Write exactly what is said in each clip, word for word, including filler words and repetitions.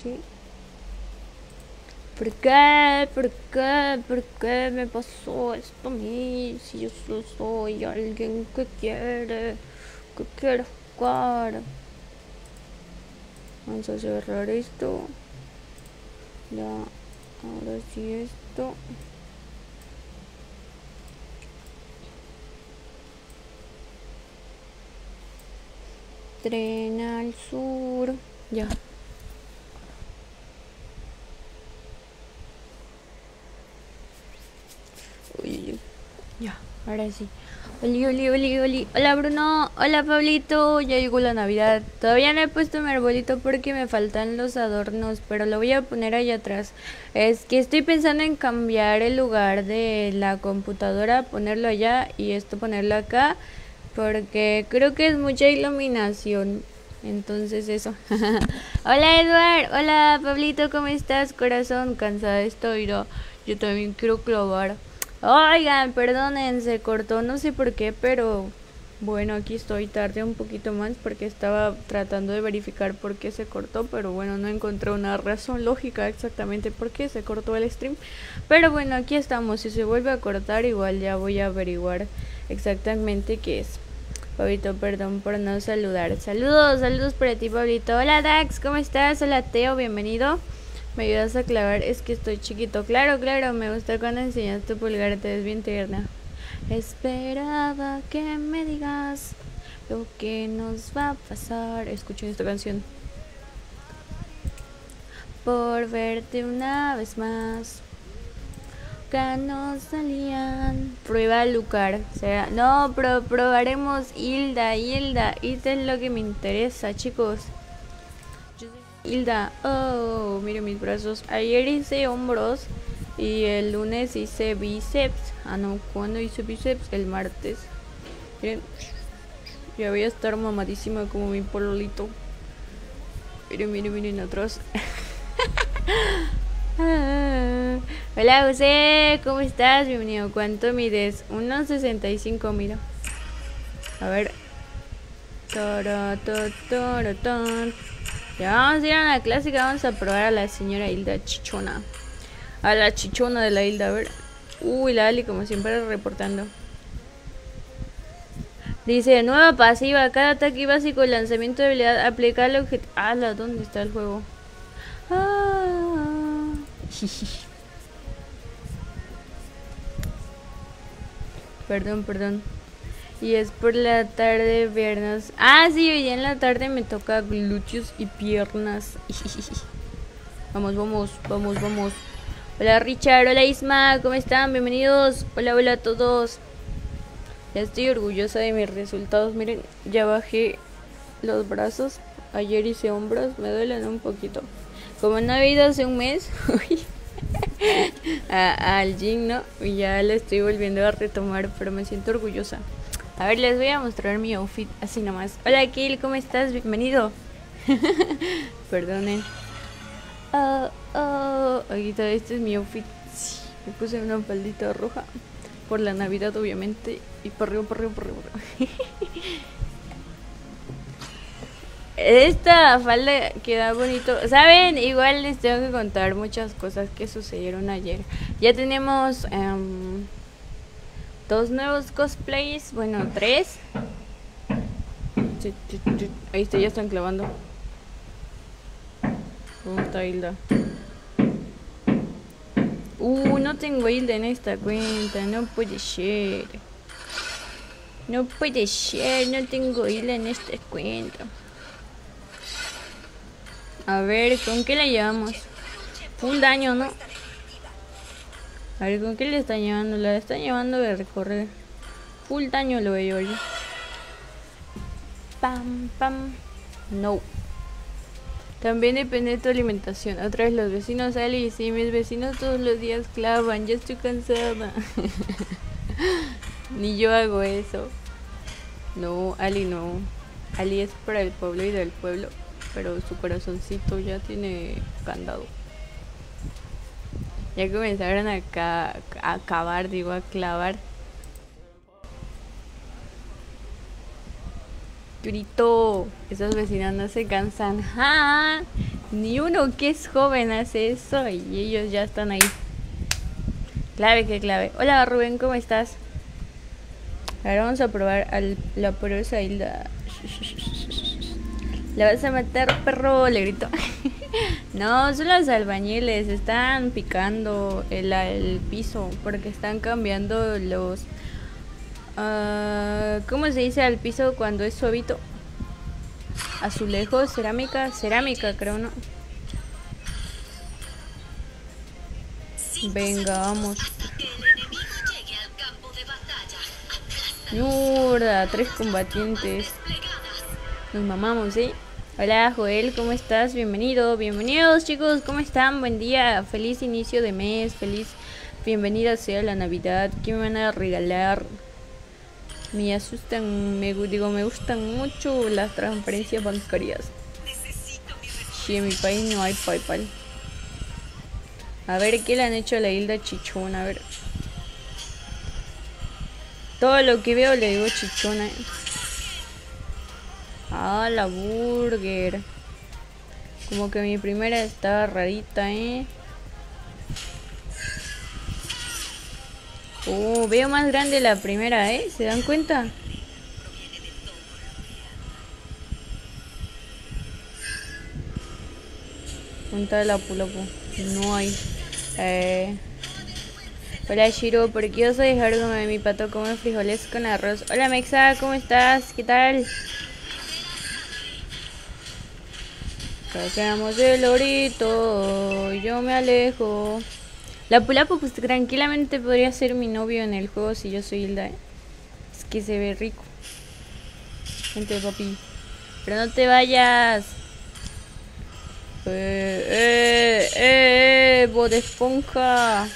sí. ¿Por qué? ¿Por qué? ¿Por qué me pasó esto a mí? Si yo solo soy alguien que quiere, que quiere jugar. Vamos a cerrar esto. Ya, ahora sí esto. Tren al sur. Ya. Uy, ya, ahora sí. Oli, oli, oli, oli. Hola Bruno, hola Pablito. Ya llegó la Navidad. Todavía no he puesto mi arbolito porque me faltan los adornos, pero lo voy a poner allá atrás. Es que estoy pensando en cambiar el lugar de la computadora, ponerlo allá y esto ponerlo acá, porque creo que es mucha iluminación. Entonces eso. Hola Edward, hola Pablito, ¿cómo estás? Corazón, cansada estoy, ¿no? Yo también quiero clavar. Oigan, perdonen, se cortó, no sé por qué, pero bueno, aquí estoy tarde un poquito más porque estaba tratando de verificar por qué se cortó, pero bueno, no encontré una razón lógica exactamente por qué se cortó el stream. Pero bueno, aquí estamos, si se vuelve a cortar igual ya voy a averiguar exactamente qué es. Pablito, perdón por no saludar. Saludos, saludos para ti, Pablito. Hola Dax, ¿cómo estás? Hola Teo, bienvenido. ¿Me ayudas a clavar? Es que estoy chiquito. Claro, claro, me gusta cuando enseñas tu pulgar, te ves bien tierna. Esperaba que me digas lo que nos va a pasar. Escuchen esta canción. Por verte una vez más. Nos salían. Prueba Lucar. ¿Será? No, pero probaremos Hilda, Hilda. Hilda es lo que me interesa, chicos. Hilda, oh, miren mis brazos. Ayer hice hombros y el lunes hice bíceps. Ah, no, ¿cuándo hice bíceps? El martes. Miren, ya voy a estar mamadísima como mi pololito. Miren, miren, miren atrás. Ah, hola José, ¿cómo estás? Bienvenido. ¿Cuánto mides? uno sesenta y cinco, mira. A ver. Toro, toro, toro, toro. Ya vamos a ir a la clásica, vamos a probar a la señora Hilda Chichona. A la chichona de la Hilda, a ver. Uy, la Ali como siempre reportando. Dice, nueva pasiva, cada ataque básico, lanzamiento de habilidad, aplicar el objetivo. Ah, ¿dónde está el juego? Ah. Perdón, perdón. Y es por la tarde, viernes. Ah, sí, hoy día en la tarde me toca glúteos y piernas. Vamos, vamos, vamos, vamos. Hola Richard, hola Isma, ¿cómo están? Bienvenidos. Hola, hola a todos. Ya estoy orgullosa de mis resultados. Miren, ya bajé los brazos. Ayer hice hombros, me duelen un poquito. Como no he ido hace un mes a, al gym, ¿no? Y ya le estoy volviendo a retomar, pero me siento orgullosa. A ver, les voy a mostrar mi outfit así nomás. Hola Kill, ¿cómo estás? Bienvenido. Perdonen. Oh, oh. Ahorita este es mi outfit. Me puse una faldita roja por la Navidad, obviamente. Y por arriba, por arriba, por arriba, por arriba. Esta falda queda bonito. ¿Saben? Igual les tengo que contar muchas cosas que sucedieron ayer. Ya tenemos um, dos nuevos cosplays. Bueno, tres. Ahí está, ya están clavando. ¿Dónde está Hilda? Uh, no tengo Hilda en esta cuenta. No puede ser. No puede ser. No tengo Hilda en esta cuenta. A ver, ¿con qué la llevamos? Un daño, ¿no? A ver, ¿con qué le están llevando? La están llevando de recorrer. Full daño lo veo yo. Pam, pam. No. También depende de tu alimentación. Otra vez los vecinos, Ali. Sí, mis vecinos todos los días clavan. Ya estoy cansada. Ni yo hago eso. No, Ali no. Ali es para el pueblo y del pueblo. Pero su corazoncito ya tiene candado. Ya comenzaron a, ca a cavar, digo, a clavar. Yurito, esos vecinos no se cansan. ¡Ja! Ni uno que es joven hace eso y ellos ya están ahí. Clave, que clave. Hola Rubén, ¿cómo estás? Ahora vamos a probar a la porosa Hilda. La vas a matar, perro, le grito. No, son los albañiles, están picando el, el piso porque están cambiando los... Uh, ¿Cómo se dice al piso cuando es suavito? Azulejo, cerámica, cerámica creo, ¿no? Venga, vamos. Mierda, tres combatientes. Nos mamamos, ¿eh? Hola Joel, ¿cómo estás? Bienvenido, bienvenidos chicos, ¿cómo están? Buen día, feliz inicio de mes, feliz bienvenida sea la Navidad. ¿Qué me van a regalar? Me asustan, me digo, me gustan mucho las transferencias bancarias. Si en mi país no hay PayPal. A ver, ¿qué le han hecho a la Hilda chichona? A ver. Todo lo que veo le digo chichona. Ah, la burger. Como que mi primera estaba rarita, ¿eh? Oh, veo más grande la primera, ¿eh? ¿Se dan cuenta? ¿Dónde está la pulapu? No hay. Eh... Hola Shiro, porque yo soy dejar de mi pato come frijoles con arroz. Hola Mexa, ¿cómo estás? ¿Qué tal? Sacamos el lorito, yo me alejo. La pulapu pues tranquilamente podría ser mi novio en el juego si yo soy Hilda, ¿eh? Es que se ve rico. Gente papi. Pero no te vayas. Eh, eh, eh, eh, Bob Esponja.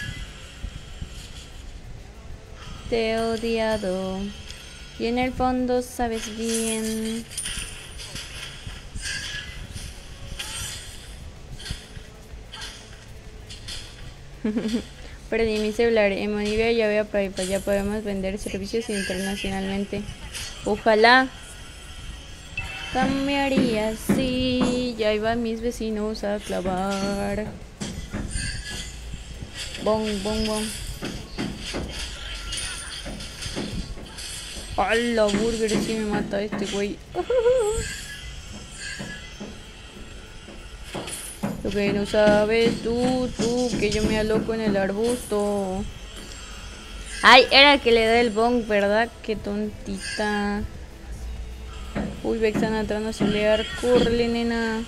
Te he odiado. Y en el fondo sabes bien. Perdí mi celular. En Bolivia ya veo PayPal. Ya podemos vender servicios internacionalmente. Ojalá. Cambiaría si ya iban mis vecinos a clavar. Bom, bom, bom. ¡A la burger! Si me mata este güey. Lo que no sabes tú, tú, que yo me aloco en el arbusto. Ay, era que le da el bong, ¿verdad? Qué tontita. Uy, Vexana tratando de solear. Córrele, nena.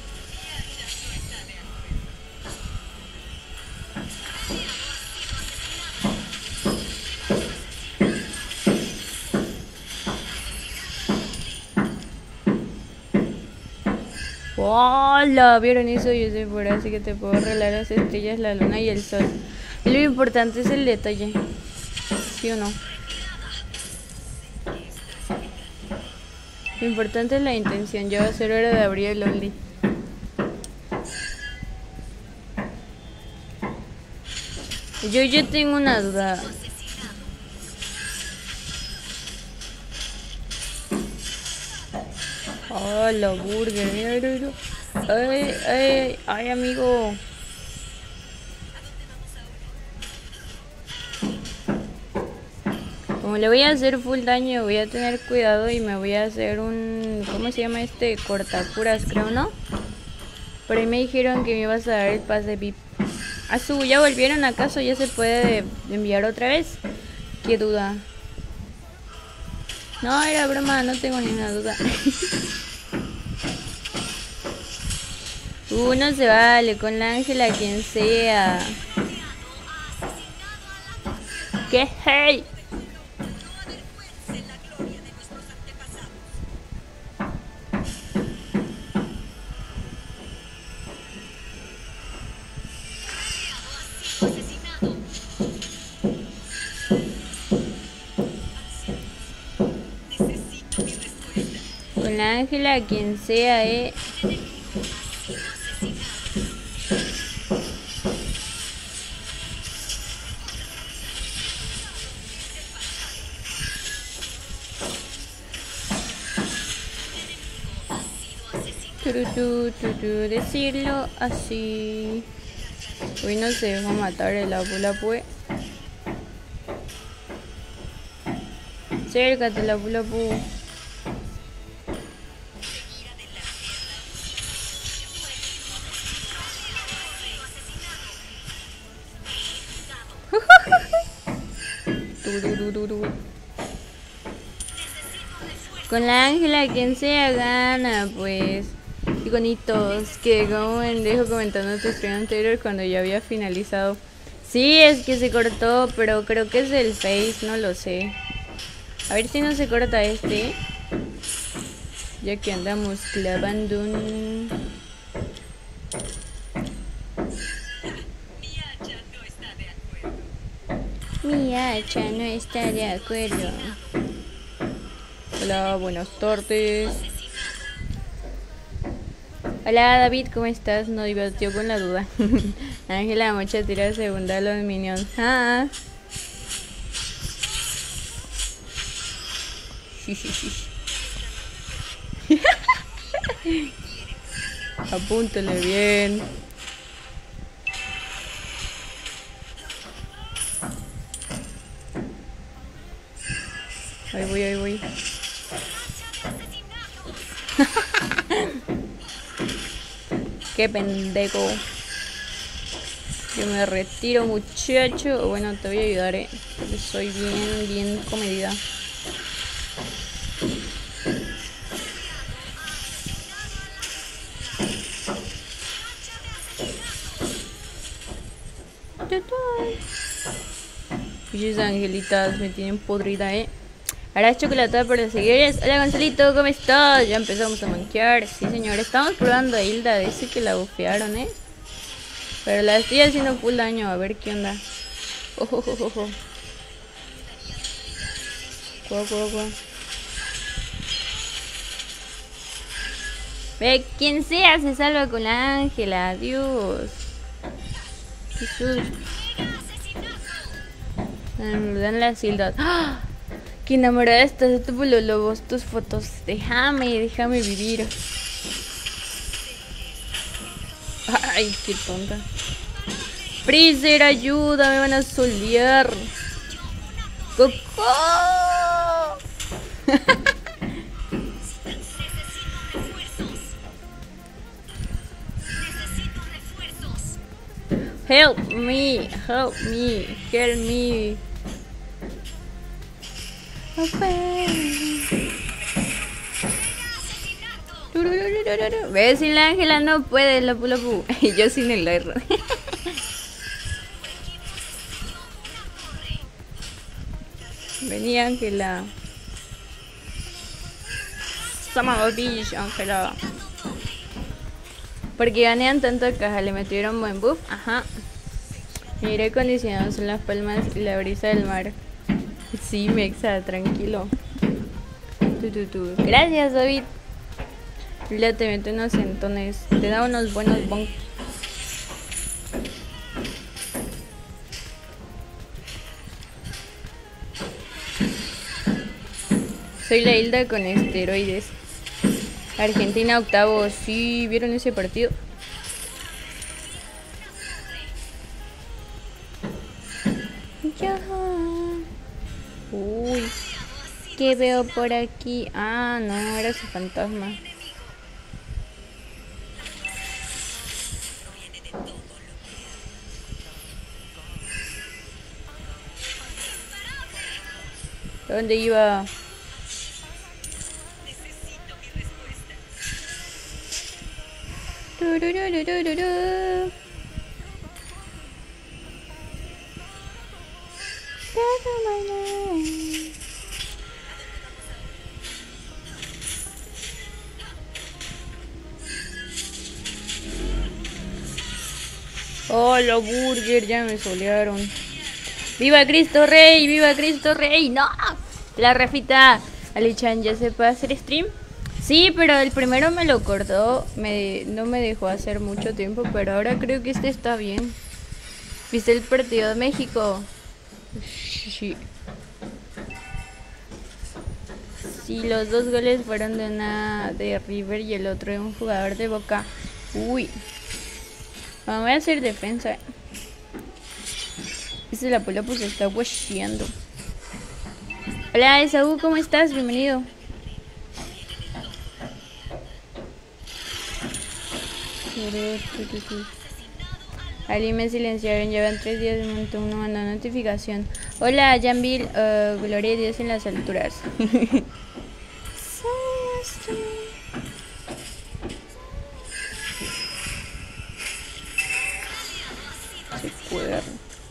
¡Hola! ¿Vieron eso? Yo soy por así que te puedo arreglar las estrellas, la luna y el sol. Y lo importante es el detalle. ¿Sí o no? Lo importante es la intención. Ya va a ser hora de abrir el Only. Yo yo tengo una duda. Oh, la burger, mira, mira, mira. Ay, ay, ay, amigo. Como le voy a hacer full daño, voy a tener cuidado y me voy a hacer un... ¿Cómo se llama este? Cortacuras, creo, ¿no? Por ahí me dijeron que me ibas a dar el pase V I P. Ah, su, ¿ya volvieron acaso? ¿Ya se puede enviar otra vez? ¿Qué duda? No, era broma, no tengo ninguna duda. Uh, no se vale, con la Ángela quien sea. ¿Qué? ¡Hey! Con la Ángela quien sea, eh. turu, tu, tu, tu, decirlo así. Hoy no se deja matar el Lapu Lapu. Acércate, Lapu Lapu. Con la Ángela, quien sea gana, pues. Y bonitos, que como dejo comentando tu stream anterior cuando ya había finalizado. Sí, es que se cortó, pero creo que es el Face, no lo sé. A ver si no se corta este. Ya que andamos clavando un... Mi hacha no está de acuerdo. Hola, buenas tardes. Hola David, ¿cómo estás? No divertió con la duda. Ángela Mocha tira segunda a los minions. Ah. Apúntale bien. Ahí voy, ahí voy. Qué pendejo. Yo me retiro, muchacho. Bueno, te voy a ayudar, eh. Porque soy bien, bien comedida. Muchas angelitas me tienen podrida, eh. Harás chocolate para seguir. Hola Gonzalito, ¿cómo estás? Ya empezamos a manquear. Sí, señor. Estamos probando a Hilda. Dice que la bufearon, ¿eh? Pero la estoy haciendo full daño. A ver qué onda. Ojo, ojo, ojo. Cuau, cuau, cuau. Ve, quien sea se salva con la Ángela. Dios. Jesús. Me dan las Hildas. ¡Ah! Qué enamorada estás de tu lobos, tus fotos. Déjame, déjame vivir. Ay, qué tonta. Freezer, ayuda, me van a solear. ¡Coco! Help me, help me, help me. ¿Ves? Sin la Ángela no puede, Lapu Lapu. Y yo sin el R. Vení, Ángela. Somos bitch, Ángela. Porque ganean tanto caja, le metieron buen buff. Ajá. Miré acondicionados en las palmas y la brisa del mar. Sí, Mexa, tranquilo. Tu, tu, tu. Gracias, David. Ya te mete unos centones. Te da unos buenos bon. Soy la Hilda con esteroides. Argentina octavo. Sí, ¿vieron ese partido? Ya. Uy, ¿qué veo por aquí? Ah, no, era su fantasma. ¿Dónde iba? Turururururu. Hola, burger, ya me solearon. ¡Viva Cristo Rey! ¡Viva Cristo Rey! ¡No! La refita. Alichan, ¿ya se puede hacer stream? Sí, pero el primero me lo cortó. Me, no me dejó hacer mucho tiempo, pero ahora creo que este está bien. ¿Viste el partido de México? Sí. Sí, los dos goles fueron de una de River y el otro de un jugador de Boca. Uy. Bueno, voy a hacer defensa. Este la pola pues está washeando. Hola, Esaú, ¿cómo estás? Bienvenido. Ali me silenciaron, llevan tres días de momento uno manda notificación. Hola, Janville, uh, gloria a Dios en las alturas. Se puede.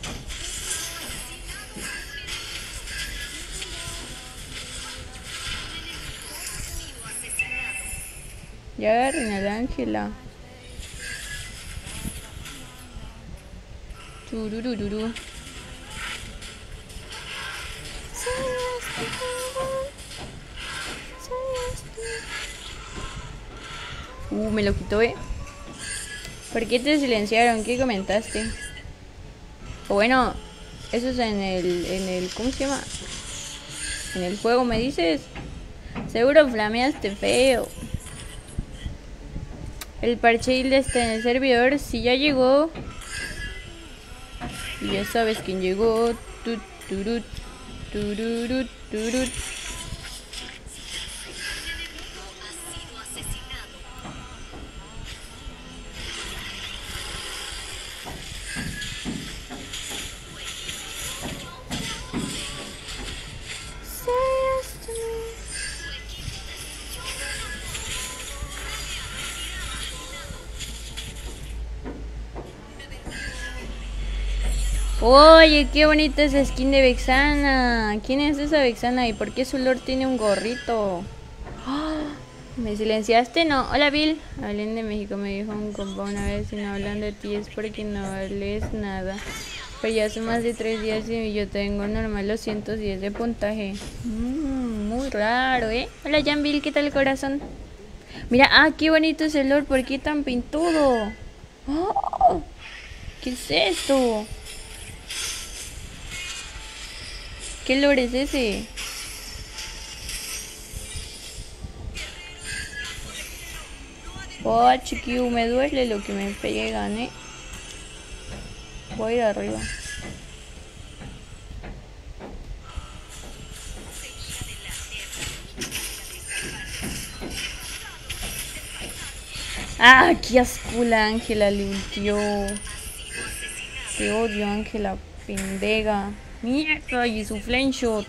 Ya agarren a la Ángela. Tururururu. Uh, me lo quitó, eh. ¿Por qué te silenciaron? ¿Qué comentaste? O bueno, eso es en el, en el, ¿cómo se llama? En el juego, ¿me dices? Seguro flameaste feo. El parche está en el servidor. Si ya llegó. Y ya sabes quién llegó. Tut, turut, tururut, turut. Oye, qué bonita esa skin de Vexana. ¿Quién es esa Vexana y por qué su lord tiene un gorrito? ¡Oh! ¿Me silenciaste? No. Hola, Bill. Hablen de México, me dijo un compa una vez. Si no hablan de ti es porque no vales nada. Pero ya hace más de tres días y yo tengo normal los ciento diez de puntaje. Mm, muy raro, ¿eh? Hola, Jan Bill, ¿qué tal el corazón? Mira, ah, qué bonito es el lord. ¿Por qué tan pintudo? ¡Oh! ¿Qué es esto? ¿Qué lore es ese? Oh, chiquillo, me duele lo que me pegan, eh. Voy a ir arriba. Ah, qué asco la Ángela le ultió. Te odio, Ángela, pendeja. Mierda, y su flame shot.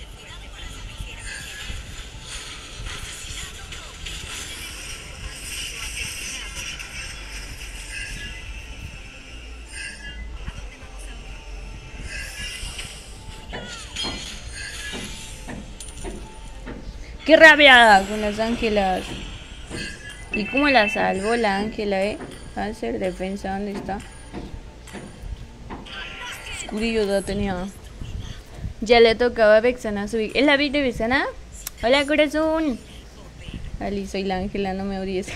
¡Qué rabia con las Ángelas! ¿Y cómo la salvó la Ángela, eh? Va a ser defensa, ¿dónde está? Oscurillo ya tenía. Ya le tocaba a Vexana subir. ¿Es la Vic de Vexana? Hola, corazón. Ali, soy la Ángela, no me odies.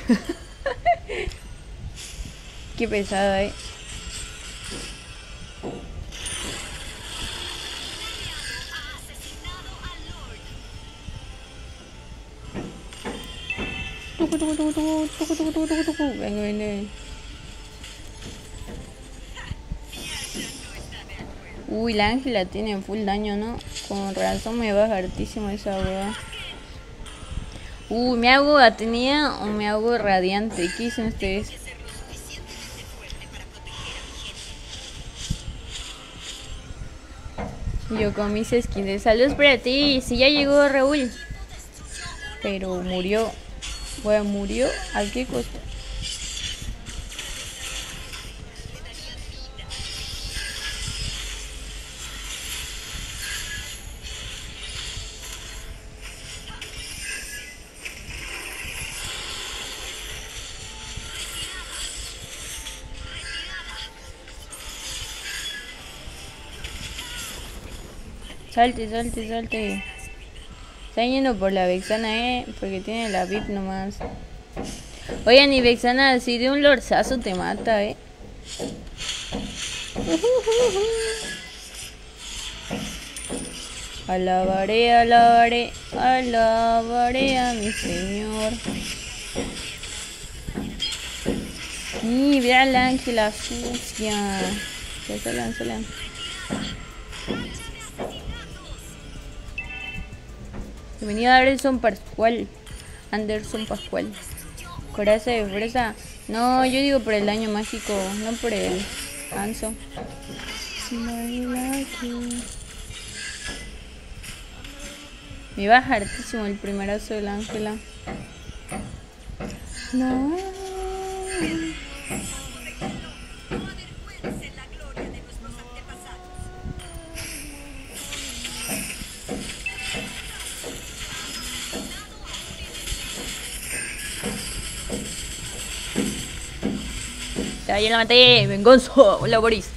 Qué pesada, eh. Venga, venga. Uy, la Ángela tiene full daño, ¿no? Con razón me baja hartísimo esa hueá. Uy, ¿me hago Atenea o me hago Radiante? ¿Qué dicen ustedes? Yo con mis skins de saludos para ti. Si ya llegó Raúl. Pero murió. Bueno, murió. ¿A qué costo? Salte, salte, salte. Está yendo por la Vexana, eh. Porque tiene la V I P nomás. Oye, ni Vexana, si de un lorzazo te mata, eh. Alabaré, alabaré, alabaré a mi Señor. Y mira la Ángela sucia. Ya salen, salen. Bienvenido a Anderson Pascual. Anderson Pascual. Coraza de fresa. No, yo digo por el daño mágico, no por el Hanzo. Me baja hartísimo el primerazo de la Ángela. No. Ya la maté, venganzo. Hola, Boris.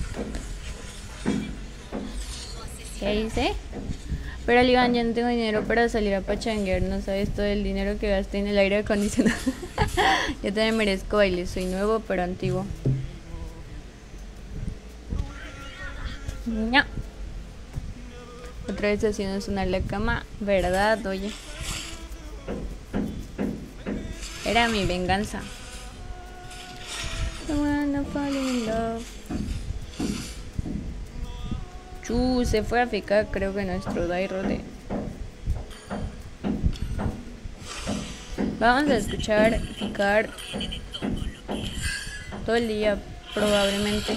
¿Qué dice? Pero Ligan, ya no tengo dinero para salir a pachanguear. No sabes todo el dinero que gasté en el aire acondicionado. Yo también merezco baile. Soy nuevo pero antiguo. No. Otra vez haciendo sonar la cama. ¿Verdad? Oye. Era mi venganza. I wanna fall in love. Chu, se fue a ficar, creo que nuestro Dairo de... Vamos a escuchar ficar todo el día, probablemente.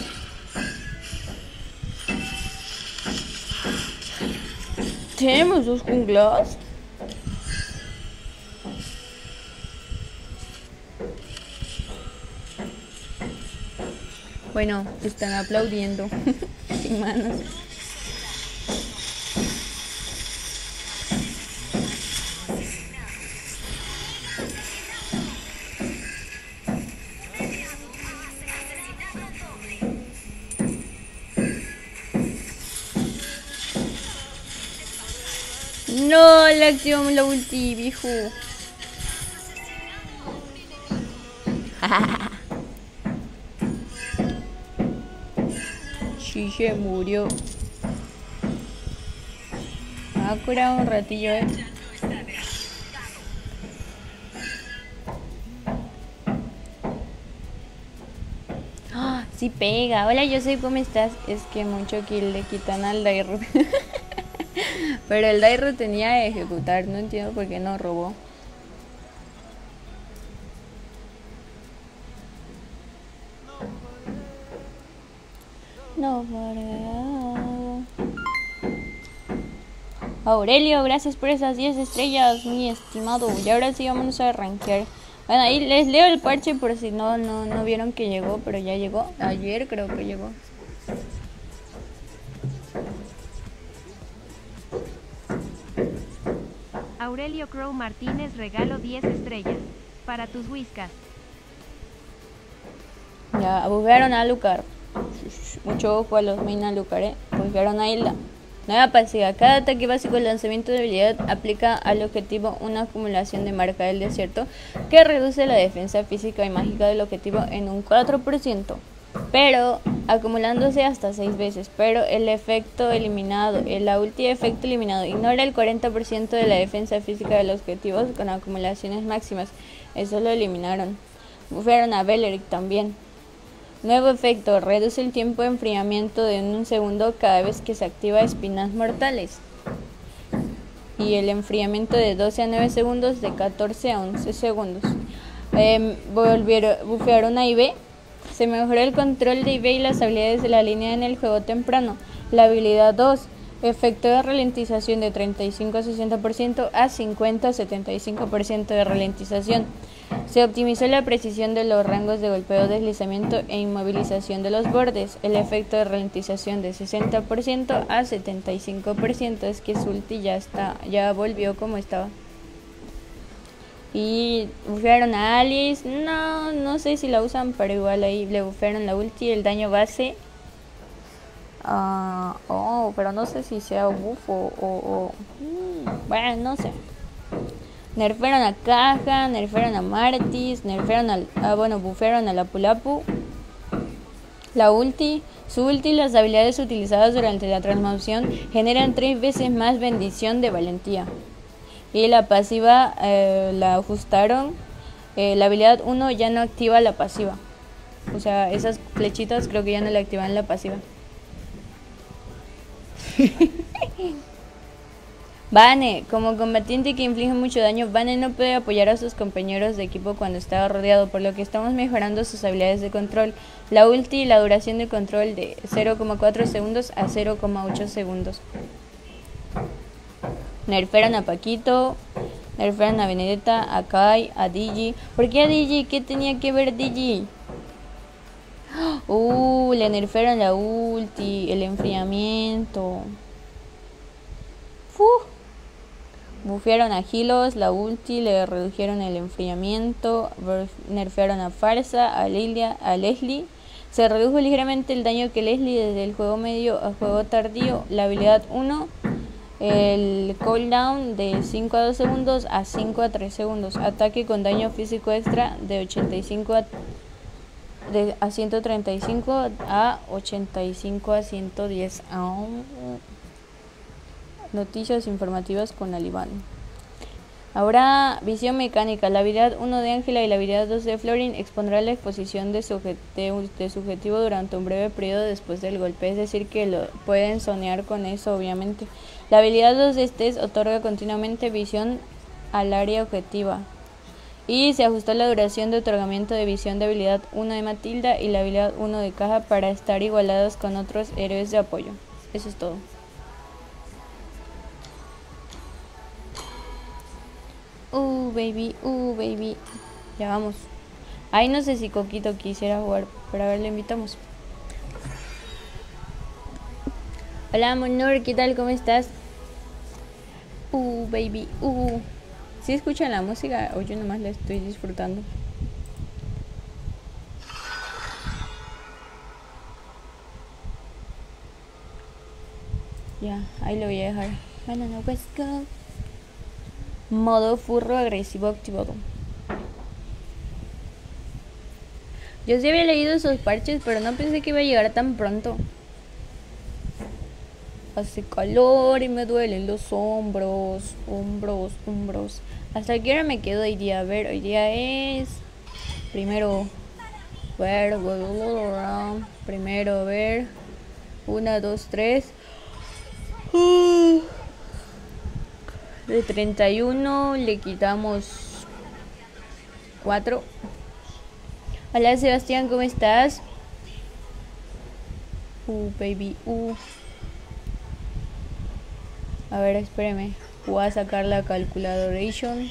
¿Tenemos dos junglas? Bueno, están aplaudiendo. Sin manos. No, le activamos la ulti, viejo. Sí, se murió. Me ha curado un ratillo, eh. ¡Ah! Sí pega. Hola, yo soy, ¿cómo estás? Es que mucho kill le quitan al Dairo. Pero el Dairo tenía que ejecutar. No entiendo por qué no robó. No, para... Aurelio, gracias por esas diez estrellas, mi estimado. Y ahora sí vamos a rankear. Bueno, ahí les leo el parche por si no, no, no vieron que llegó, pero ya llegó. Ayer creo que llegó. Aurelio Crow Martínez, regalo diez estrellas para tus whiskas. Ya, bufearon a Lucar. Mucho ojo a los main a Lucar, eh. Bufearon a Hilda. Nueva pasiva. Cada ataque básico, el lanzamiento de habilidad, aplica al objetivo una acumulación de marca del desierto que reduce la defensa física y mágica del objetivo en un cuatro por ciento. Pero acumulándose hasta seis veces. Pero el efecto eliminado, el ulti efecto eliminado, ignora el cuarenta por ciento de la defensa física de los objetivos con acumulaciones máximas. Eso lo eliminaron. Bufearon a Beleric también. Nuevo efecto, reduce el tiempo de enfriamiento de un segundo cada vez que se activa espinas mortales. Y el enfriamiento de doce a nueve segundos, de catorce a once segundos. Eh, volvieron, bufearon a I B. Se mejoró el control de I B y las habilidades de la línea en el juego temprano. La habilidad dos, efecto de ralentización de treinta y cinco a sesenta por ciento a cincuenta a setenta y cinco por ciento de ralentización. Se optimizó la precisión de los rangos de golpeo, deslizamiento e inmovilización de los bordes. El efecto de ralentización de sesenta por ciento a setenta y cinco por ciento. Es que su ulti ya está, ya volvió como estaba. Y bufearon a Alice. No, no sé si la usan, pero igual ahí le bufearon la ulti. El daño base. Uh, oh, pero no sé si sea buff o... o, o mm, bueno, no sé. Nerfearon a Caja, nerfearon a Martis, nerfearon al... Ah, bueno, bufearon a la Pulapu. La ulti, su ulti y las habilidades utilizadas durante la transmutación generan tres veces más bendición de valentía. Y la pasiva eh, la ajustaron. Eh, la habilidad uno ya no activa la pasiva. O sea, esas flechitas creo que ya no le activan la pasiva. Vane, como combatiente que inflige mucho daño, Vane no puede apoyar a sus compañeros de equipo cuando está rodeado, por lo que estamos mejorando sus habilidades de control. La ulti y la duración de control de cero coma cuatro segundos a cero coma ocho segundos. Nerferan a Paquito, nerferan a Benedetta, a Kai, a Digi. ¿Por qué a Digi? ¿Qué tenía que ver Digi? Uh, le nerferan la ulti, el enfriamiento. Fuh. Bufearon a Hilos, la ulti, le redujeron el enfriamiento, nerfearon a Farsa, a Lilia, a Leslie. Se redujo ligeramente el daño que Leslie desde el juego medio a juego tardío. La habilidad uno, el cooldown de cinco a dos segundos a cinco a tres segundos. Ataque con daño físico extra de ochenta y cinco a, de, a ciento treinta y cinco a ochenta y cinco a ciento diez. Oh. Noticias informativas con Alibán. Ahora, visión mecánica. La habilidad uno de Ángela y la habilidad dos de Florin expondrá la exposición de, sujete, de subjetivo durante un breve periodo después del golpe. Es decir, que lo pueden soñar con eso, obviamente. La habilidad dos de Stess otorga continuamente visión al área objetiva. Y se ajustó la duración de otorgamiento de visión de habilidad uno de Matilda y la habilidad uno de Caja para estar igualados con otros héroes de apoyo. Eso es todo. Uh, baby, uh, baby. Ya vamos. Ay, no sé si Coquito quisiera jugar, pero a ver, le invitamos. Hola, Monor, ¿qué tal? ¿Cómo estás? Uh, baby, uh. ¿Sí escuchan la música o yo nomás la estoy disfrutando? Ya, ahí lo voy a dejar. Banana, let's go. Modo furro agresivo activado. Yo sí había leído esos parches, pero no pensé que iba a llegar tan pronto. Hace calor y me duelen los hombros, hombros, hombros. ¿Hasta qué hora me quedo hoy día? A ver, hoy día es... Primero, ver, primero, ver. Una, dos, tres. De treinta y uno le quitamos cuatro. Hola Sebastián, ¿cómo estás? Uh, baby, uh. A ver, espéreme. Voy a sacar la calculadoration.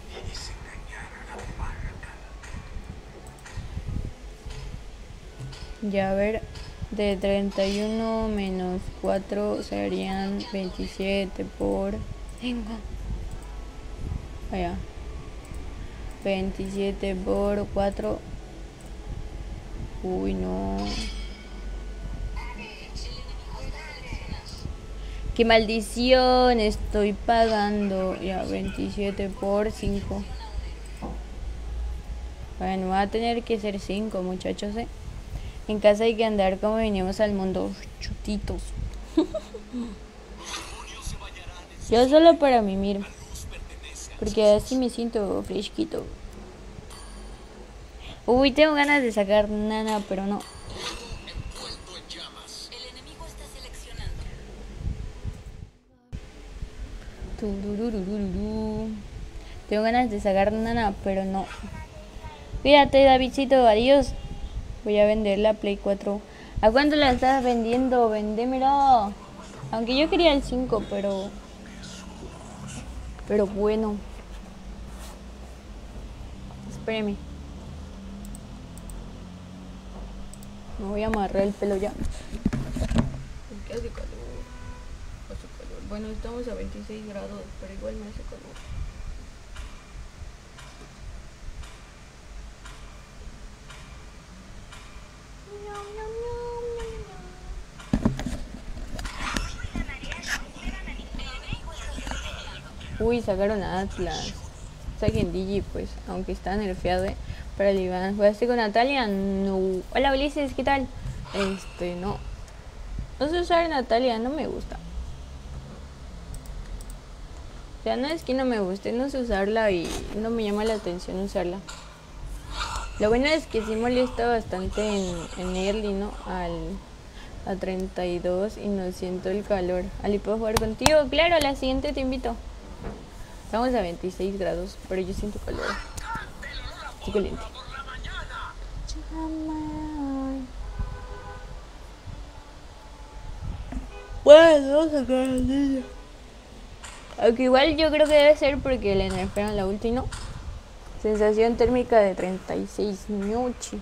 Ya, a ver. De treinta y uno menos cuatro serían veintisiete por... Venga. Allá. veintisiete por cuatro. Uy, no. ¡Qué maldición! Estoy pagando. Ya, veintisiete por cinco. Bueno, va a tener que ser cinco, muchachos, ¿eh? En casa hay que andar como venimos al mundo, chutitos. Yo solo para mimir, porque así me siento fresquito. Uy, tengo ganas de sacar Nana, pero no. Tengo ganas de sacar Nana, pero no. Cuídate, Davidcito, adiós. Voy a vender la Play cuatro. ¿A cuánto la estás vendiendo? Vendémelo. Aunque yo quería el cinco, pero... Pero bueno. Espéreme. Me voy a amarrar el pelo ya. Porque hace calor. Hace calor. Bueno, estamos a veintiséis grados, pero igual me hace calor. Uy, sacaron a Atlas. Saquen Digi, pues, aunque está nerfeado, eh. Para el Iván. ¿Jugaste con Natalia? No. Hola, Ulises, ¿qué tal? Este, no. No sé usar Natalia, no me gusta. O sea, no es que no me guste, no sé usarla y no me llama la atención usarla. Lo bueno es que sí molesta bastante en, en early, ¿no? Al, a treinta y dos y no siento el calor. Ali, ¿puedo jugar contigo? Claro, la siguiente te invito. Estamos a veintiséis grados, pero yo siento calor. Estoy caliente. Bueno, vamos a sacar el niño. Aunque igual yo creo que debe ser porque le nerfearon la ulti, ¿no? Sensación térmica de treinta y seis. Ñuchi.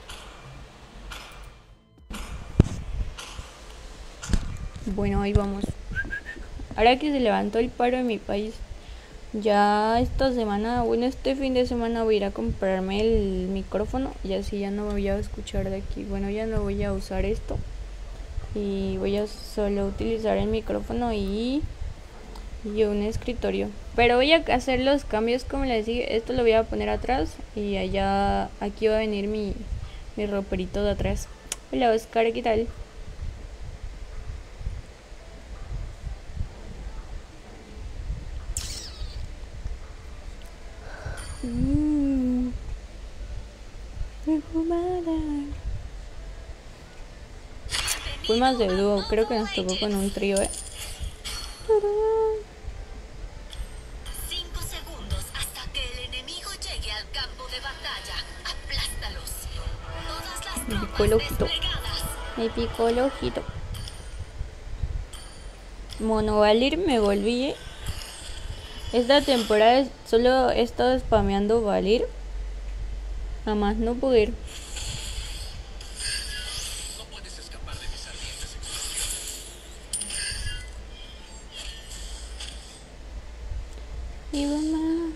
Bueno, ahí vamos. Ahora que se levantó el paro en mi país, ya esta semana, bueno, este fin de semana voy a ir a comprarme el micrófono y así ya no voy a escuchar de aquí. Bueno, ya no voy a usar esto y voy a solo utilizar el micrófono y, y un escritorio. Pero voy a hacer los cambios como les dije. Esto lo voy a poner atrás y allá, aquí va a venir mi, mi roperito de atrás. Hola Oscar, ¿qué tal? Mm. Fui más de dúo, creo que nos tocó con un trío, eh. Cinco segundos hasta que el enemigo llegue al campo de batalla. Aplástalos. Todas las Me picó el tropas ojito. desplegadas. Me picó el ojito. Monovalir me volví. Esta temporada solo he estado spameando Valir. Nada más no poder. No puedes escapar de mis ardientes explosiones. Y mamá.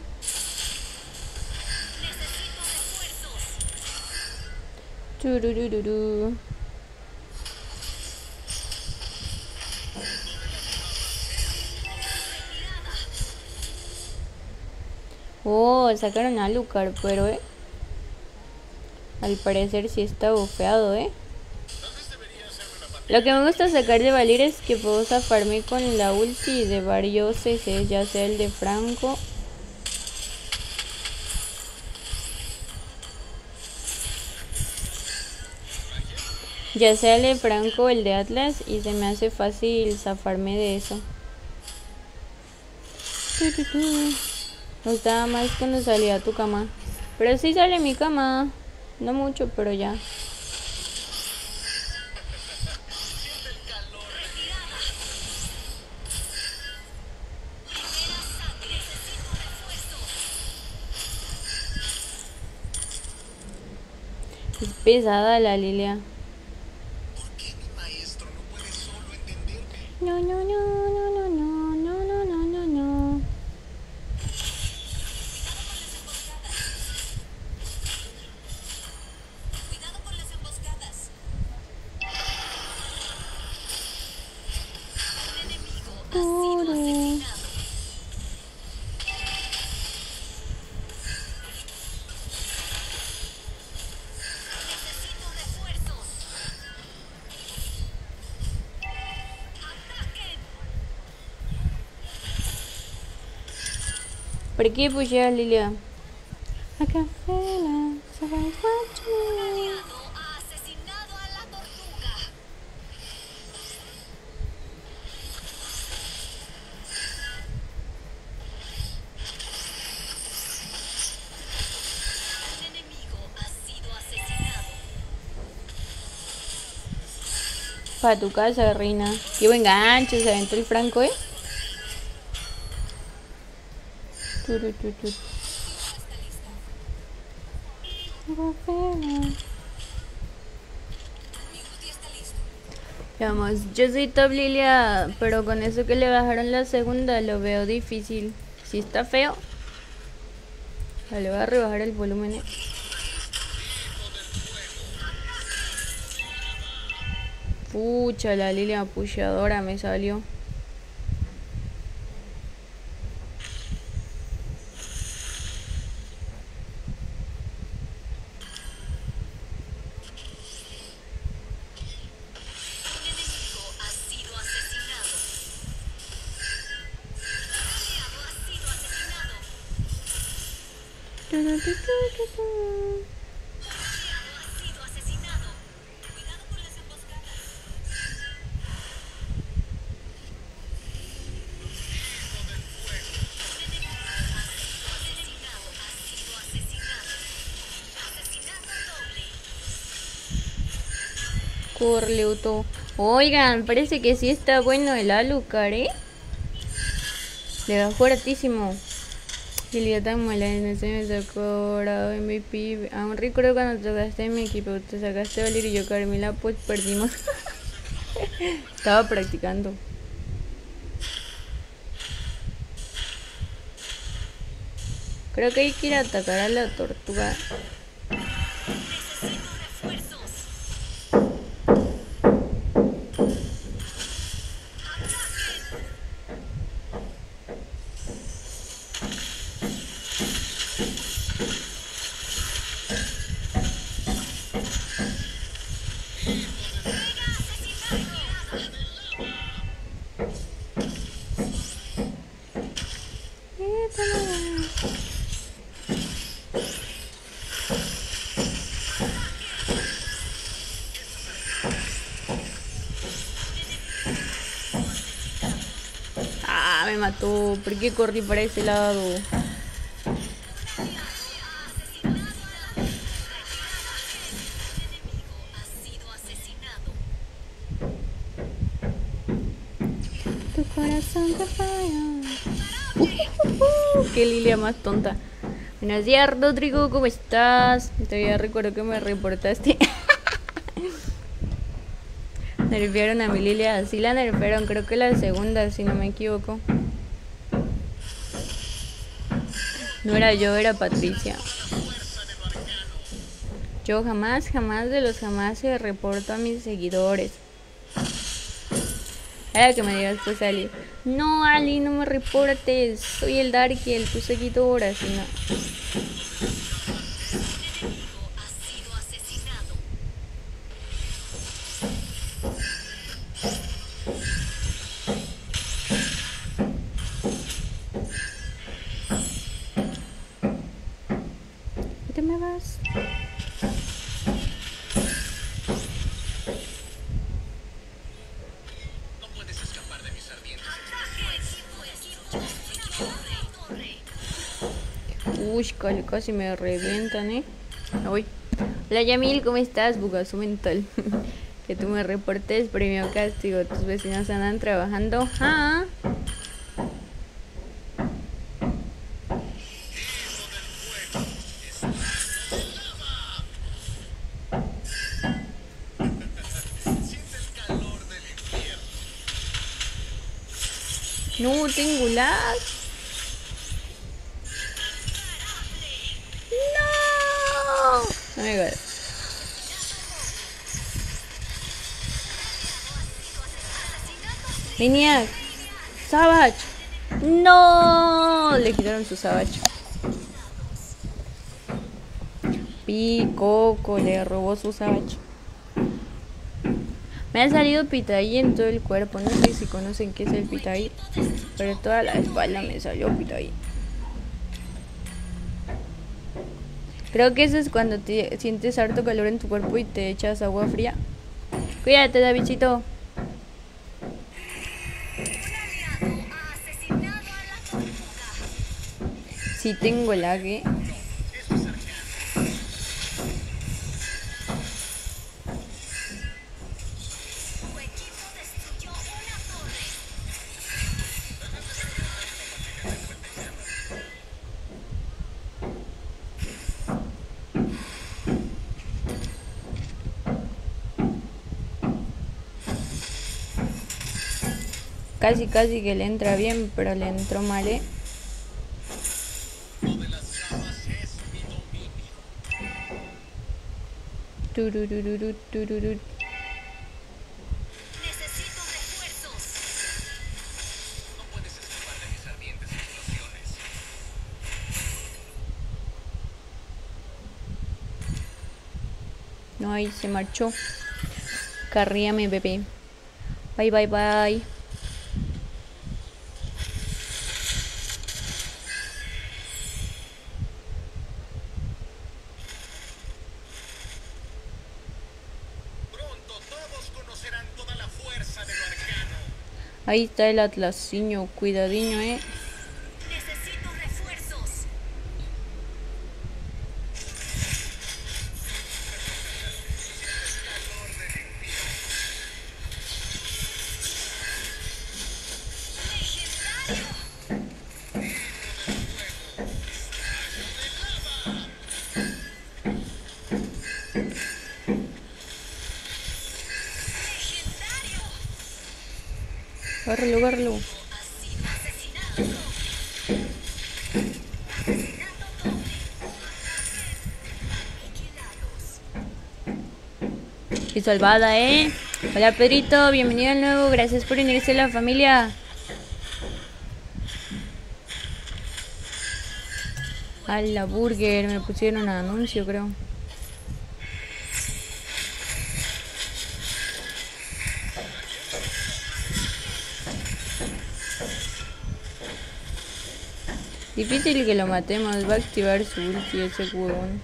Necesito refuerzos. Chururururu. Oh, sacaron a Lucar, pero eh. Al parecer sí está bufeado, eh. Lo que me gusta sacar de Valir es que puedo zafarme con la ulti de varios C Cs, ya sea el de Franco. Ya sea el de Franco o el de Atlas, y se me hace fácil zafarme de eso. Me gustaba más cuando salía tu cama. Pero sí sale mi cama. No mucho, pero ya. Es pesada la Lilia. ¿Por qué mi maestro no puede solo entenderme? No, no, no, no, no, no, no, no, no, no, no. Cuidado con las emboscadas. Un enemigo ha sido asesinado. Necesito refuerzos. ¡Ataquen! ¿Por qué pusieras Lilia? Acá Un aliado ha asesinado a la tortuga. Un enemigo ha sido asesinado. para tu casa, reina. Qué buen gancho, se aventó el Franco, eh. Turu, tu, tu. Vamos, yo soy top Lilia, pero con eso que le bajaron la segunda lo veo difícil. Si está feo, le voy a rebajar el volumen. eh. Pucha, la Lilia pusheadora me salió. sido asesinado. Cuidado con las emboscadas. Asesinado, ha sido asesinado. Asesinato doble. Corleuto. Oigan, parece que sí está bueno el Alucard, ¿eh? Le va fuertísimo. Y el tan mala en ese me sacó ahora M V P. Aún recuerdo cuando te sacaste en mi equipo. Te sacaste Valir y yo Carmila, pues perdimos. Estaba practicando. Creo que hay que ir a atacar a la tortuga. Necesito refuerzos. Ah, me mató. ¿Por qué corrí para ese lado? Ha sido asesinado. Tu corazón te falla. Qué Lilia más tonta. Buenos días, Rodrigo, ¿cómo estás? Todavía recuerdo que me reportaste. Nerfearon a mi Lilia. Sí la nerfearon, creo que la segunda, si no me equivoco. No era yo, era Patricia. Yo jamás, jamás de los jamás se reporto a mis seguidores. Ahora que me digas, pues Ali. No, Ali, no me reportes. Soy el Darkiel, tu seguidora, si no. Ha sido asesinado. ¿Qué te me vas? No puedes escapar de mis ardientes. Uy, casi, casi me revientan, ¿eh? Uy. Hola Yamil, ¿cómo estás? Bugazo mental. Que tú me reportes, premio castigo. Tus vecinos andan trabajando. Ah. No tengo lag. No. Oh my god. Liniac. Savage. No. Le quitaron su Savage. Picoco le robó su Savage. Me ha salido Pitaí en todo el cuerpo. No sé si conocen qué es el Pitaí, pero toda la espalda me salió Pitaí. Creo que eso es cuando te sientes harto calor en tu cuerpo y te echas agua fría. Cuídate, Davidcito. Sí tengo lag, ¿eh? Casi, casi que le entra bien, pero le entró mal, ¿eh? Lo de las llamas es mi dominio. Tururururu, turururu. Necesito refuerzos. No puedes escapar de mis ardientes explosiones. No, ahí se marchó. Carría mi bebé. Bye, bye, bye. Ahí está el atlasiño, cuidadiño, eh. Necesito refuerzos. Agárralo, agárralo. Y salvada, eh. Hola Pedrito, bienvenido al nuevo. Gracias por unirse a la familia. A la burger, me pusieron anuncio, creo. Difícil que lo matemos, va a activar su ulti ese huevón.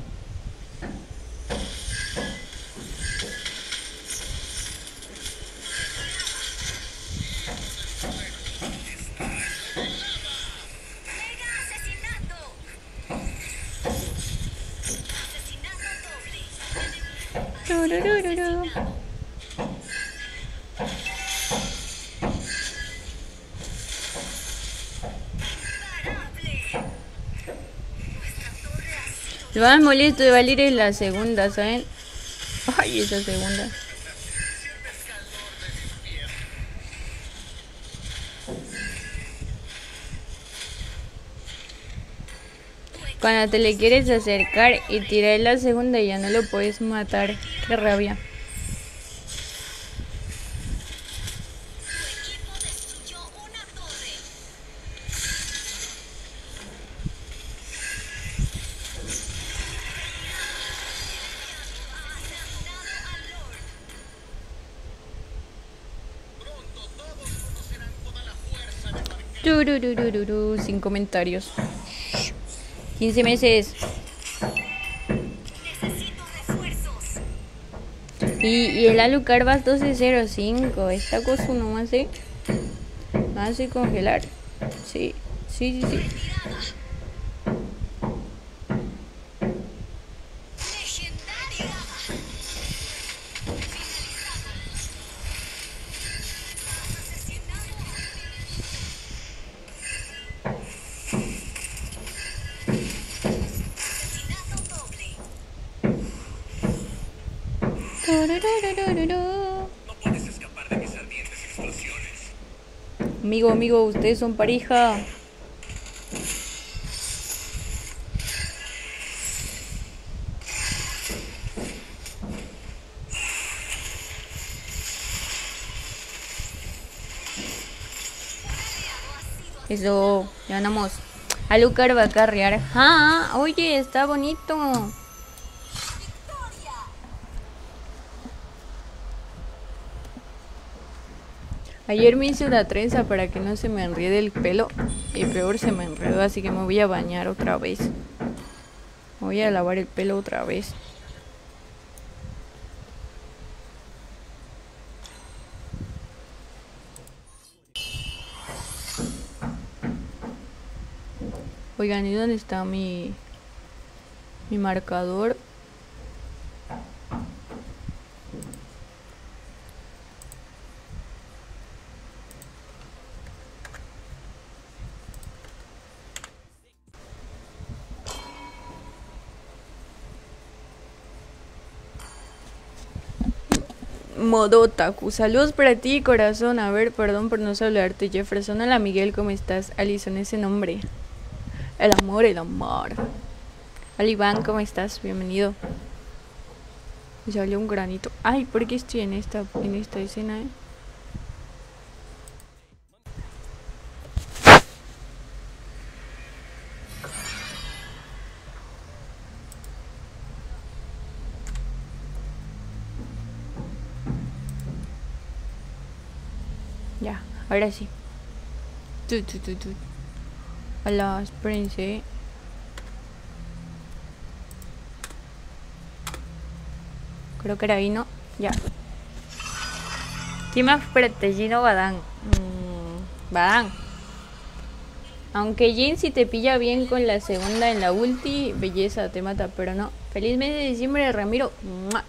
Tururururu. Lo más molesto de Valir es la segunda, ¿saben? Ay, esa segunda. Cuando te le quieres acercar y tirar la segunda ya no lo puedes matar. Qué rabia. Tururururu, sin comentarios. quince meses. Necesito refuerzos. Y, y el Alucard va doce cero cinco. Esta cosa no más hace. Me hace congelar. Sí, sí, sí, sí. Legendaria. Turururururu. No puedes escapar de mis ardientes explosiones. Amigo, amigo, ustedes son pareja. Eso, ya ganamos. Alucard va a carrear. Ah, oye, está bonito. Ayer me hice una trenza para que no se me enrede el pelo. Y peor se me enredó, así que me voy a bañar otra vez. Me voy a lavar el pelo otra vez. Oigan, ¿y dónde está mi, mi marcador? Modo otaku. Saludos para ti, corazón. A ver, perdón por no saludarte, Jefferson. Hola, Miguel, ¿cómo estás? Alison, ese nombre. El amor, el amor. Hola, Iván, ¿cómo estás? Bienvenido. Me salió un granito. Ay, ¿por qué estoy en esta, en esta escena, eh? Ya, ahora sí. Tu, tu, tu, tu. Hola, espérense. Creo que era ahí, ¿no? Ya. ¿Quién más fuerte? Jin o Badán. Mm, Badán. Aunque Jin si te pilla bien con la segunda en la ulti, belleza, te mata, pero no. Feliz mes de diciembre, Ramiro. ¡Mua!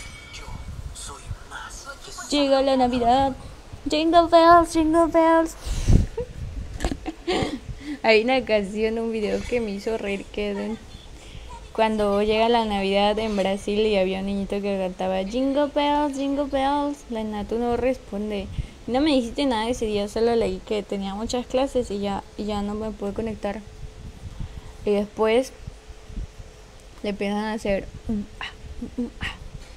Llega la Navidad. Jingle bells, jingle bells. Hay una canción, un video que me hizo reír que cuando llega la Navidad en Brasil y había un niñito que cantaba Jingle bells, jingle bells. La Natu no responde. No me dijiste nada ese día, solo leí que tenía muchas clases y ya, y ya no me pude conectar. Y después le empiezan a hacer un ah, un ah.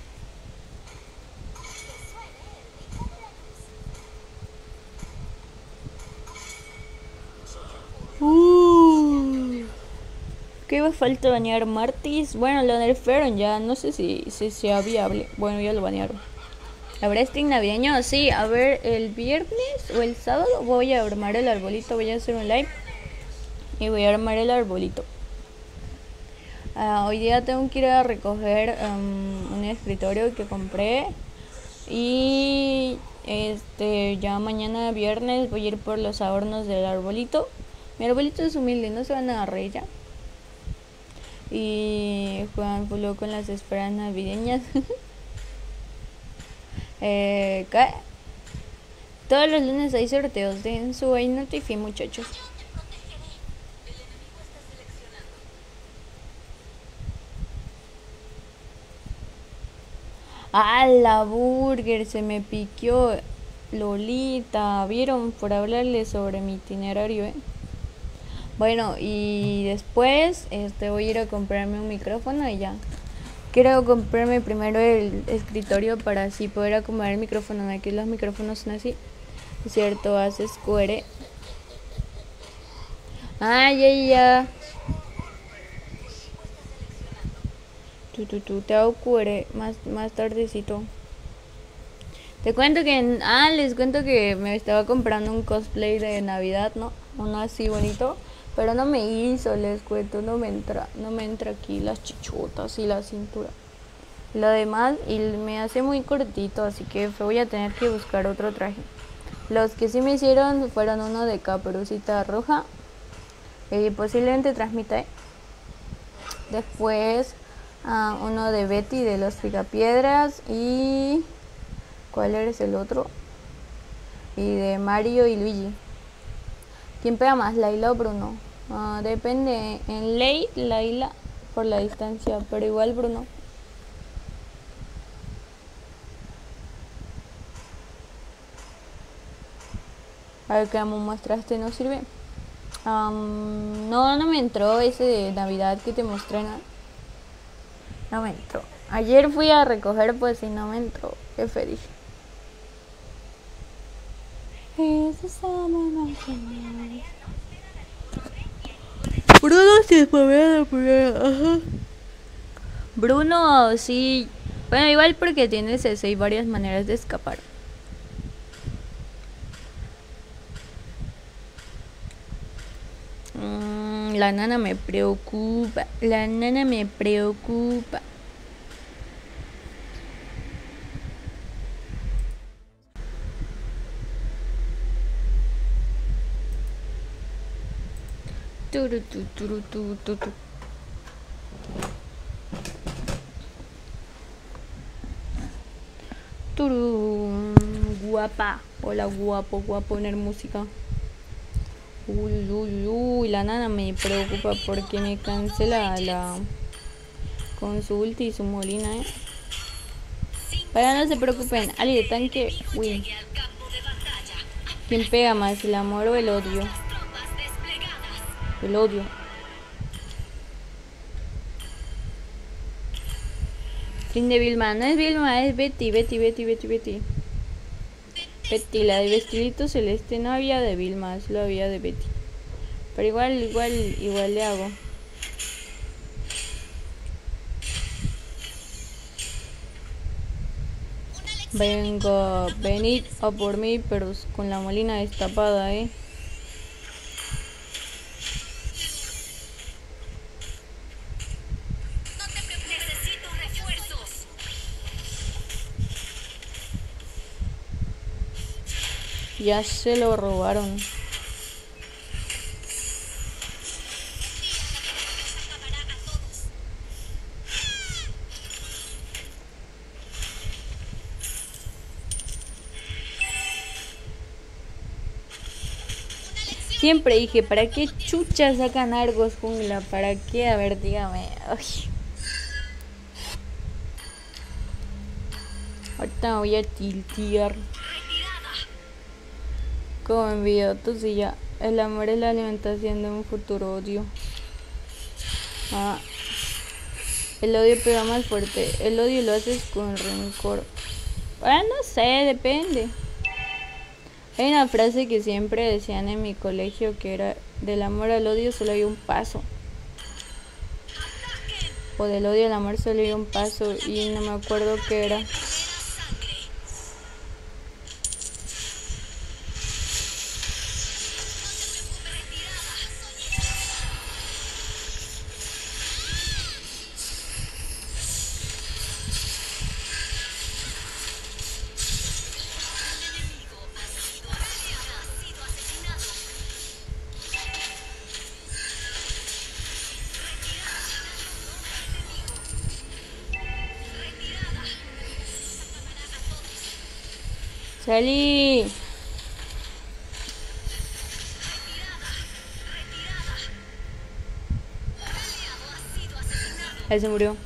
Uh, ¿Qué me falta banear? Martis. Bueno, lo nerfearon ya. No sé si, si sea viable. Bueno, ya lo banearon. ¿Habrá stream navideño? Sí, a ver, el viernes o el sábado voy a armar el arbolito. Voy a hacer un live y voy a armar el arbolito. Uh, hoy día tengo que ir a recoger um, un escritorio que compré. Y este ya mañana viernes voy a ir por los adornos del arbolito. Mi arbolito es humilde, no se van a reír ya. Y juegan full con las esferas navideñas. eh, ¿Qué? Todos los lunes hay sorteos de en su Notify, muchachos. Ah, la burger, se me piqueó. Lolita, ¿vieron? Por hablarles sobre mi itinerario, ¿eh? Bueno, y después este voy a ir a comprarme un micrófono y ya. Quiero comprarme primero el escritorio para así poder acomodar el micrófono. Aquí los micrófonos son así, es cierto, haces Q R. Ay, ya, ya. Tu, tu, tu, te hago Q R más, más tardecito. Te cuento que... Ah, les cuento que me estaba comprando un cosplay de Navidad, ¿no? Uno así bonito. Pero no me hizo, les cuento, no me entra, no me entra aquí las chichotas y la cintura. Y lo demás, y me hace muy cortito, así que voy a tener que buscar otro traje. Los que sí me hicieron fueron uno de Caperucita Roja. Y posiblemente transmita, ¿eh? Después uh, uno de Betty de los Picapiedras. Y... ¿cuál eres el otro? Y de Mario y Luigi. ¿Quién pega más, Layla o Bruno? Uh, depende. En late, Layla por la distancia, pero igual Bruno. A ver, ¿qué me mostraste? ¿No sirve? Um, no, no me entró ese de Navidad que te mostré, ¿no? No me entró. Ayer fui a recoger, pues, y no me entró. Qué feliz. Bruno se fue a Ajá. Bruno, sí. Bueno, igual porque tienes ese y varias maneras de escapar. Mm, la nana me preocupa. La nana me preocupa. Turu, tu, turu, tu, tu, tu. Turu, guapa. Hola, guapo, guapo, poner música. Uy, uy, uy, la nana me preocupa porque me cancela la con su ulti y su molina, eh. Pero no se preocupen, Ali de tanque, win. ¿Quién pega más, el amor o el odio? El odio. Fin de Vilma, no es Vilma, es Betty, Betty, Betty, Betty, Betty. Betty, la de vestidito celeste no había de Vilma, solo había de Betty. Pero igual, igual, igual le hago. Venga, venid a por mí, pero con la molina destapada, eh. Ya se lo robaron. Siempre dije, ¿para qué chucha sacan Argos jungla? ¿Para qué? A ver, dígame. Ay. Ahorita voy a tiltear. Como en video, tú sí ya. El amor es la alimentación de un futuro odio. Ah. El odio pega más fuerte. El odio lo haces con rencor. Ah, no sé, depende. Hay una frase que siempre decían en mi colegio que era: del amor al odio solo hay un paso. O del odio al amor solo hay un paso. Y no me acuerdo qué era. ¡Salí! Ahí se murió.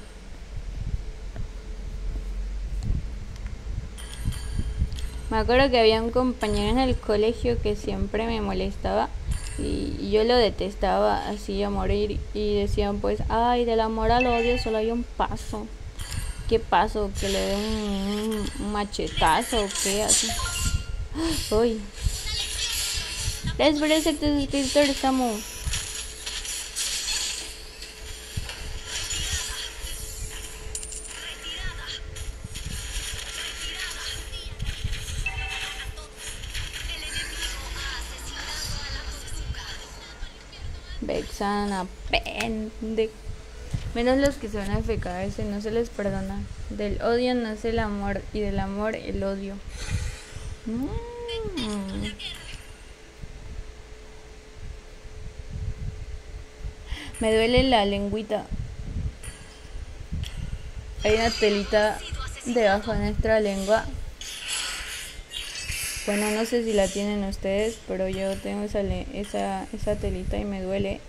Me acuerdo que había un compañero en el colegio que siempre me molestaba y yo lo detestaba así a morir, y decían pues, ay, del amor al odio solo hay un paso. ¿Qué paso? ¿Que le dé un, un machetazo o qué? Así. Uy. Gracias por ser tu suscriptor, estamos. Vexana, pende. Menos los que se van a F K S, no se les perdona. Del odio nace el amor y del amor el odio. Mm. Me duele la lengüita. Hay una telita debajo de nuestra lengua. Bueno, no sé si la tienen ustedes, pero yo tengo esa, esa, esa telita y me duele.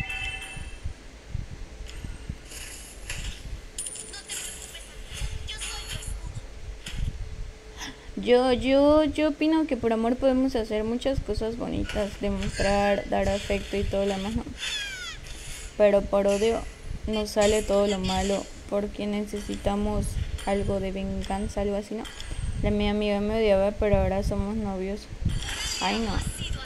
Yo, yo, yo opino que por amor podemos hacer muchas cosas bonitas, demostrar, dar afecto y todo lo demás, ¿no? Pero por odio nos sale todo lo malo, porque necesitamos algo de venganza, algo así, ¿no? La mi amiga me odiaba, pero ahora somos novios. Ay, no.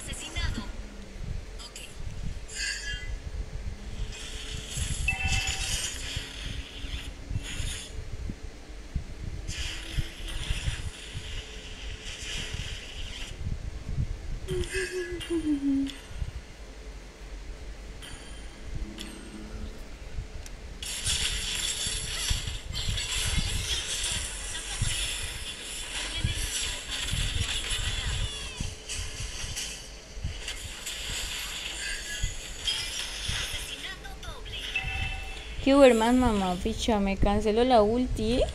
¿Qué hubo, hermano, mamá? Picha, me canceló la ulti, ¿eh?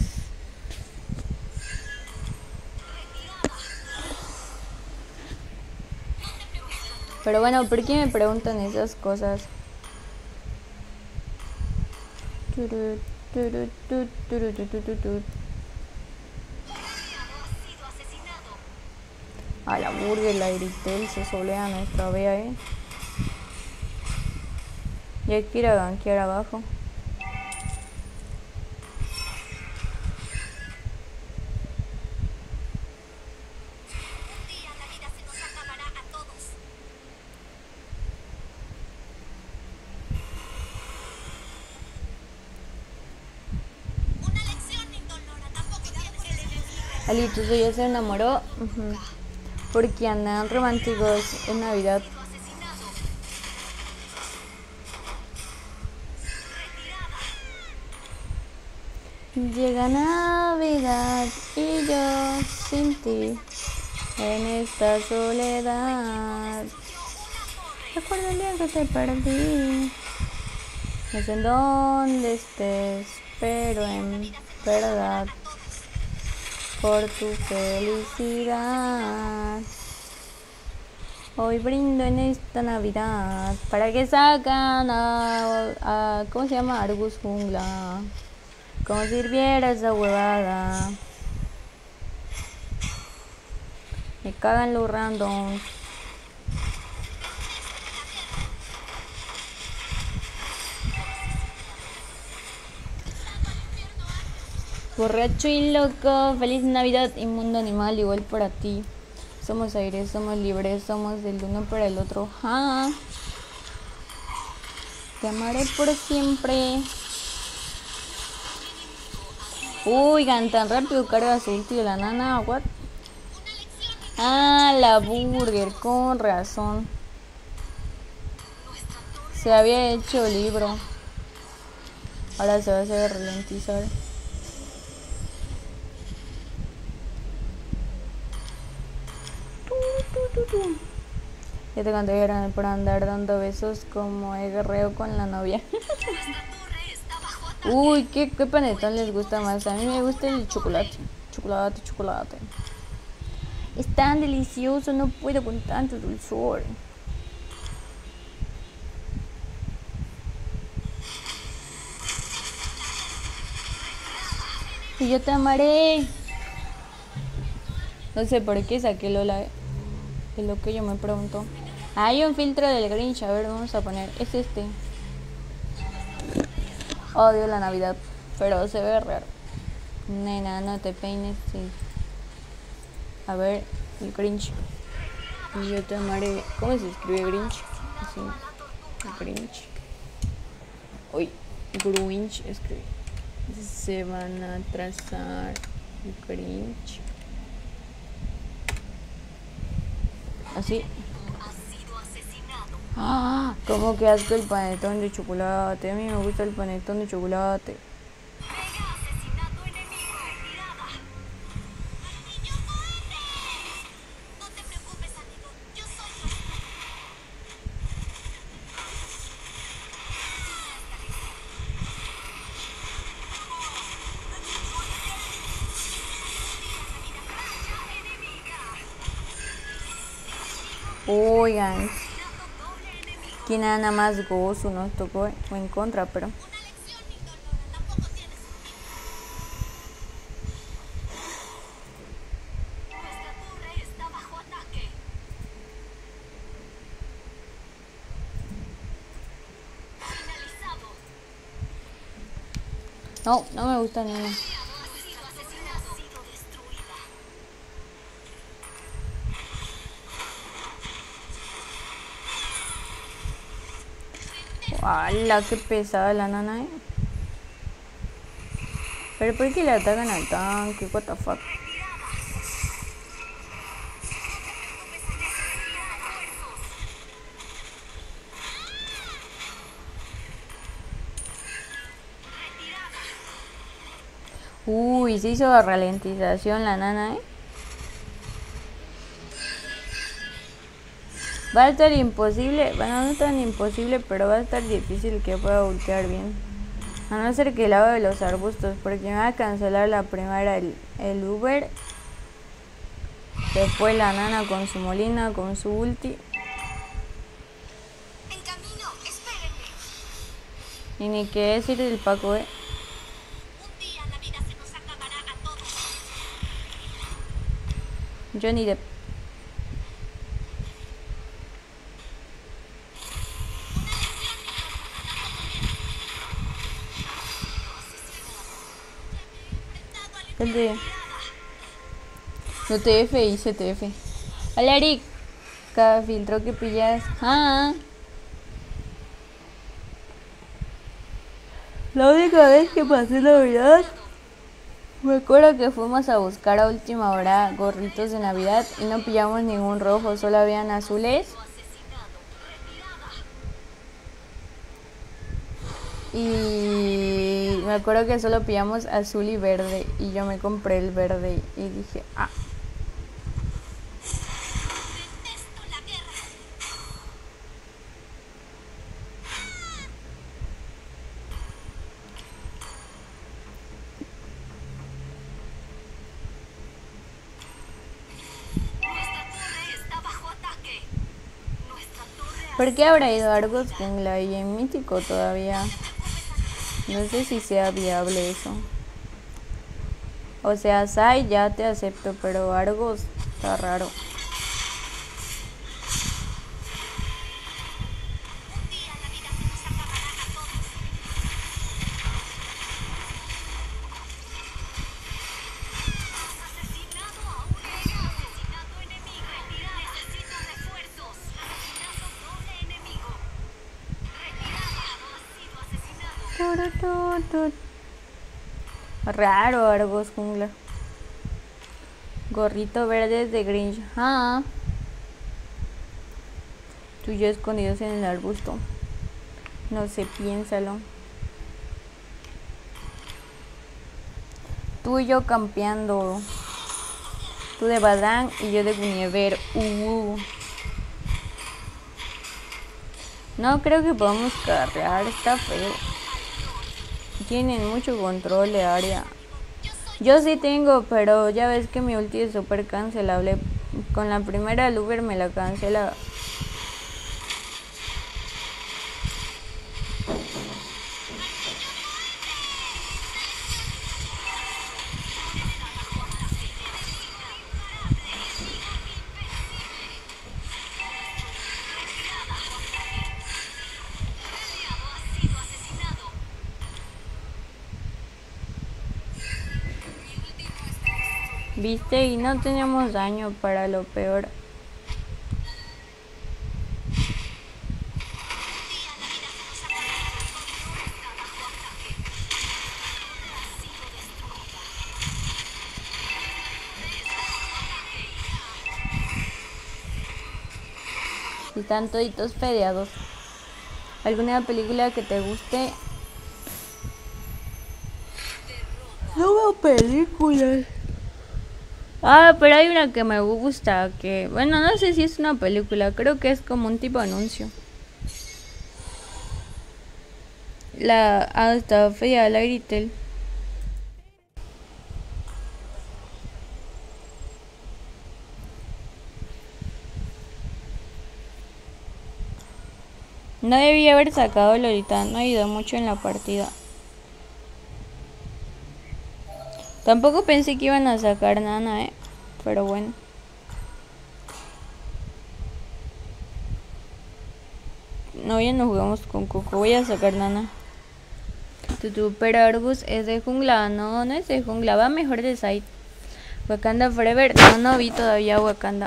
Pero bueno, ¿por qué me preguntan esas cosas? A la burger, la Iritel se solea nuestra vea, ¿eh? Y hay que ir a gankear abajo. Alito ya se enamoró. Uh-huh. Porque andan románticos en Navidad. Llega Navidad y yo sin ti. en esta soledad. Recuerdo el día que te perdí. No sé en dónde estés, pero en verdad, por tu felicidad, hoy brindo en esta Navidad para que sacan a, a ¿cómo se llama? Argus Jungla, como sirviera esa huevada. Me cagan los randoms. Borracho y loco, feliz Navidad, inmundo animal, igual para ti. Somos aire, somos libres, somos del uno para el otro. ¡Ja! Te amaré por siempre. Uy, tan rápido carga su ulti de la nana. ¿What? Ah, la burger, con razón. Se había hecho libro. Ahora se va a hacer ralentizar. Ya te conté que era por andar dando besos como el guerrero con la novia. Uy, ¿qué, qué panetón les gusta más? A mí me gusta el chocolate. Chocolate, chocolate. Es tan delicioso, no puedo con tanto dulzor. Y yo te amaré. No sé por qué saqué Lola. Es lo que yo me pregunto. Hay un filtro del Grinch. A ver, vamos a poner. Es este. Odio la Navidad, pero se ve raro. Nena, no te peines. Sí. A ver, el Grinch. Y yo te amaré. ¿Cómo se escribe Grinch? Así. Grinch. Uy, Grinch escribe. Se van a trazar el Grinch. Así. Ah, como que asco el panetón de chocolate. A mí me gusta el panetón de chocolate. Oigan, ¿quién nada más gozo nos tocó o en contra? Pero no, no me gusta ninguna. ¡Hala! ¡Qué pesada la nana, eh! Pero ¿por qué le atacan al tanque? What the fuck. Uy, se hizo ralentización la nana, eh. Va a estar imposible, bueno, no tan imposible, pero va a estar difícil que pueda ultear bien. A no ser que el lado de los arbustos, porque me va a cancelar la primera el, el Uber. Después la nana con su molina, con su ulti. En camino, espérenme. Y ni que decir del Paco, eh. Un día la vida se nos acabará a todos. Johnny Depp. El de... No T F, hice T F. Hola Eric. Cada filtro que pillas. Ah. La única vez que pasé Navidad, me acuerdo que fuimos a buscar a última hora gorritos de Navidad y no pillamos ningún rojo, solo habían azules. Y me acuerdo que solo pillamos azul y verde y yo me compré el verde y dije, ah. ¿Por qué habrá ido Argos Jungla y en Mítico todavía? No sé si sea viable eso. O sea, Sai ya te acepto, pero Argos está raro. Raro Argos Jungla. Gorrito verde de Grinch. Ah. Tú y yo escondidos en el arbusto. No sé, piénsalo. Tú y yo campeando. Tú de Badán y yo de Guniever. Uh. No creo que podamos carrear. Está feo. Tienen mucho control de área. Yo sí tengo, pero ya ves que mi ulti es súper cancelable. Con la primera el Uber me la cancela. Viste, y no teníamos daño para lo peor. Y están toditos fedeados. ¿Alguna película que te guste? No veo películas. Ah, pero hay una que me gusta, que, bueno, no sé si es una película, creo que es como un tipo de anuncio. La, ah, está fea, la Gritel. No debía haber sacado Lolita, no ayudó mucho en la partida. Tampoco pensé que iban a sacar Nana, eh. Pero bueno. No, ya no jugamos con Coco. Voy a sacar Nana. Tutu, pero Argus es de jungla. No, no es de jungla. Va mejor de side. Wakanda Forever. No, no vi todavía Wakanda.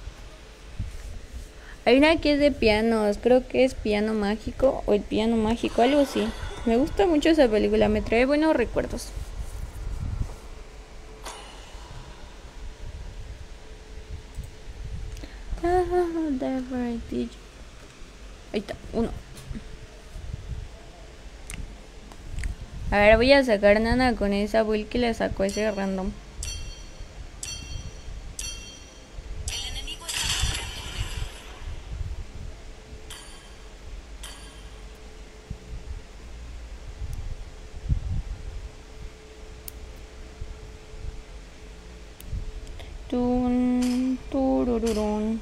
Hay una que es de pianos. Creo que es Piano Mágico. O El Piano Mágico. Algo así. Me gusta mucho esa película. Me trae buenos recuerdos. Ahí está, uno. A ver, voy a sacar Nana con esa build que le sacó ese random. El enemigo está atacando. Tun, turururun.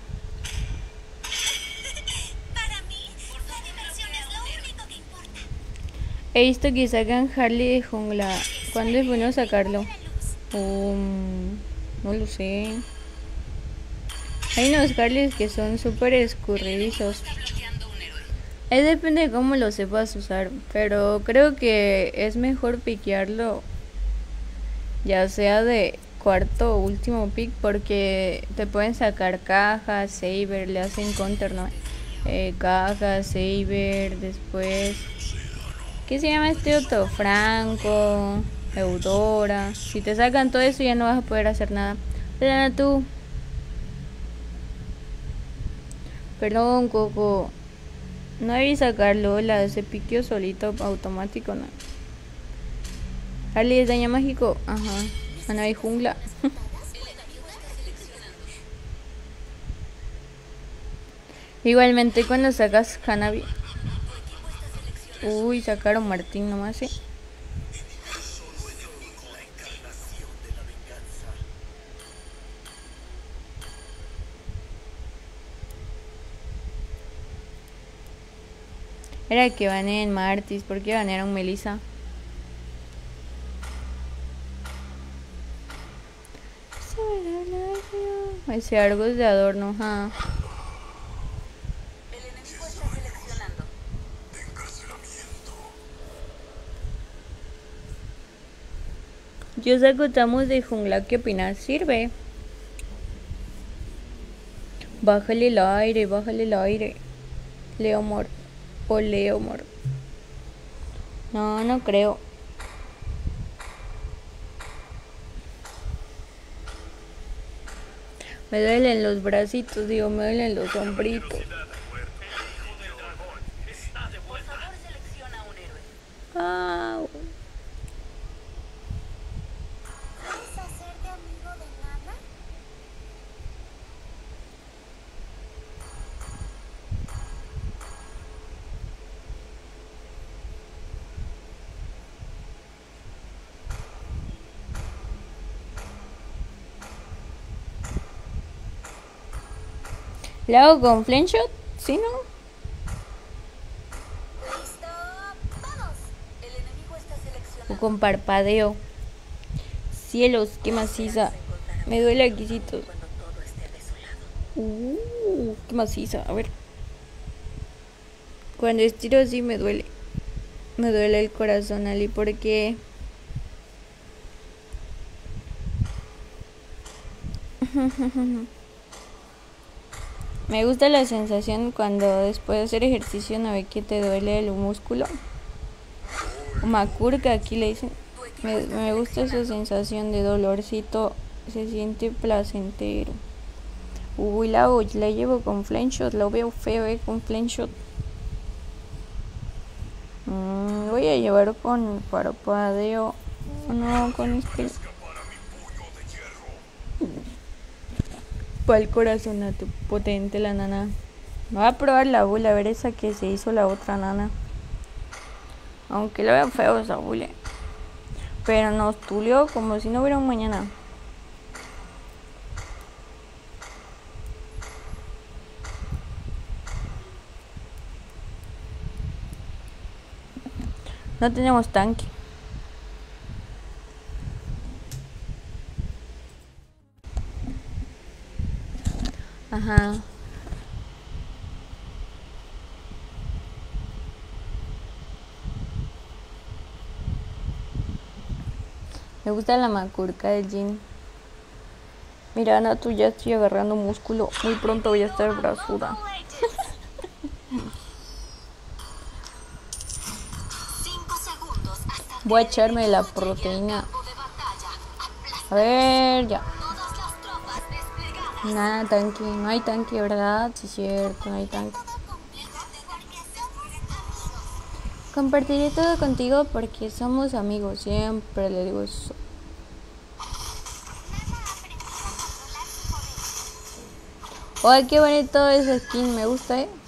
Para mí, la diversión es lo único que importa. He visto que sacan Harley de jungla. ¿Cuándo es bueno sacarlo? Um, no lo sé. Hay unos Harleys que son súper escurridizos. Está bloqueando un héroe. Es depende de cómo lo sepas usar. Pero creo que es mejor piquearlo. Ya sea de cuarto o último pick. Porque te pueden sacar cajas, Saber, le hacen counter, ¿no? Eh, caja, Saber, después... ¿Qué se llama este otro? Franco, Eudora. Si te sacan todo eso ya no vas a poder hacer nada. Lana, tú. Perdón, Coco. No debí sacarlo, la se piqueó solito, automático, no. Harley es daño mágico. Ajá. Ah, no hay jungla. Igualmente cuando sacas Hanabi. Uy, sacaron Martín nomás, ¿eh? Era que baneen Martis. ¿Por qué banearon Melissa? Ese Argos de adorno, ja. El enemigo está seleccionando. Yo saco Tamos de jungla. ¿Qué opinas? ¿Sirve? Bájale el aire, bájale el aire. Leomord. O Leomord. No, no creo. Me duelen los bracitos, digo, me duelen los hombritos. Por favor, selecciona un héroe. Au. ¿Vas a ser de amigo de Nana? ¿La hago con Flenshot? ¿Sí, no? ¿Listo? ¡Vamos! El enemigo está seleccionando. O con parpadeo. Cielos, qué maciza. Me duele aquícitos. Cuando todo esté desolado. Uh, qué maciza. A ver. Cuando estiro así me duele. Me duele el corazón, Ali, porque... Me gusta la sensación cuando después de hacer ejercicio no ve que te duele el músculo. O macurca, aquí le dicen. Me, me gusta esa sensación de dolorcito. Se siente placentero. Uy, la, la llevo con Flenshot. Lo veo feo, eh, con Flenshot. Mm, voy a llevar con parpadeo. No, con este. Para el corazonato potente la nana. Voy a probar la bula, a ver esa que se hizo la otra nana. Aunque lo veo feo esa bula. Pero nos tulió como si no hubiera un mañana. No tenemos tanque. Ajá. Me gusta la macurca del Jin. Mira, Ana, tú ya estoy agarrando músculo. Muy pronto voy a estar brazuda. Cinco segundos hasta Voy a echarme la proteína. campo de batalla. Aplasta A ver, ya. todas las tropas desplegadas. Nada, tanque. No hay tanque, ¿verdad? Sí, es cierto, no hay tanque. Compartiré todo contigo porque somos amigos. Siempre le digo eso. Ay, qué bonito ese skin. Me gusta, ¿eh?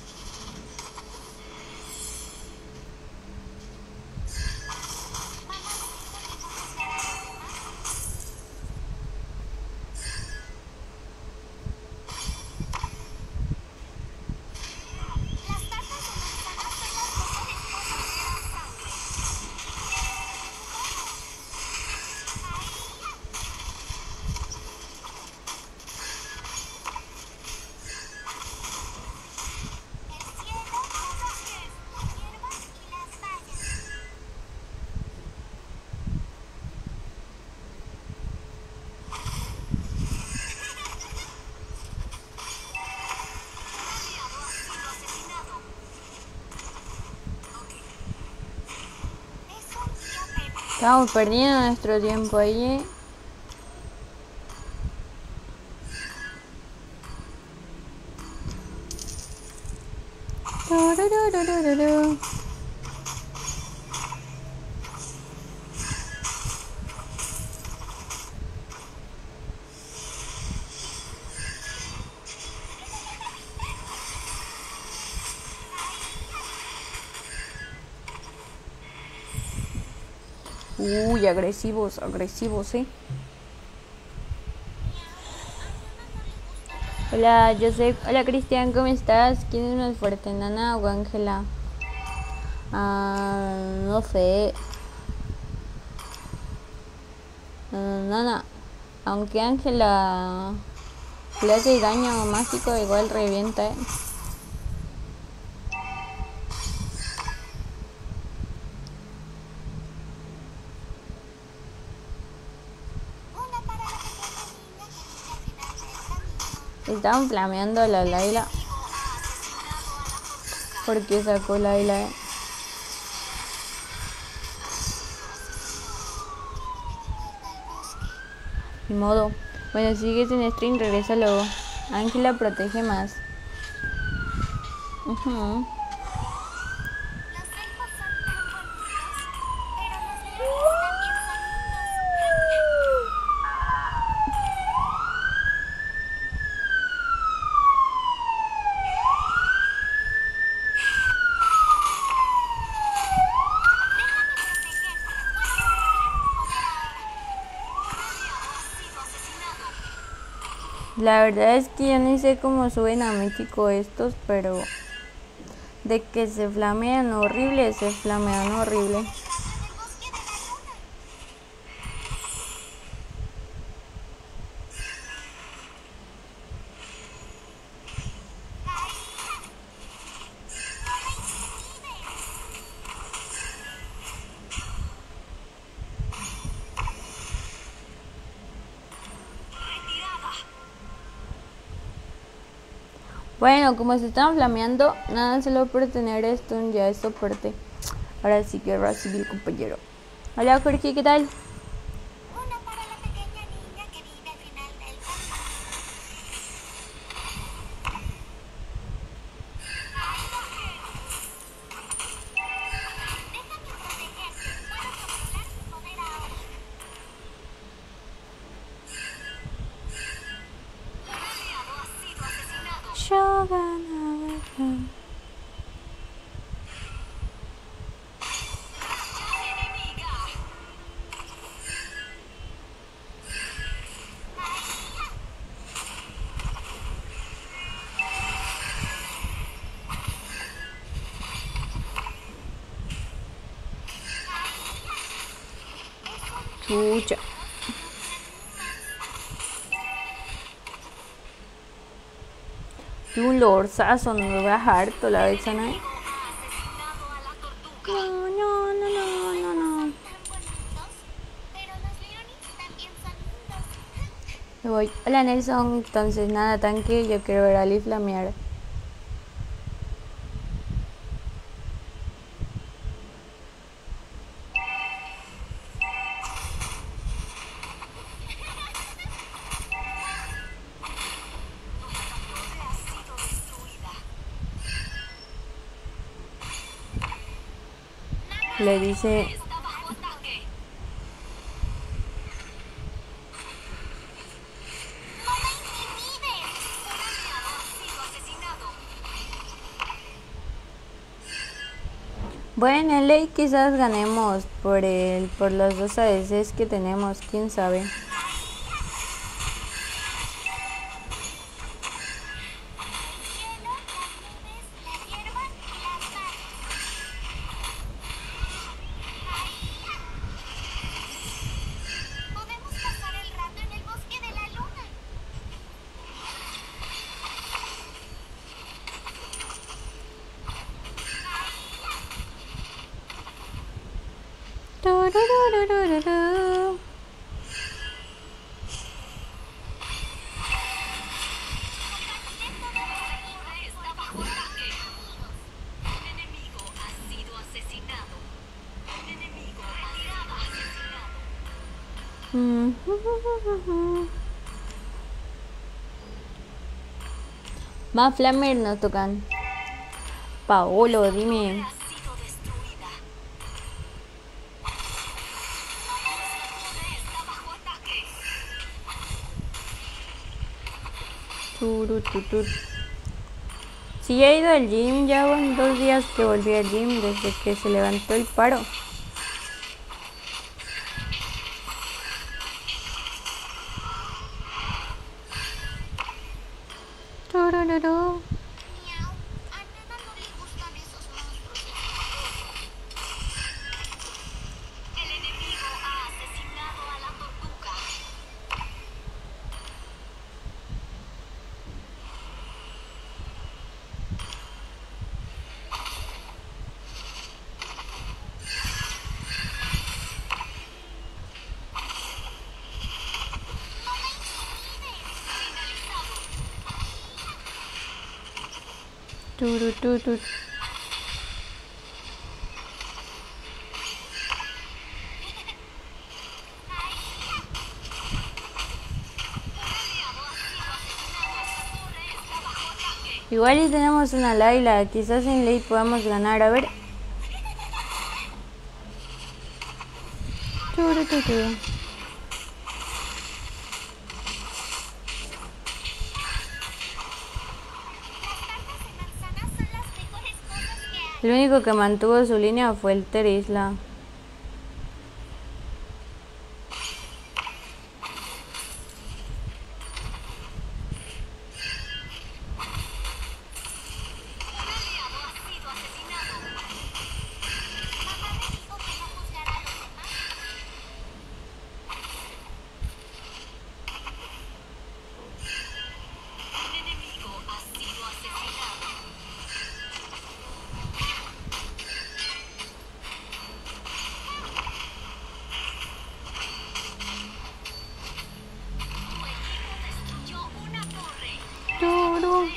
Estamos perdiendo nuestro tiempo ahí, ¿eh? Tararararara. Uy, agresivos, agresivos, ¿eh? Hola, Joseph. Hola, Cristian, ¿cómo estás? ¿Quién es más fuerte, Nana o Ángela? Ah, no sé. No, no, no. Aunque Ángela le hace daño mágico, igual revienta, ¿eh? Estaban flameando a la Layla. Porque sacó Layla, ¿eh? Ni modo. Bueno, si sigues en stream, regresa luego. Ángela protege más. Uh-huh. La verdad es que yo ni sé cómo suben a mítico estos, pero de que se flamean horrible, se flamean horrible. Bueno, como se están flameando, nada solo por tener esto ya es soporte. Ahora sí que va a seguir, compañero. Hola Jorge, ¿qué tal? Una para la pequeña niña que vive al final del camino. Déjame protegerte. Puedo controlar mi poder ahora. Un aliado ha sido asesinado. Shogun. Chucha. Y un lorzazo, no me va harto la vez, ¿no? No, no, no, no, no, no. Pero los leones también son lindos. Me voy. Hola Nelson, entonces nada, tanque, yo quiero ver a Ali flamear. Le dice... Está bajo ataque. ¡No me intimides! Un aliado ha sido asesinado. Bueno, en ley quizás ganemos por el, por los dos A D Cs que tenemos, quién sabe. Podemos pasar el rato en el bosque de la luna. Turururururu. Está bajo ataque. Un enemigo ha sido asesinado. Un enemigo ha sido asesinado. Mm. Más flamer nos tocan. Paolo, dime. Ha sido destruida. Está bajo ataque. Turututut. Sí, he ido al gym, ya van dos días que volví al gym desde que se levantó el paro. Turururu. Miau. A Nana no le gustan esos monstruos. Turu, tu, tu. Igual y tenemos una Layla, quizás en late podamos ganar, a ver. Turu, tu, tu. El único que mantuvo su línea fue el Terisla. Turu.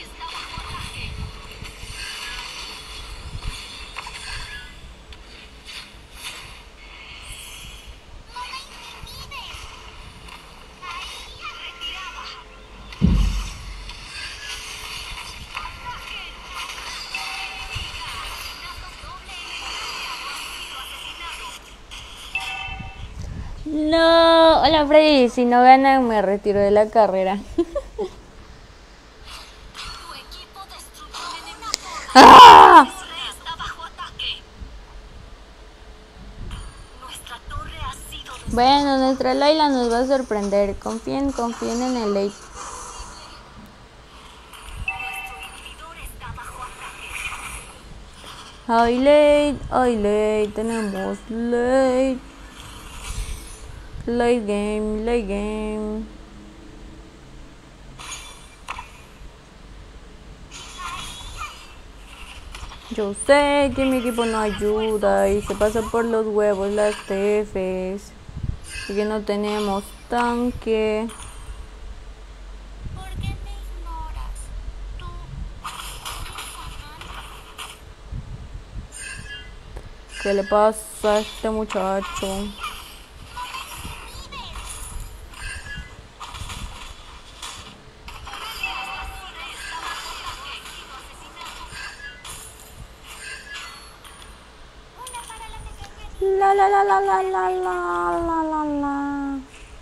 No, hola Freddy, si no ganan me retiro de la carrera. ¡Ah! Bueno, nuestra Layla nos va a sorprender. Confíen, confíen en el late. Hay late, hay late, tenemos late. Late game, late game. Yo sé que mi equipo no ayuda y se pasa por los huevos las T Fs. Y que no tenemos tanque. ¿Por qué me ignoras? Tú ¿Qué le pasa a este muchacho? La la la la la la la la la la.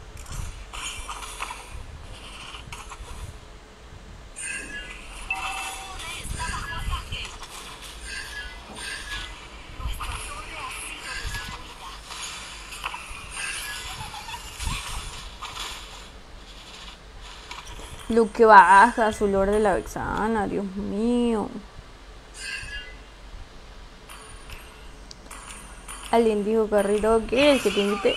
Lo que baja, su Lord de la Vexana, Dios mío. Alguien dijo Carrito que el que te invite.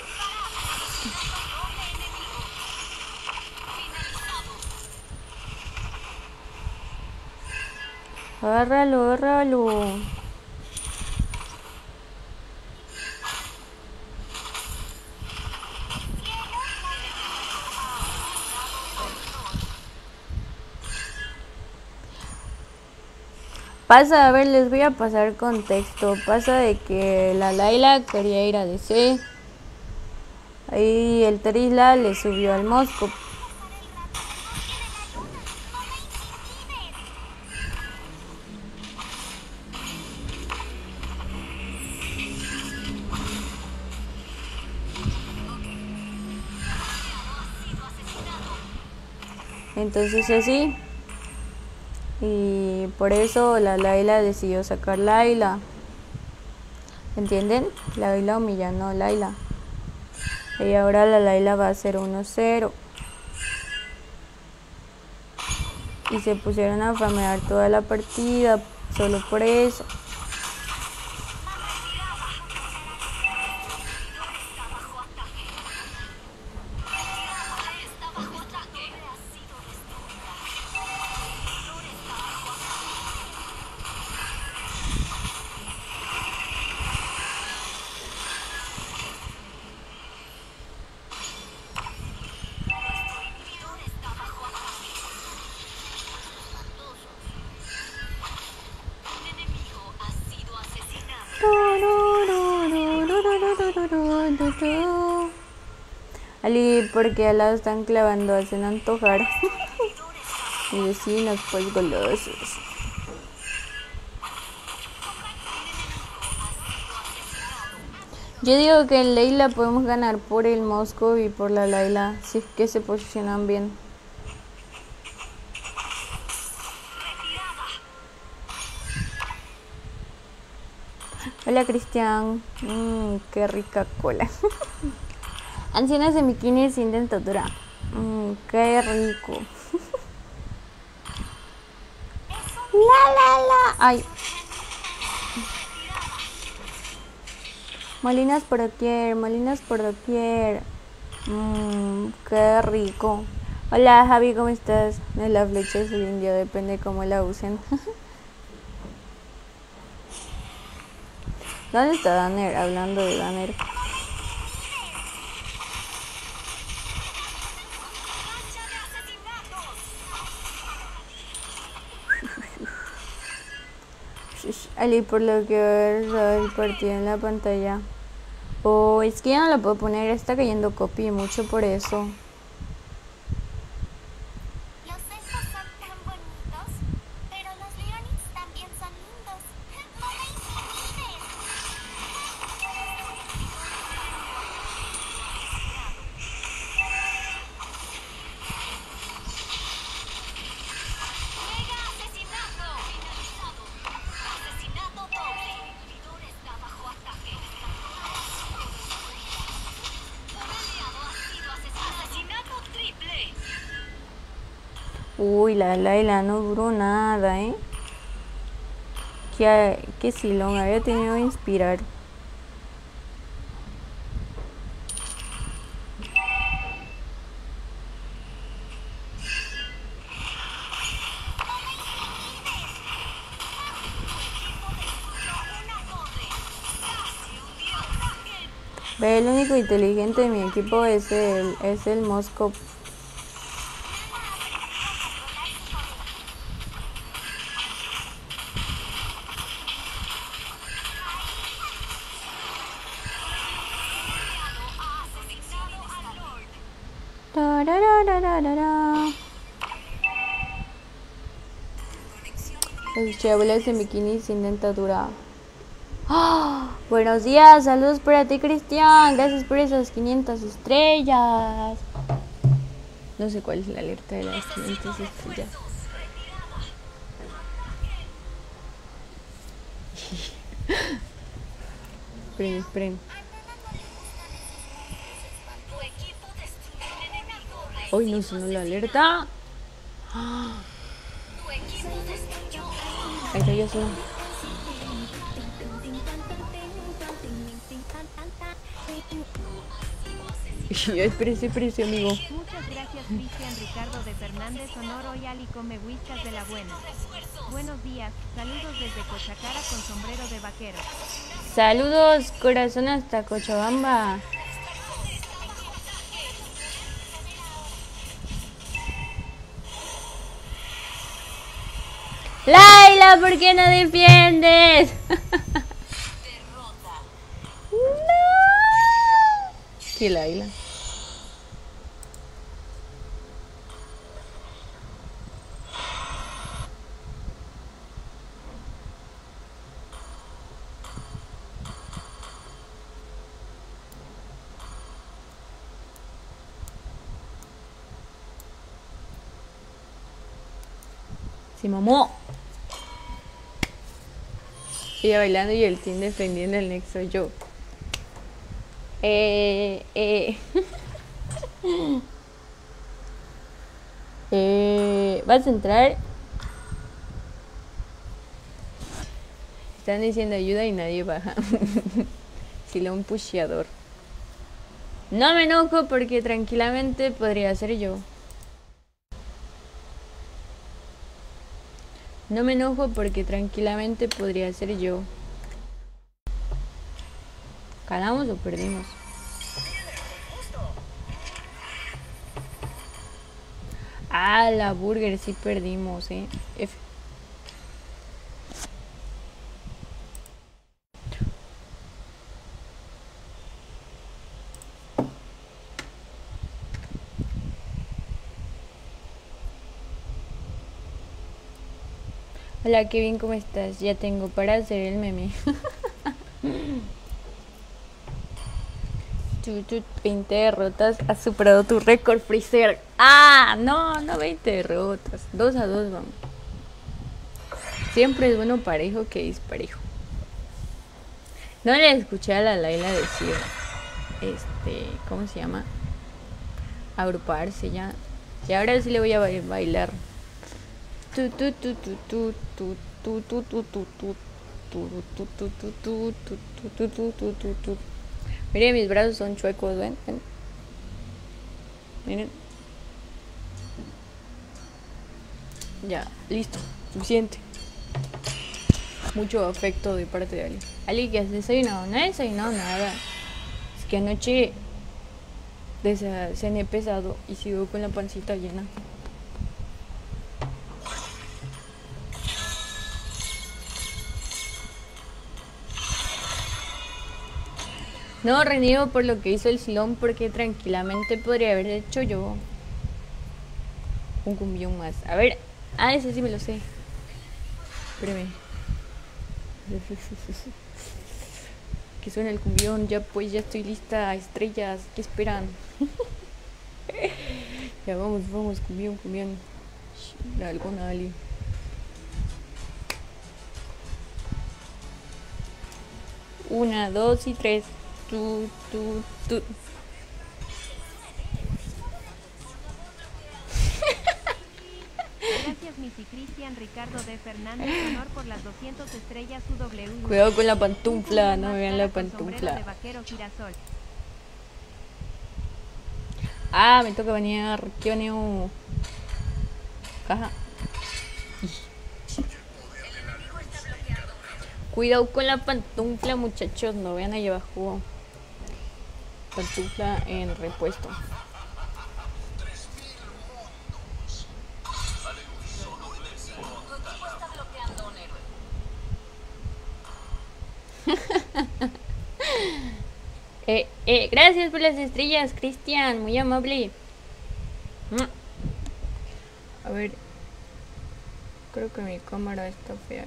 Agárralo, agárralo. Pasa, a ver, les voy a pasar contexto. Pasa de que la Layla quería ir a D C. Ahí el Terisla le subió al Mosco. Entonces así. Y por eso la Layla decidió sacar Layla. ¿Entienden? La Layla humillando a Layla. Y ahora la Layla va a ser uno cero. Y se pusieron a famear toda la partida solo por eso. Ali, porque al lado están clavando, hacen antojar. Y vecinos, pues golosos. Yo digo que en Layla podemos ganar por el Moscow y por la Layla, si es que se posicionan bien. Hola Cristian, mmm, qué rica cola. Ancianas de bikini sin dentadura, mmm, qué rico. La la la, ay. Molinas por doquier, molinas por doquier. Mmm, qué rico. Hola Javi, ¿cómo estás? La flecha es el indio, depende cómo la usen. ¿Dónde está Danner? Hablando de Danner. Ali, por lo que ver el partido en la pantalla. Oh, es que ya no lo puedo poner, está cayendo copy mucho por eso. Los elfos son tan bonitos, pero los leonins también son lindos. ¡No me intimides! ¡Mega asesinato! Finalizado. Asesinato doble. El servidor está bajo ataque. Un aliado ha sido asesinado. Asesinato triple. Uy, la Layla no duró nada, ¿eh? Que, que si lo había tenido que inspirar. Ve, el único inteligente de mi equipo es el, es el Moscow. Los chabulas en bikini sin dentadura. ¡Oh! Buenos días, saludos para ti Cristian, gracias por esas quinientas estrellas. No sé cuál es la alerta de las quinientas estrellas. Esperen, esperen. Hoy no sonó la alerta. Ahí está, ya sonó. Espérese, espérese, amigo. Muchas gracias Cristian Ricardo de Fernández Honoro y Ali Come Whiskas de la Buena. Buenos días, saludos desde Cochacara con sombrero de vaquero. Saludos, corazón hasta Cochabamba. Layla, ¿por qué no defiendes? No. ¿Qué Layla? Se mamó. Ella bailando y el team defendiendo el nexo. Yo. Eh, eh. eh. ¿Vas a entrar? Están diciendo ayuda y nadie baja. Silo un pusheador. No me enojo porque tranquilamente podría ser yo. No me enojo porque tranquilamente podría ser yo. ¿Ganamos o perdimos? Ah, la burger, sí perdimos, eh. F. Hola Kevin, ¿cómo estás? Ya tengo para hacer el meme. Tu, tu, veinte derrotas, has superado tu récord, Freezer. Ah, no, no veinte derrotas. dos a dos vamos. Siempre es bueno parejo que disparejo. No le escuché a la Laila decir, este, ¿cómo se llama? Agruparse ya. Y ahora sí le voy a bailar. Tu, tu, tu, tu, tu, tu, tu, tu, tu, tu, tu. Miren, mis brazos son chuecos, ¿ven? ¿ven? Miren. Ya, listo, suficiente. Mucho afecto de parte de Ali. Ali, ¿qué has desayunado? No he desayunado nada. Es que anoche cené pesado y sigo con la pancita llena. No reniego por lo que hizo el Silón, porque tranquilamente podría haber hecho yo un cumbión más. A ver, ah, ese sí me lo sé. Espérame. Que suena el cumbión, ya pues, ya estoy lista, estrellas, ¿qué esperan? Ya vamos, vamos, cumbión, cumbión. La alguna Ali. Una, dos y tres. Tu, tu, tu. Gracias Missy Cristian Ricardo de Fernández Honor por las doscientas estrellas U W. Cuidado con la pantufla, no me vean la pantufla. De vaquero girasol. Ah, me toca banear. ¿Qué baneo? Caja. Cuidado con la pantufla, muchachos. No vean ahí abajo. Pantufla en repuesto. eh, eh, gracias por las estrellas, Cristian. Muy amable. A ver. Creo que mi cámara está fea.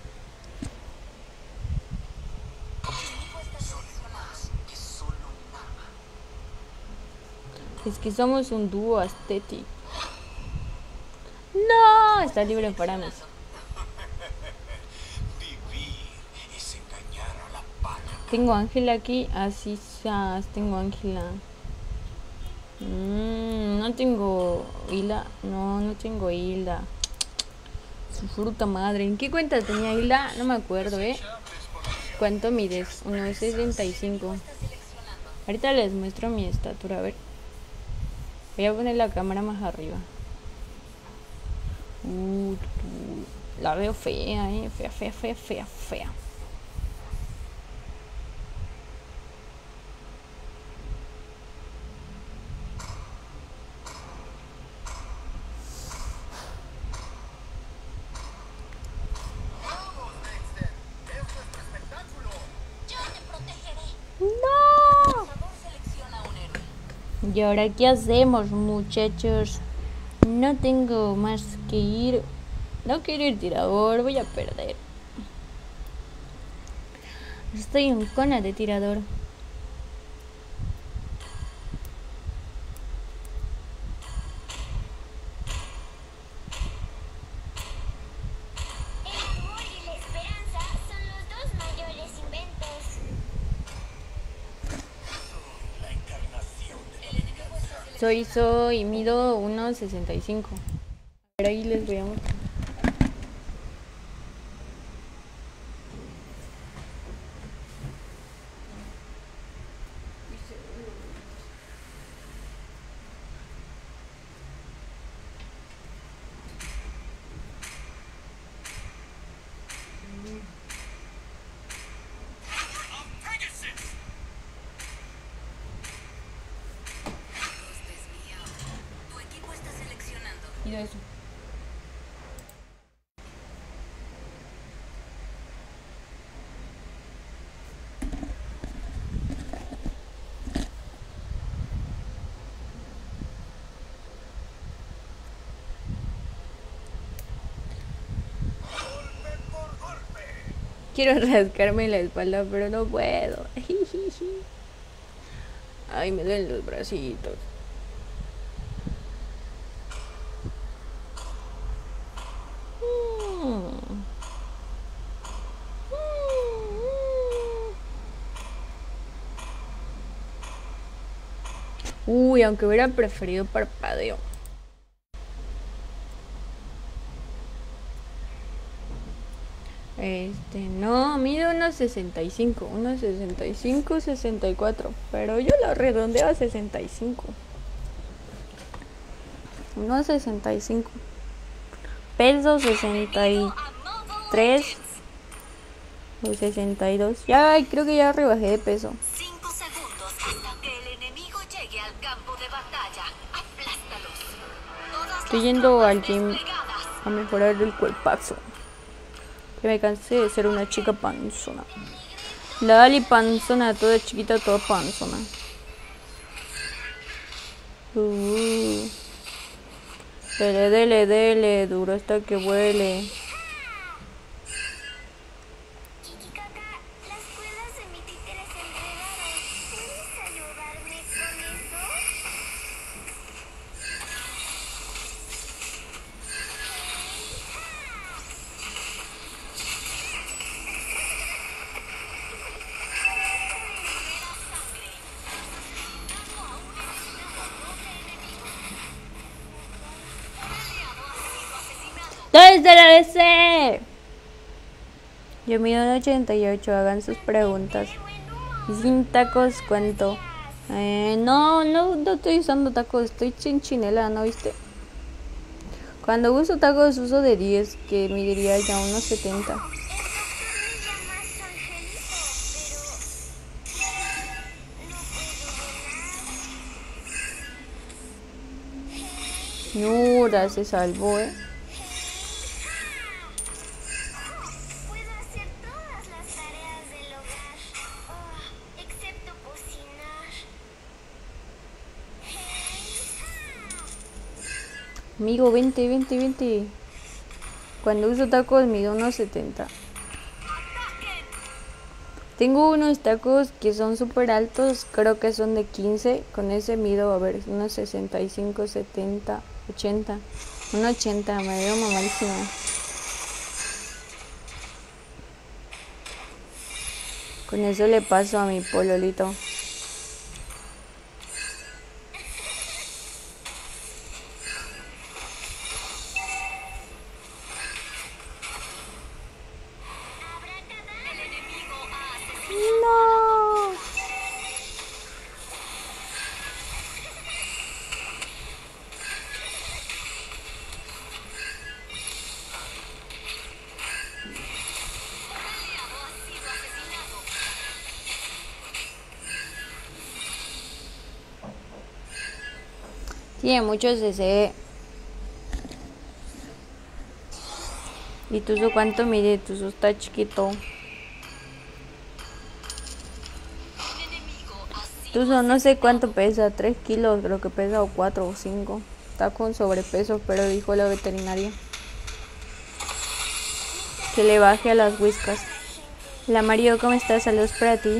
Es que somos un dúo estético. No, está libre para mí. Tengo Ángela aquí, así sas, tengo Ángela. Mm, no tengo Hilda, no, no tengo Hilda. Su fruta madre. ¿En qué cuenta tenía Hilda? No me acuerdo, ¿eh? ¿Cuánto mides? uno sesenta y cinco. Ahorita les muestro mi estatura, a ver. Voy a poner la cámara más arriba. Uh, la veo fea, eh. Fea, fea, fea, fea, fea. ¡No! ¿Y ahora qué hacemos, muchachos? No tengo más que ir. No quiero ir tirador, voy a perder. Estoy en cona de tirador. El amor y la esperanza son los dos mayores inventos. Soy, soy, mido uno sesenta y cinco. Pero ahí les voy a mostrar. Mira eso. Quiero rascarme la espalda, pero no puedo. Ay, me duelen los bracitos. Uy, aunque hubiera preferido parpadeo. Este, no, mido unos sesenta y cinco, unos sesenta y cinco, sesenta y cuatro, pero yo lo redondeo a sesenta y cinco. Unos sesenta y cinco. Peso sesenta y tres o sesenta y dos. Ya, creo que ya rebajé de peso. Cinco segundos hasta que el enemigo llegue al campo de batalla. Aplástalos. Todas Estoy las yendo tropas al gym desplegadas. a mejorar el cuerpazo. Que me cansé de ser una chica panzona. La Ali panzona, toda chiquita, toda panzona. Uh. Dele, dele, dele, duro hasta que huele. Kikikaka, las cuerdas de mi títere se enredaron. ¿Puedes ayudarme con eso? ¡Desde la D C! Yo mido un ochenta y ocho, hagan sus preguntas. ¿Y sin tacos cuánto? Eh, no, no, no estoy usando tacos, estoy chinchinela, ¿no viste? Cuando uso tacos uso de diez, que mediría ya unos setenta. El doctor me llama su angelito, pero no puedo volar. Nura se salvó, eh. Puedo hacer todas las tareas del hogar, oh, excepto cocinar. Amigo, vente, vente, vente. Cuando uso tacos mido unos setenta. Tengo unos tacos que son súper altos, creo que son de quince. Con ese mido, a ver, unos sesenta y cinco, setenta, ochenta. Un ochenta, me veo mamadísima. Con eso le paso a mi pololito. No. Tiene mucho C C. ¿Y tú cuánto mide? Tú está chiquito. Tú no sé cuánto pesa, tres kilos creo que pesa, o cuatro o cinco. Está con sobrepeso, pero dijo la veterinaria que le baje a las whiskas. La Mario, ¿cómo estás? Saludos para ti.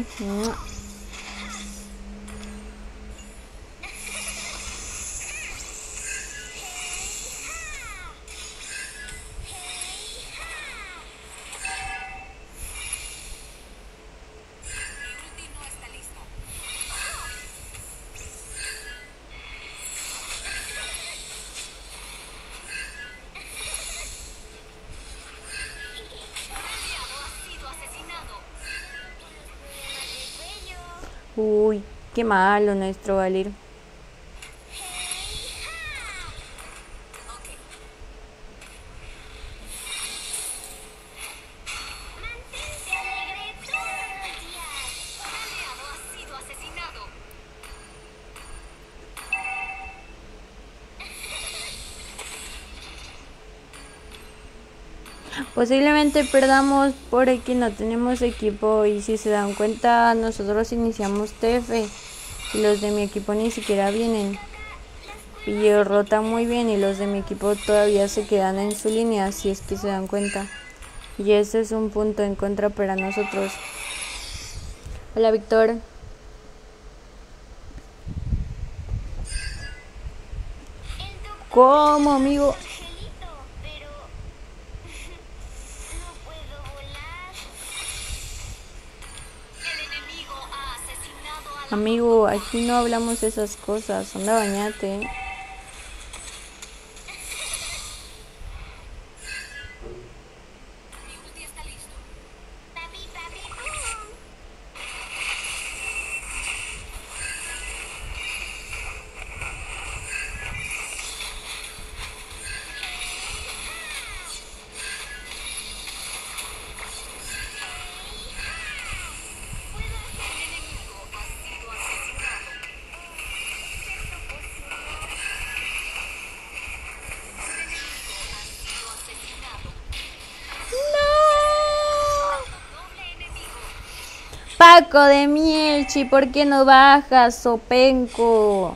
Uy, qué malo nuestro Valir. Mantente alegre todos los días. Un aliado ha sido asesinado. Posiblemente perdamos porque no tenemos equipo, y si se dan cuenta nosotros iniciamos T F y los de mi equipo ni siquiera vienen. Y rota muy bien y los de mi equipo todavía se quedan en su línea, si es que se dan cuenta. Y ese es un punto en contra para nosotros. Hola, Víctor. El doctor ¿Cómo, amigo? Angelito, pero no puedo volar. El enemigo ha asesinado a la Amigo, aquí no hablamos de esas cosas. Anda, bañate. Mi ulti está listo. Papi, papi, boom. Paco de Mielchi, ¿por qué no bajas, sopenco?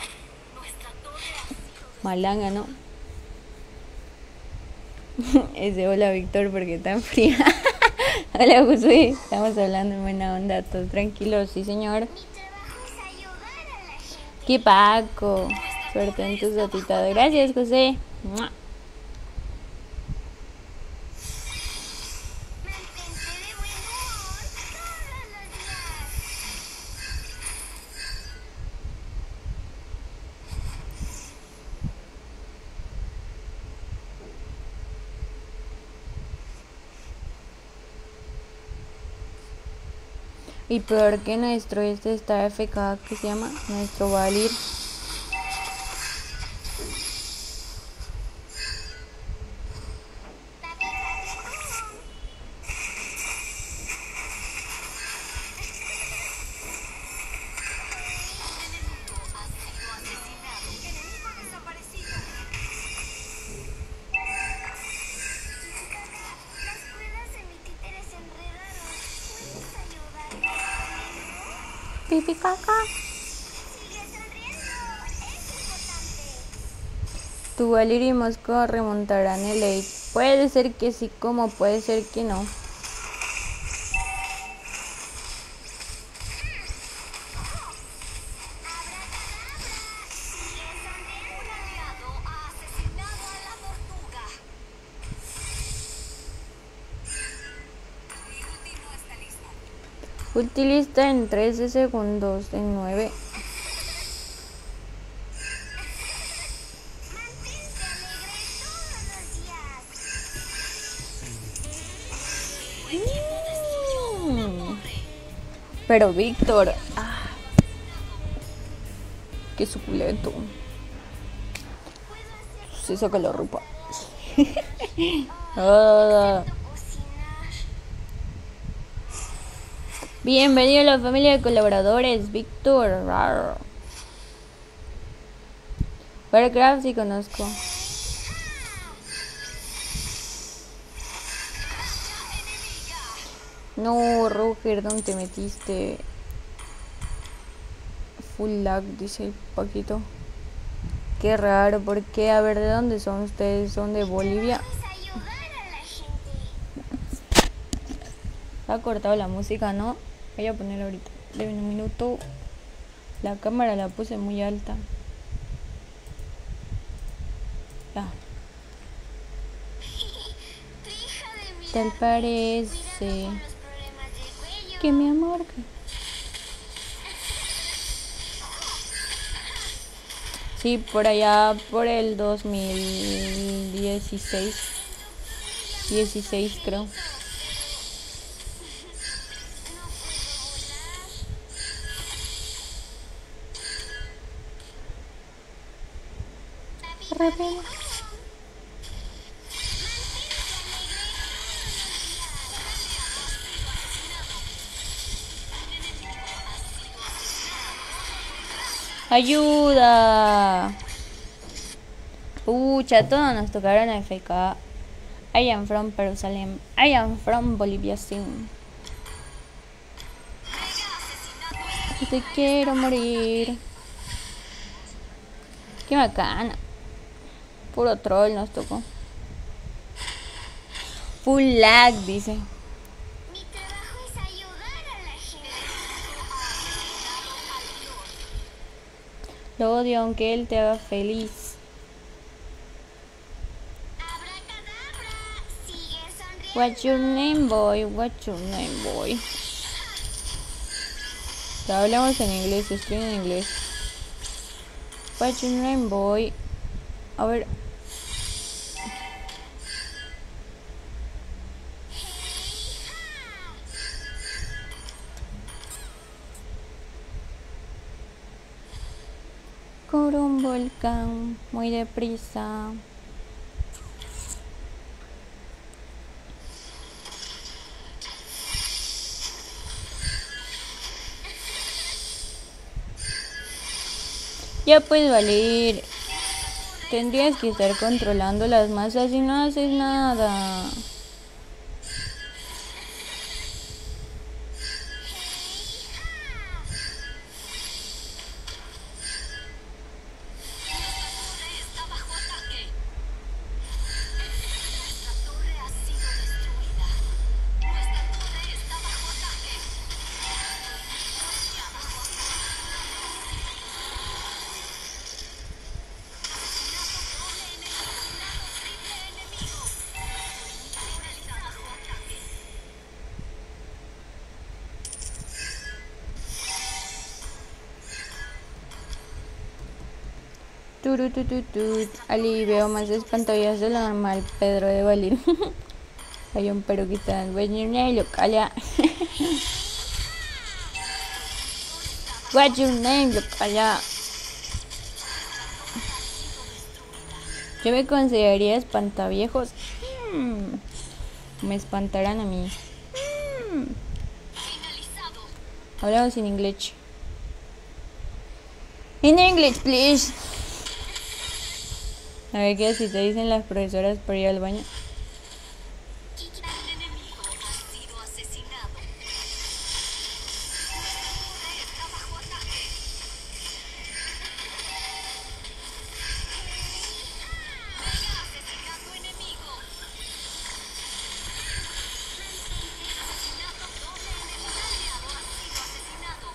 Malanga, ¿no? Ese hola, Víctor, porque está fría. Hola, Josué. Estamos hablando en buena onda, todos tranquilos, sí, señor. Mi trabajo es ayudar a la gente. ¿Qué Paco? Suerte en tus gatitas. Gracias, José. ¡Mua! Mantente de buen humor todos los días. Y peor que nuestro, este está F K, ¿qué se llama? Nuestro Valir. Papi, papi, boom. Enemigo desaparecido. Las cuerdas de mi títere se enredaron. ¿Puedes ayudarme conmigo? Pipi caca. Sigue sonriendo. Es importante. Tu Valir y Mosco remontarán el eight. Puede ser que sí, como puede ser que no. Un aliado ha asesinado a la tortuga. Mi ulti no está lista. Utiliza en trece segundos, en nueve. Mantente alegre todos los días. Mm. Pero Víctor, ah, qué suculento. Se saca la ropa. Ah. Cocinar. Bienvenido a la familia de colaboradores, Víctor. Rar. Warcraft sí conozco. No, Roger, ¿dónde te metiste? Full lag, dice el Paquito. Qué raro, ¿por qué? A ver, ¿de dónde son ustedes? ¿Son de Bolivia? Es ayudar a la gente. Ha cortado la música, ¿no? Voy a ponerla ahorita. De un minuto. La cámara la puse muy alta. Ya. Tu hija de mi Tal lado, parece cuidado con los problemas de cuello. que mi amor. Sí, por allá, por el dos mil dieciséis. dieciséis creo. Rápido. ¡Ayuda! Pucha, todos nos tocaron a F K. I am from Jerusalem. I am from Bolivia, sin. Te quiero morir. Qué bacana. Puro troll nos tocó. full lag, dice. Mi trabajo es ayudar a la gente. Lo odio aunque él te haga feliz. Abracadabra, sigue sonriendo. What's your name, boy? What's your name, boy? Ya hablamos en inglés, estoy en inglés. What's your name, boy? A ver. Por un volcán muy deprisa. Ya puedes valer. Tendrías que estar controlando las masas y no haces nada. Está bajo ataque. Nuestra torre ha sido destruida. Nuestra torre está bajo ataque. Turutututut. Ali, veo más despantallas de lo normal. Pedro de Balín. Hay un perro que está en lo calla. What's your name? Lo calla. Yo me consideraría espantaviejos. Hmm. Me espantarán a mí. Hmm. Hablamos en inglés. In English, please. A ver qué si te dicen las profesoras por ir al baño. El enemigo ha sido asesinado. Está bajo ataque. Mega asesinato enemigo. Asesinato doble enemigo. Aliado ha sido asesinado.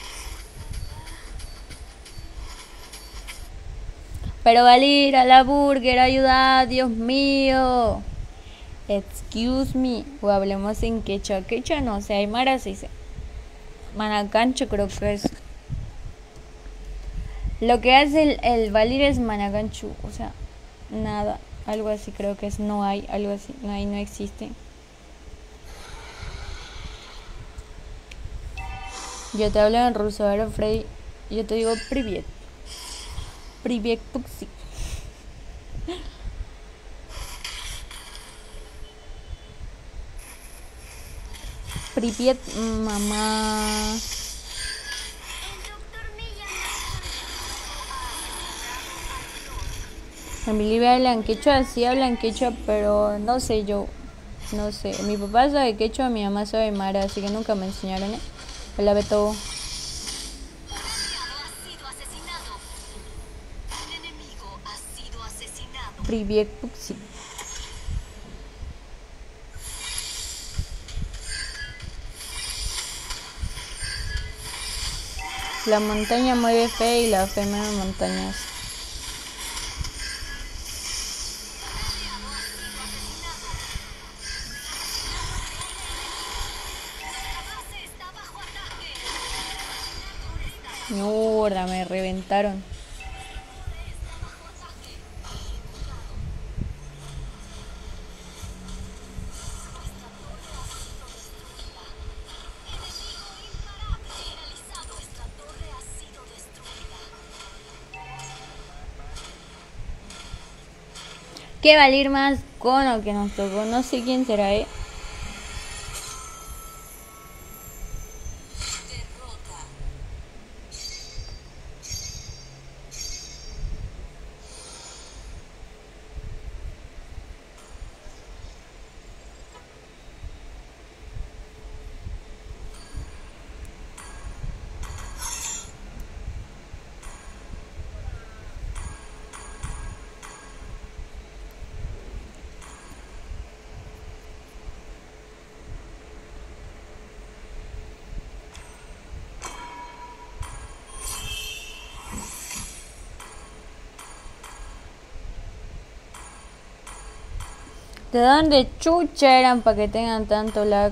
Pero valir a la burger, ayuda, Dios mío. Excuse me. O hablemos en quechua. Quechua no sé, aymara se dice. Manacancho creo que es. Lo que hace el, el valir es manacancho. O sea, nada. Algo así creo que es. No hay, algo así. No hay, no existe. Yo te hablo en ruso, ahora Freddy. Yo te digo privet. Privet Puxi. Privet, mamá. El doctor me llama. En mi libro hablan quechua, sí hablan quechua, pero no sé yo. No sé. Mi papá sabe quechua, mi mamá sabe mara, así que nunca me enseñaron, ¿eh? Hola, Beto. Un aliado ha sido asesinado. Un enemigo ha sido asesinado. Privet Puxi. La montaña mueve fe y la fe mueve montañas. Mierda, me reventaron. ¿Qué valir más cono que nos tocó? No sé quién será, eh. ¿De dónde chucha eran para que tengan tanto lag?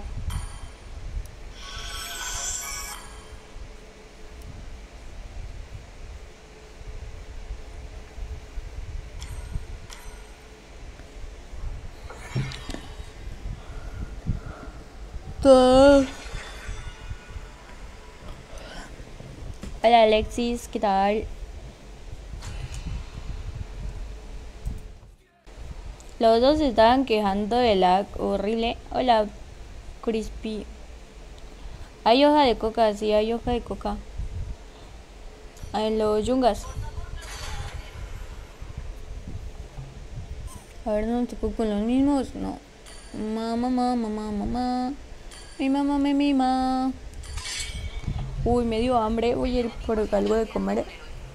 Todo. Hola Alexis, ¿qué tal? Los dos se estaban quejando de lag horrible. Hola, Crispy. Hay hoja de coca, sí, hay hoja de coca. En los yungas. A ver, ¿no tocó con los mismos? No. Mamá, mamá, mamá, mamá. Mi mamá me mima. Uy, me dio hambre. Voy a ir por algo de comer.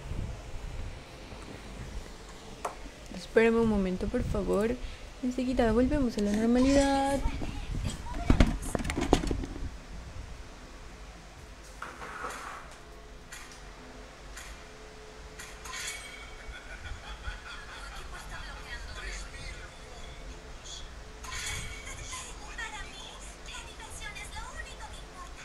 Espérame un momento, por favor. Enseguida volvemos a la normalidad. Para mí, la diversión es lo único que importa.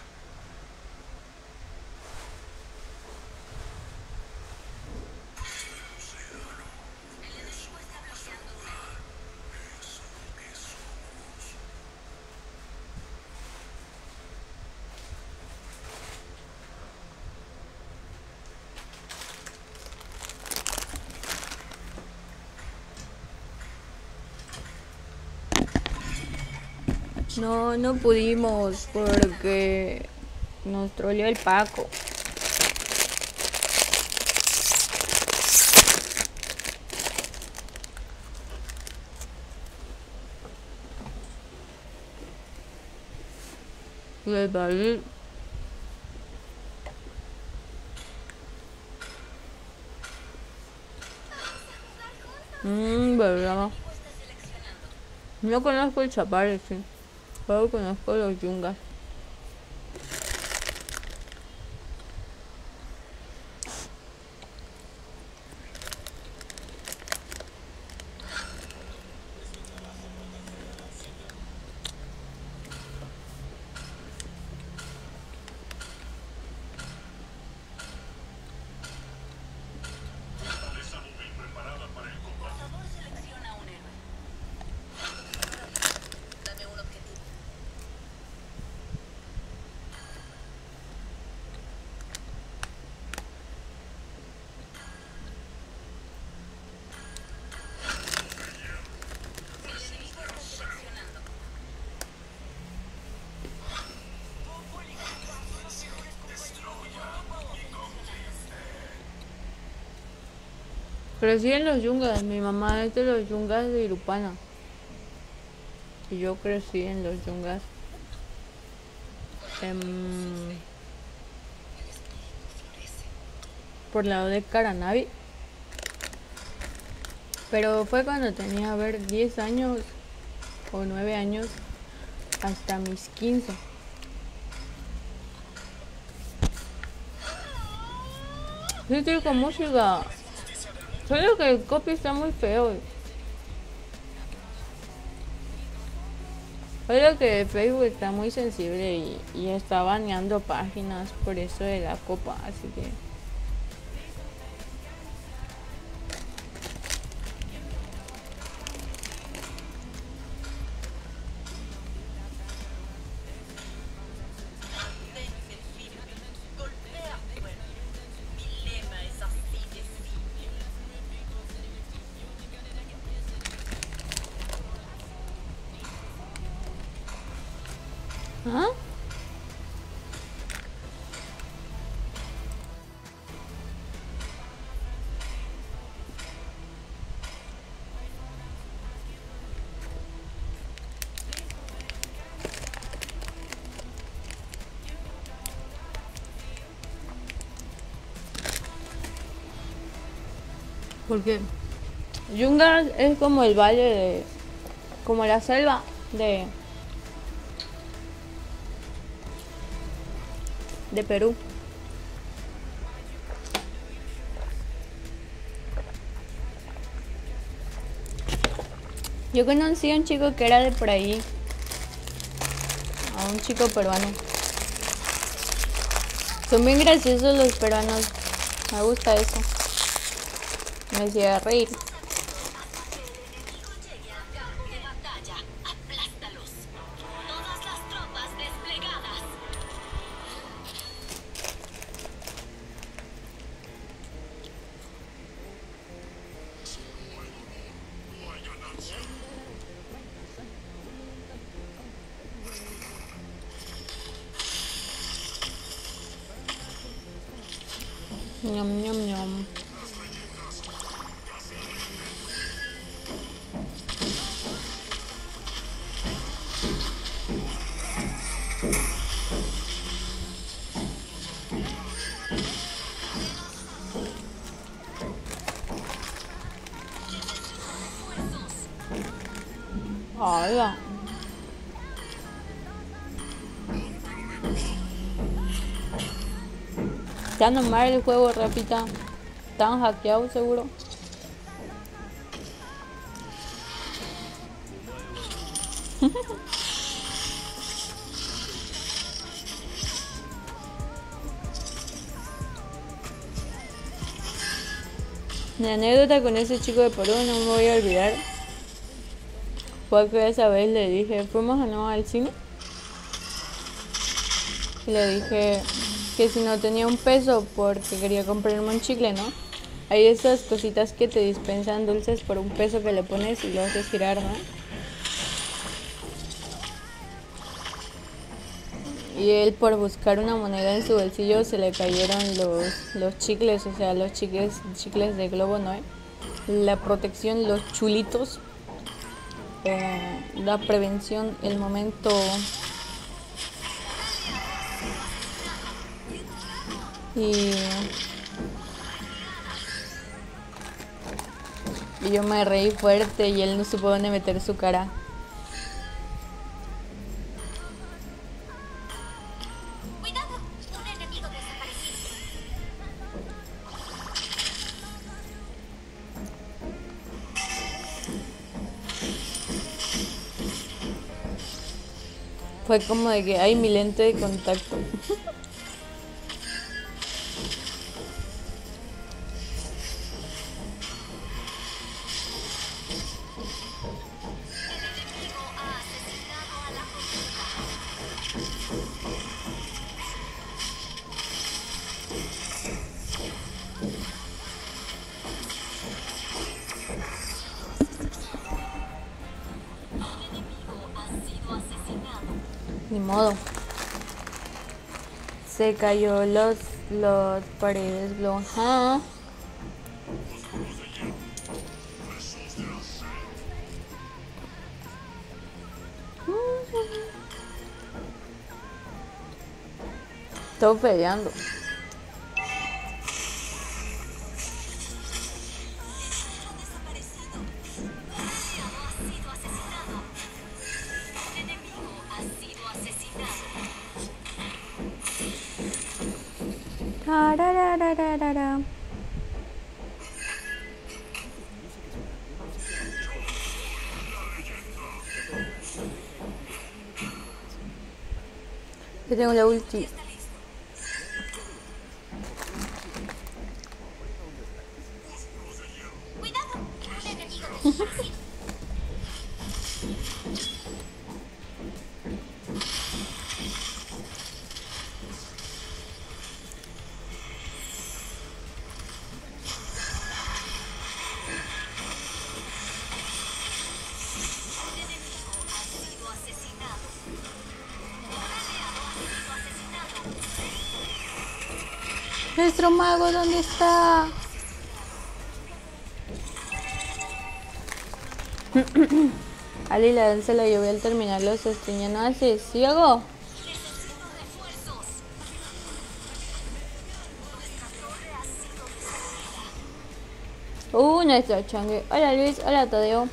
No, no pudimos porque nos troleó el Paco. Le vale. Mmm, verdad. No conozco el Chapare, sí. Solo conozco los yungas. Crecí en los yungas, mi mamá es de los yungas de Irupana. Y yo crecí en los yungas. em, por el lado de Caranavi. Pero fue cuando tenía, a ver, diez años o nueve años hasta mis quince. Sí, estoy con música. Solo que el copy está muy feo. Solo que Facebook está muy sensible y, y está baneando páginas por eso de la copa, así que... ¿Ah? Porque Yungas es como el valle de... como la selva de... de Perú. Yo conocí a un chico que era de por ahí. A un chico peruano. Son bien graciosos los peruanos. Me gusta eso. Me hacía reír. Hasta que el enemigo llegue al campo de batalla, aplástalos. Todas las tropas desplegadas. Ñam, ñam, ñam. Hola. Ya no mal el juego, repita. Están hackeados seguro. Mi anécdota con ese chico de Perú no me voy a olvidar. Fue que esa vez le dije, fuimos a no al cine. Y le dije que si no tenía un peso porque quería comprarme un chicle, ¿no? Hay esas cositas que te dispensan dulces por un peso que le pones y lo haces girar, ¿no? Y él, por buscar una moneda en su bolsillo, se le cayeron los, los chicles, o sea, los chicles, chicles de globo, ¿no? La protección, los chulitos, eh, la prevención, el momento. Y, y yo me reí fuerte y él no supo dónde meter su cara. Cuidado, un enemigo desaparecido. Fue como de que hay mi lente de contacto. Ni modo. Se cayó los los paredes globo. Ajá. Estoy peleando. Tararararara. Yo tengo la ulti. Cuidado, un enemigo desaparecido. Nuestro mago, ¿dónde está? Ali la danza la llovió al terminar los estriños. ¿No hace ciego? Uh, nuestro changue. Hola Luis, hola Tadeo.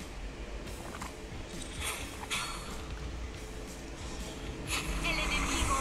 El enemigo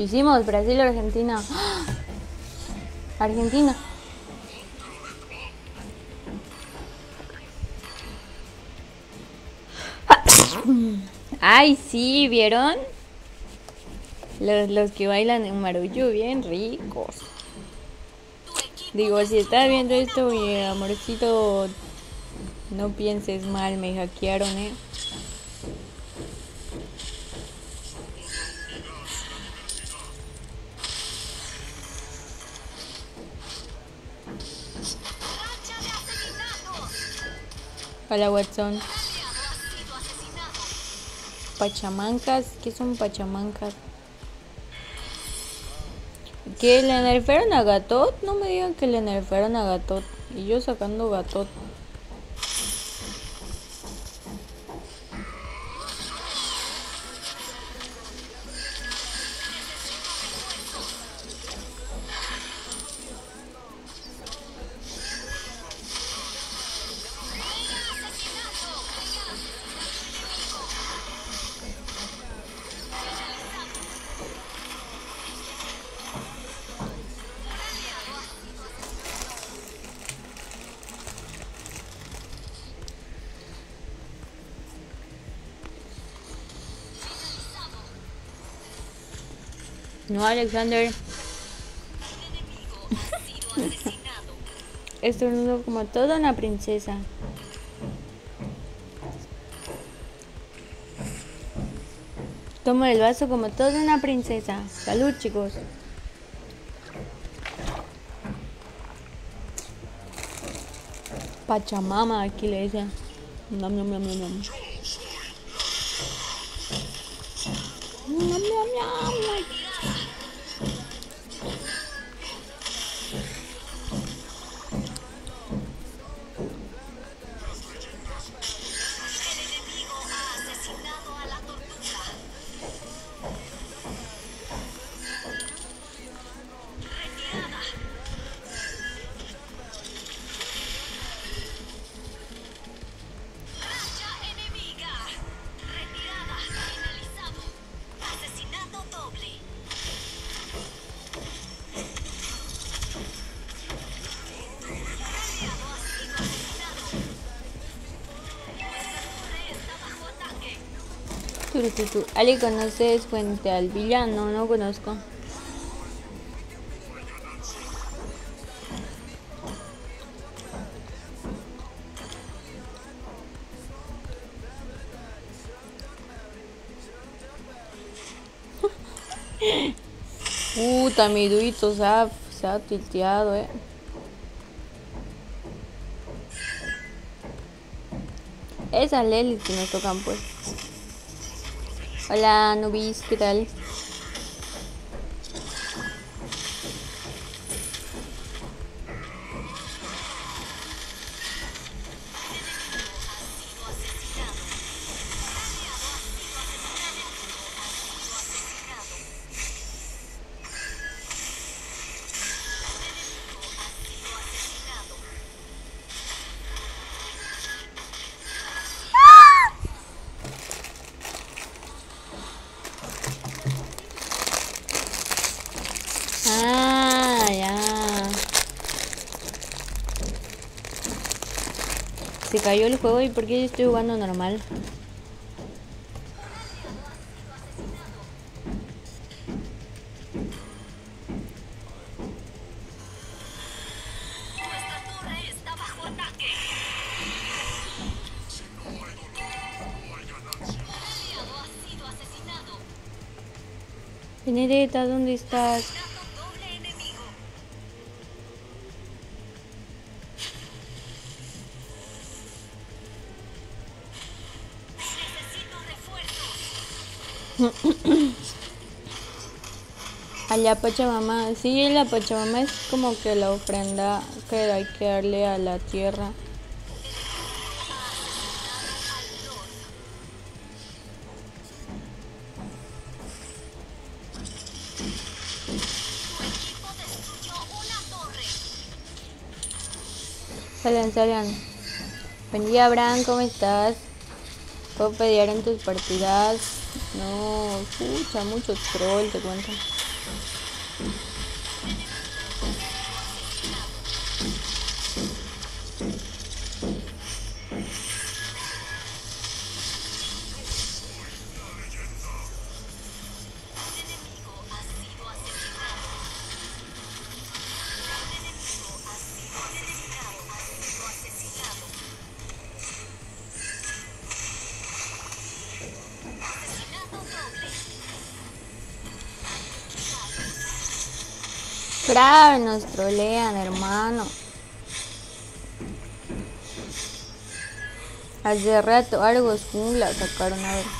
Hicimos Brasil o Argentina. Argentina. Ay, sí, ¿vieron? Los, los que bailan en marullo, bien ricos. Digo, si estás viendo esto, mi amorcito, no pienses mal, me hackearon, ¿eh? Hola, Watson. Pachamancas, ¿qué son pachamancas? ¿Que le nerfearon a Gatot? No me digan que le nerfearon a Gatot. Y yo sacando Gatot. No, Alexander. Estornudo como toda una princesa. Tomo el vaso como toda una princesa. Salud, chicos. Pachamama, aquí le dicen. Nom, nom, nom, nom, nom. Nom, nom, nom. ¿Ale conoces Fuente Alvilla? No, no conozco. Puta, mi duito se ha, se ha tilteado, eh. Esas Lelis que nos tocan, pues. Hola, Nubis, ¿qué tal? Ah, ya. Se cayó el juego y ¿por qué yo estoy jugando normal? Benedetta, ¿dónde estás? A la Pachamama, sí, la Pachamama es como que la ofrenda que hay que darle a la tierra. Salen, salen. Buen día, Abraham, ¿cómo estás? ¿Puedo pelear en tus partidas? No, escucha, mucho troll, te cuento. Claro, nos trolean, hermano. Hace rato algo jungla sacaron a ver.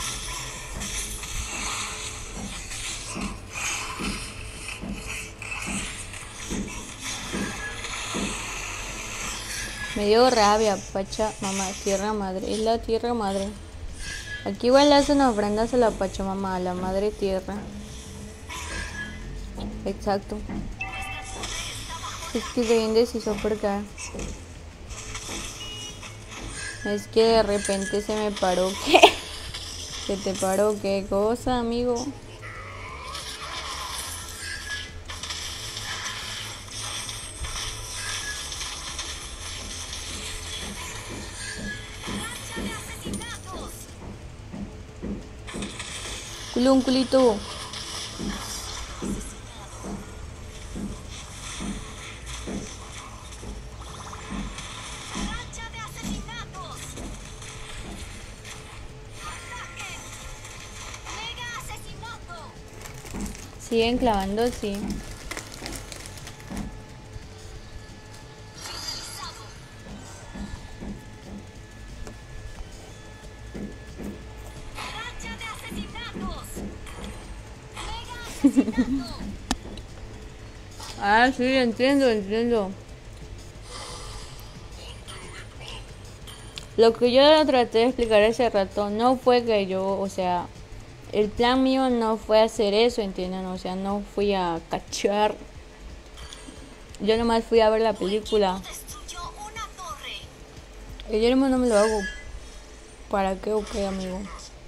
Me dio rabia, Pachamama, tierra madre, es la tierra madre. Aquí igual le hacen ofrendas a la Pachamama, a la madre tierra. Exacto. Es que se indeciso porque es que de repente se me paró. ¿Qué? ¿Se te paró qué cosa, amigo? Culun, culito. Siguen clavando, sí. Ah, sí, entiendo, entiendo. Lo que yo traté de explicar ese rato no fue que yo, o sea, el plan mío no fue hacer eso, ¿entienden? O sea, no fui a cachar. Yo nomás fui a ver la película. El yermo no me lo hago. ¿Para qué o qué, amigo?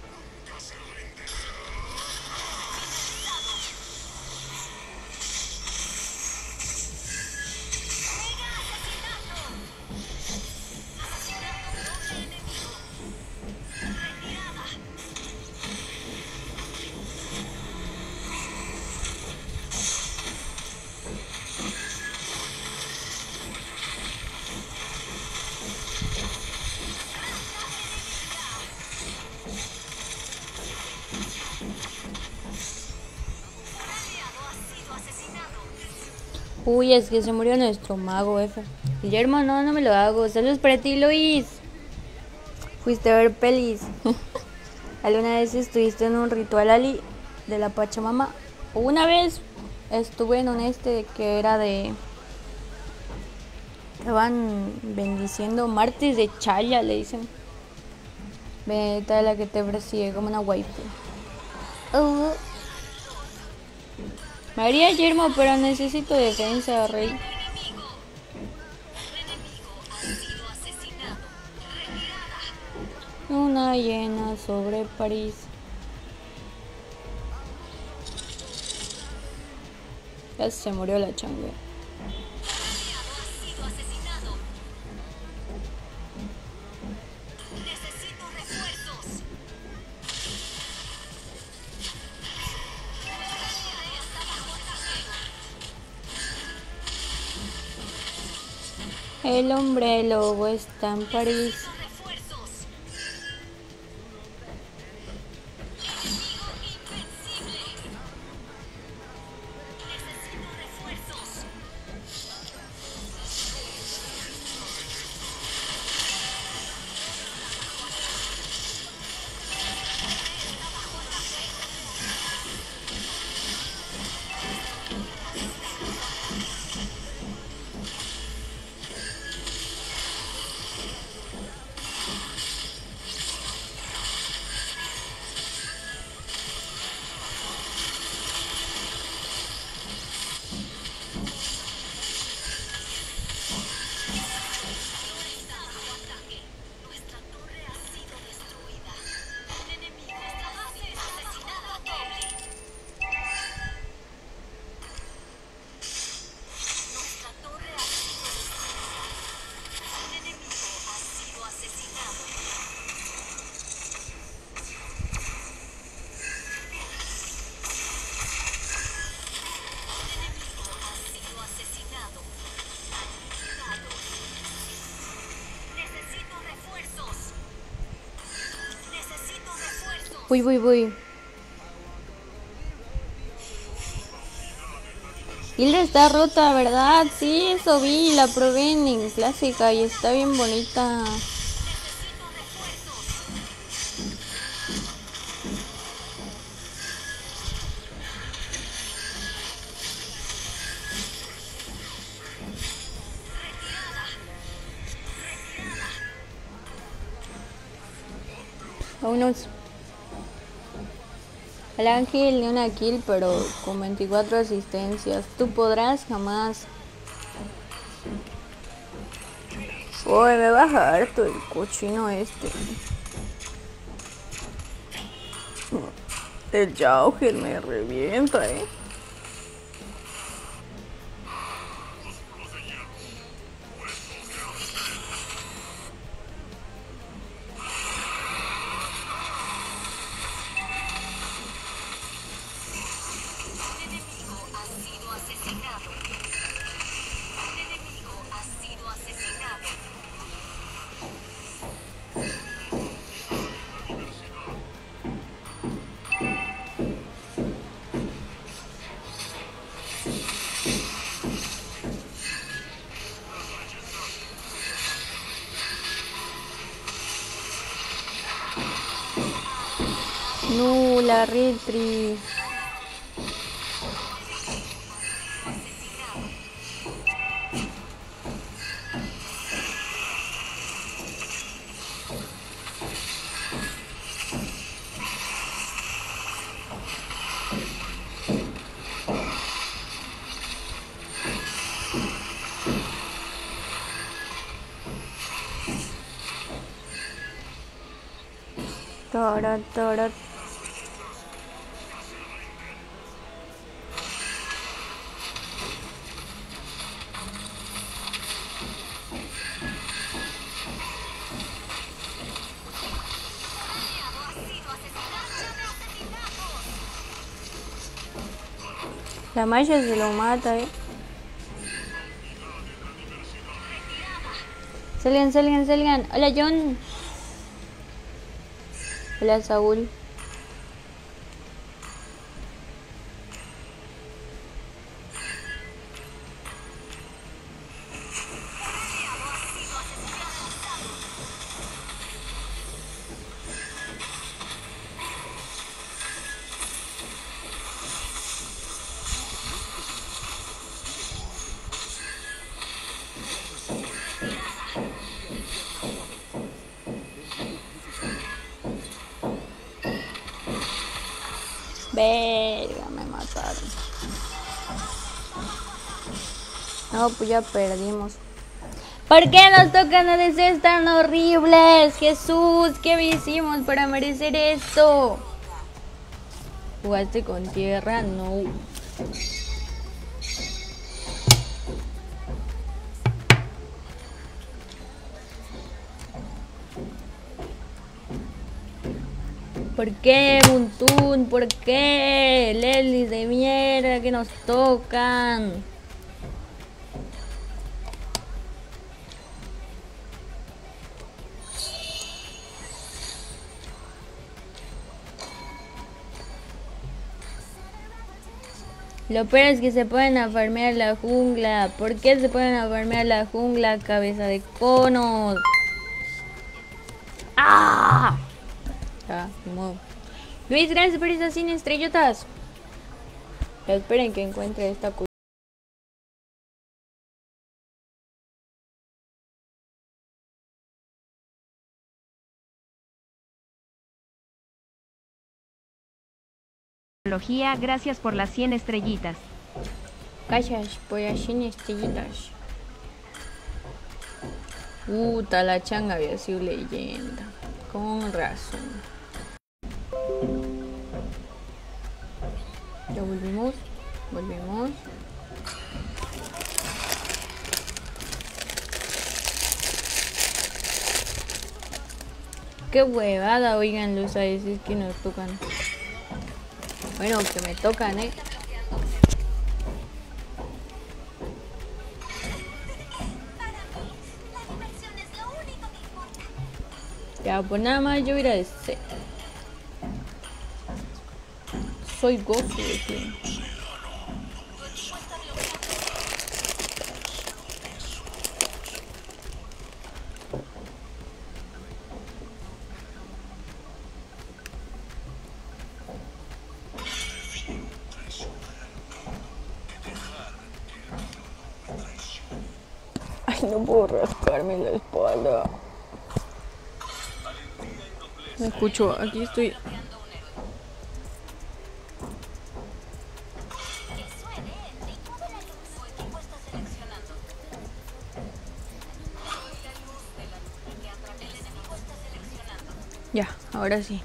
Uy, es que se murió nuestro mago, F. Guillermo, no, no me lo hago. Saludos para ti, Luis. Fuiste a ver pelis. ¿Alguna vez estuviste en un ritual Ali de la Pachamama? Una vez estuve en un este que era de... Estaban bendiciendo martes de Chaya, le dicen. Vete a la que te persigue como una waifu. Uh. María Yermo, pero necesito defensa, rey. Una llena sobre París. Ya se murió la changua. El hombre lobo está en París. Voy, voy, voy. Hilda está rota, ¿verdad? Sí, eso vi, la probé en clásica y está bien bonita. Vámonos. El Ángel ni una kill, pero con veinticuatro asistencias. Tú podrás jamás. Uy, me baja harto el cochino este. El Ángel me revienta, eh. No, la retri. Tara, tara. La Maya se lo mata, eh. Salgan, salgan, salgan. Hola, John. Hola, Saúl. Verga, me mataron. No, pues ya perdimos. ¿Por qué nos tocan a deseos tan horribles? Jesús, ¿qué hicimos para merecer esto? ¿Jugaste con tierra? No. ¿Por qué, Muntun? ¿Por qué? Leslie de mierda que nos tocan. Lo peor es que se pueden a farmear la jungla. ¿Por qué se pueden a farmear la jungla, cabeza de conos? ¡Ah! Ah, no. Luis, gracias por esas cien estrellotas. Esperen que encuentre esta cu... Gracias por las cien estrellitas. Gracias por las cien estrellitas. Puta, la changa había sido leyenda. Con razón. Ya volvimos. Volvemos. Qué huevada, oigan, los a decir que nos tocan. Bueno, que me tocan, eh. Ya, pues nada más yo voy a ir a ese. soy Goku. ¿Qué? Ay, no puedo rascarme la espalda. Me escucho, aquí estoy. Que suene el ritmo de la luz. Su equipo está seleccionando. La luz de la luz que atraviesa. El enemigo está seleccionando. Ya, ahora sí.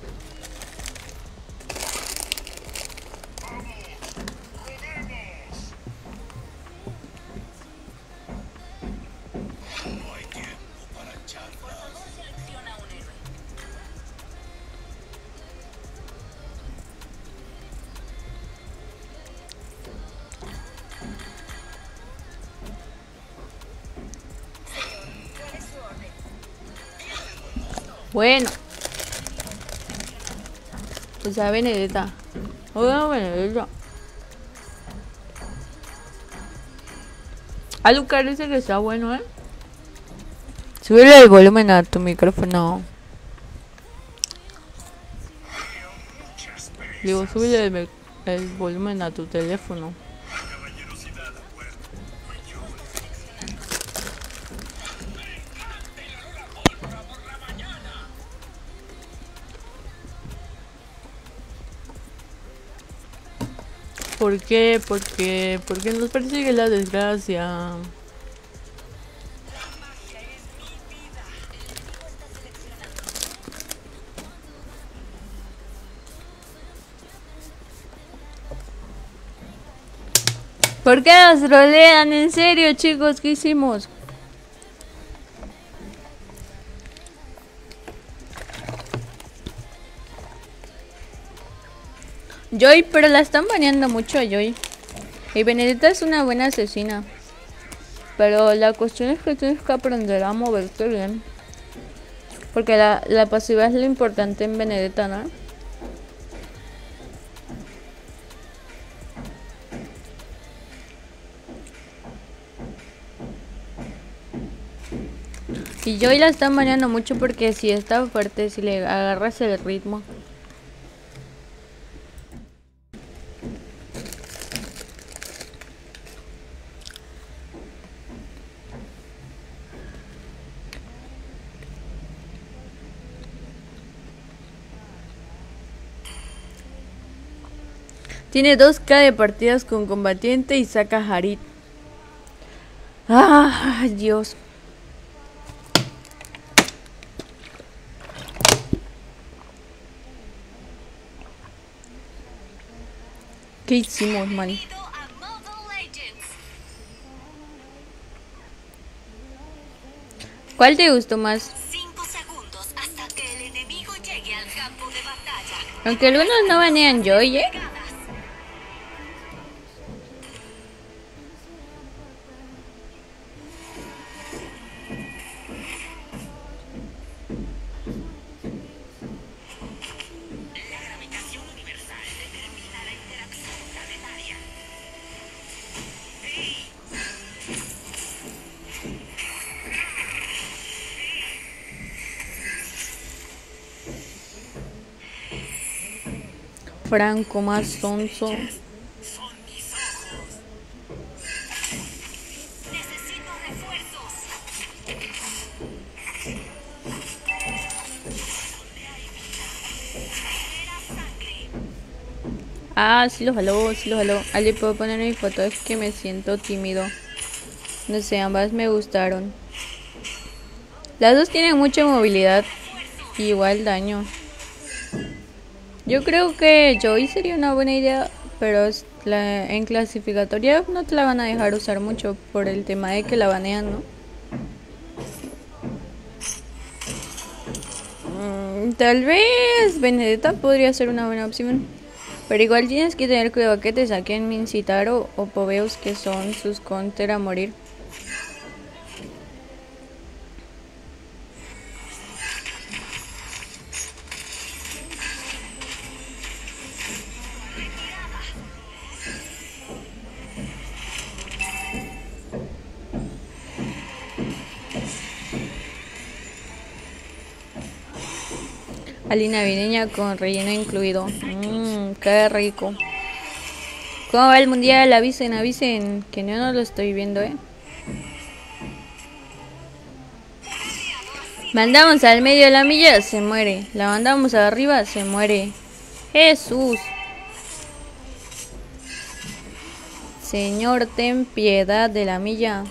Selecciona un héroe. ¿Cuál es su orden? Bueno. Pues a Benedetta. Hola, Benedetta. A Lucar dice que está bueno, ¿eh? Súbele el volumen a tu micrófono. Digo, súbele el, el volumen a tu teléfono. ¿Por qué? ¿Por qué? ¿Por qué nos persigue la desgracia? ¿Por qué nos rolean? En serio, chicos, ¿qué hicimos? Joy, pero la están baneando mucho a Joy. Y Benedetta es una buena asesina. Pero la cuestión es que tienes que aprender a moverte bien. Porque la, la pasiva es lo importante en Benedetta, ¿no? Y Joy la están baneando mucho porque si está fuerte, si le agarras el ritmo. Tiene dos K de partidas con combatiente y saca Harit. ¡Ah, Dios! ¿Qué hicimos, man? Bienvenido a Mobile Legends. ¿Cuál te gustó más? Cinco segundos hasta que el enemigo llegue al campo de batalla. Aunque algunos no banean Joy, ¿eh? Ganas. La gravitación universal determina la interacción planetaria. Franco más sonso. Son mis ojos. Necesito refuerzos. Libera sangre. Ah, sí lo jaló, sí lo jaló. Ah, le puedo poner mi foto, es que me siento tímido. No sé, ambas me gustaron. Las dos tienen mucha movilidad y igual daño. Yo creo que Joy sería una buena idea, pero es la, en clasificatoria no te la van a dejar usar mucho por el tema de que la banean, ¿no? Mm, tal vez Benedetta podría ser una buena opción. Pero igual tienes que tener cuidado que te saquen Mincitaro o Poveus, que son sus counter a morir. Ali navideña con relleno incluido. Mmm, qué rico. ¿Cómo va el mundial? Avisen, avisen, que yo no lo estoy viendo, eh. Mandamos al medio de la milla, se muere. La mandamos arriba, se muere. Jesús. Señor, ten piedad de la milla.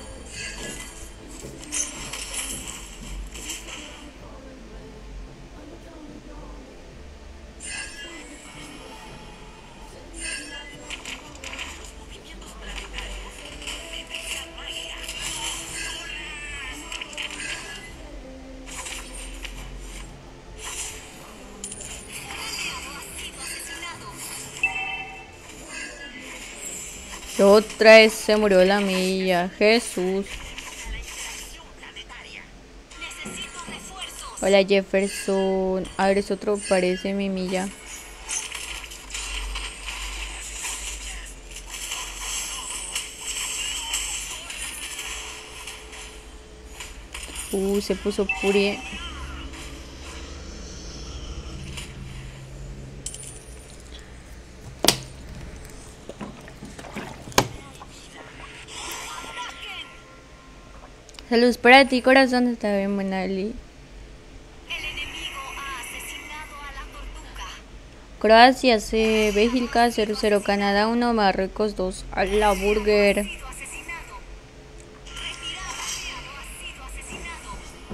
Otra vez se murió la milla. Jesús. Hola Jefferson. A ver, es otro, parece mi milla. Uh, se puso Puri. Saludos para ti, corazón. Está bien buena, Ali. El enemigo ha asesinado a la tortuga. Croacia, C, Bélgica, cero cero, Canadá uno, Marruecos dos. A la burger. Ha sido asesinado. Retirado. Ha sido asesinado.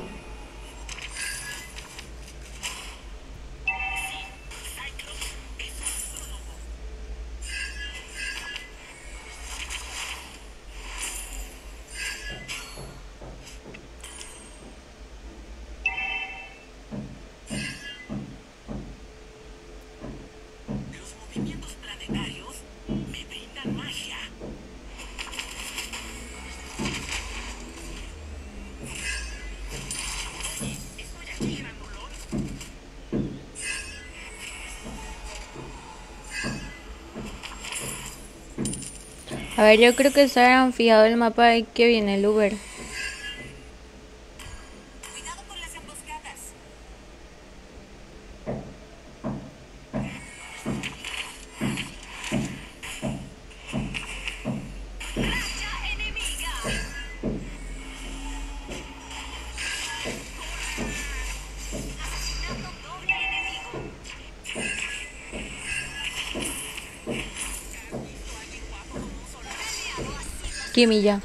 Los movimientos planetarios me brindan magia. Oye, estoy aquí, grandulón. A ver, yo creo que se habrán fijado el mapa de que viene el Uber. Cuidado con las emboscadas. ¡Racha enemiga! Asesinando doble enemigo. ¿Qué milla?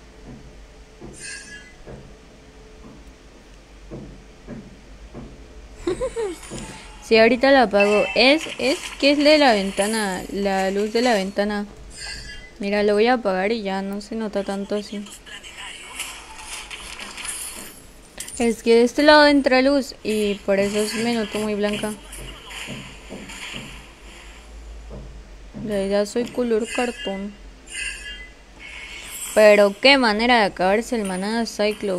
Sí, ahorita la apago. Es, es, ¿qué es de la ventana? La luz de la ventana. Mira, lo voy a apagar y ya no se nota tanto así. Es que de este lado entra luz y por eso me noto muy blanca. Ya, ya soy color cartón. Pero qué manera de acabarse el maná de Cyclops.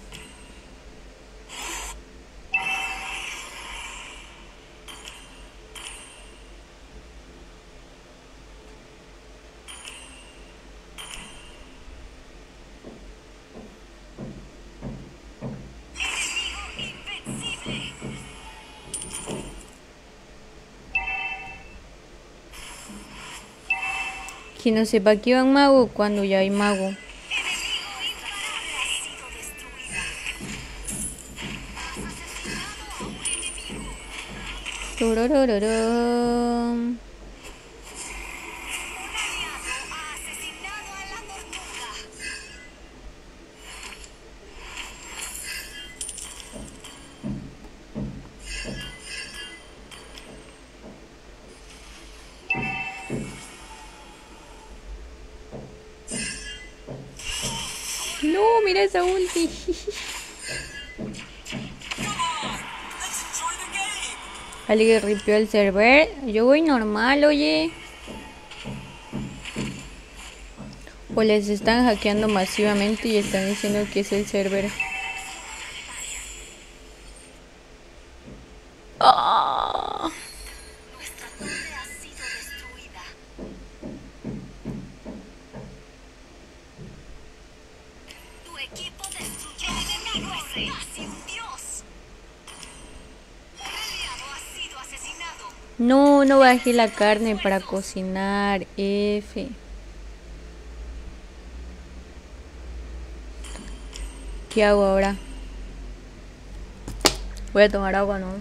Quien no sepa que iba en mago cuando ya hay mago. Tururururu. Ha asesinado a la tortuga. No, mira esa ulti. Alguien ripió el server. Yo voy normal, oye. O les están hackeando masivamente y están diciendo que es el server. ¡Oh! Nuestra torre ha sido destruida. Tu equipo destruyó el enemigo. Casi un dios. Un aliado No, no bajé la carne para cocinar. F. ¿Qué hago ahora? Voy a tomar agua, ¿no?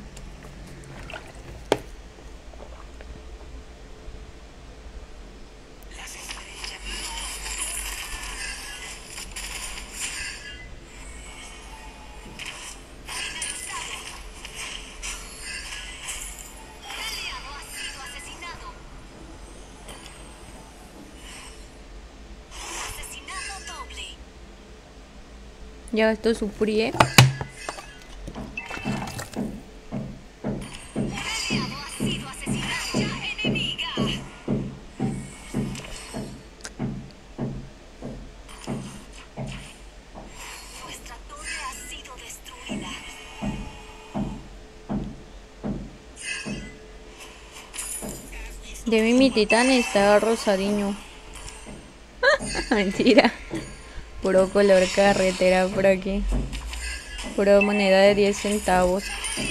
Ya esto suprí. De mí mi titán está rosadiño. Mentira. Puro color carretera por aquí. Puro moneda de diez centavos.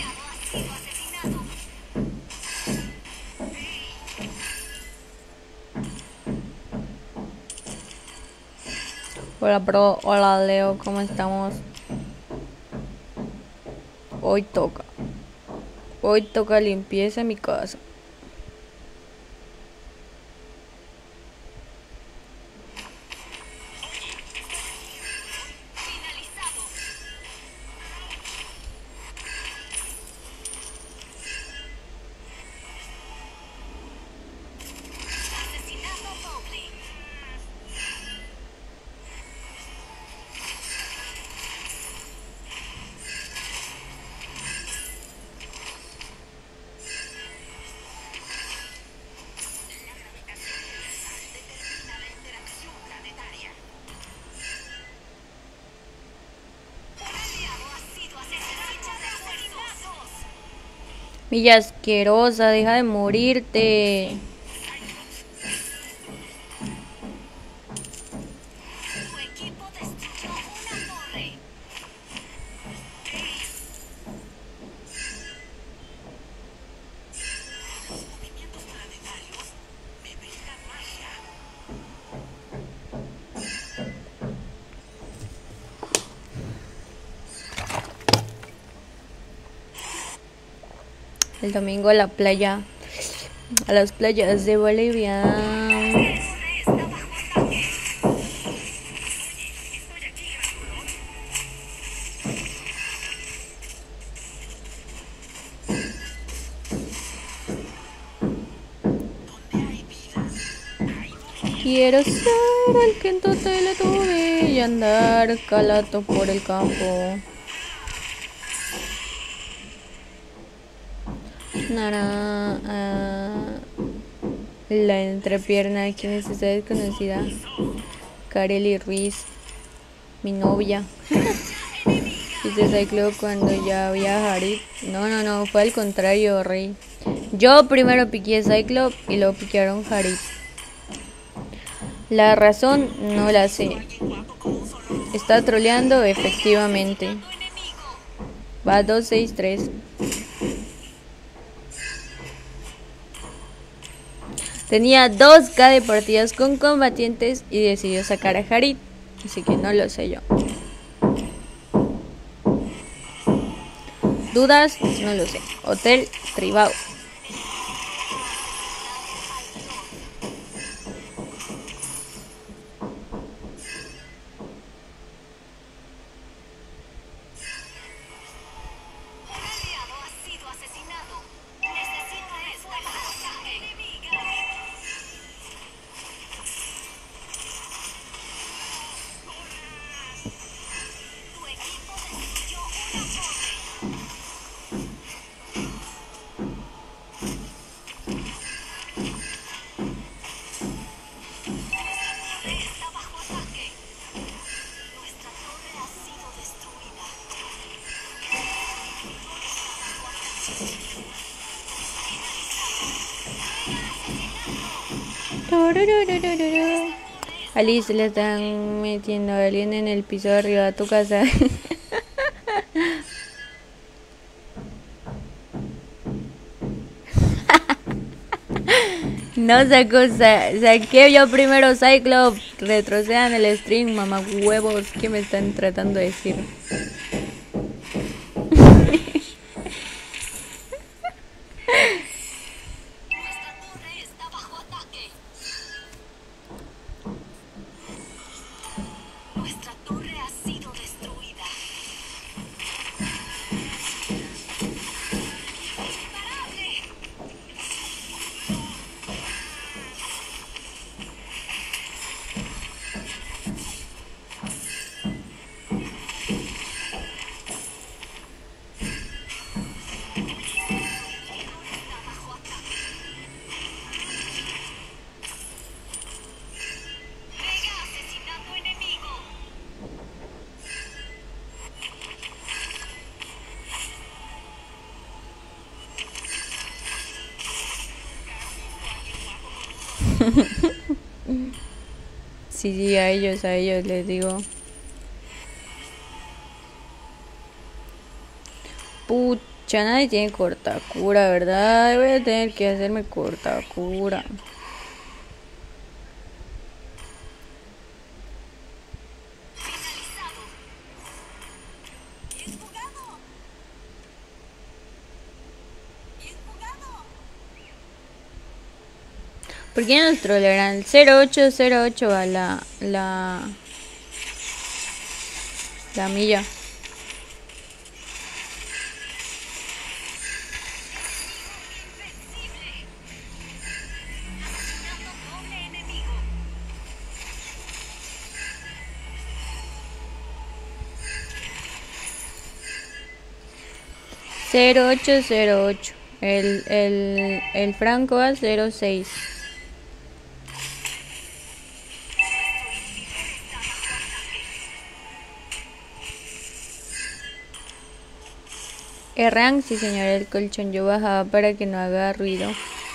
Hola bro, hola Leo, ¿cómo estamos? Hoy toca. Hoy toca limpieza en mi casa. Milla asquerosa, deja de morirte. El domingo a la playa, a las playas de Bolivia. Quiero ser el que en tu tele tuve y andar calato por el campo. Nara, uh, la entrepierna, ¿quién es esta desconocida? Kareli Ruiz, mi novia. Dice Cyclo cuando ya había Harit. No, no, no, fue al contrario, Rey. Yo primero piqué a Cyclo y luego piquearon Harit. La razón no la sé. Está troleando, efectivamente. Va dos seis tres. Tenía dos K de partidas con combatientes y decidió sacar a Harit, así que no lo sé yo. ¿Dudas? No lo sé. Hotel Tribao. Alice, le están metiendo a alguien en el piso de arriba de tu casa. No sacó, sa saqué yo primero Cyclops. Retrocedan el stream, mamá huevos. ¿Qué me están tratando de decir? Nuestra torre está bajo ataque. Nuestra torre ha sido destruida. ¡Imparable! Mega asesinato enemigo. Sí, sí, a ellos, a ellos les digo. Pucha, nadie tiene cortacura, ¿verdad? Voy a tener que hacerme cortacura. Finalizado. Bien jugado. Bien jugado. ¿Por qué nos trolearán? cero ocho cero ocho a la... La... La milla. Invencible. Asesinato doble enemigo. cero ocho cero ocho. El, el, el Franco a cero seis. Erran, sí señor, el colchón yo bajaba para que no haga ruido.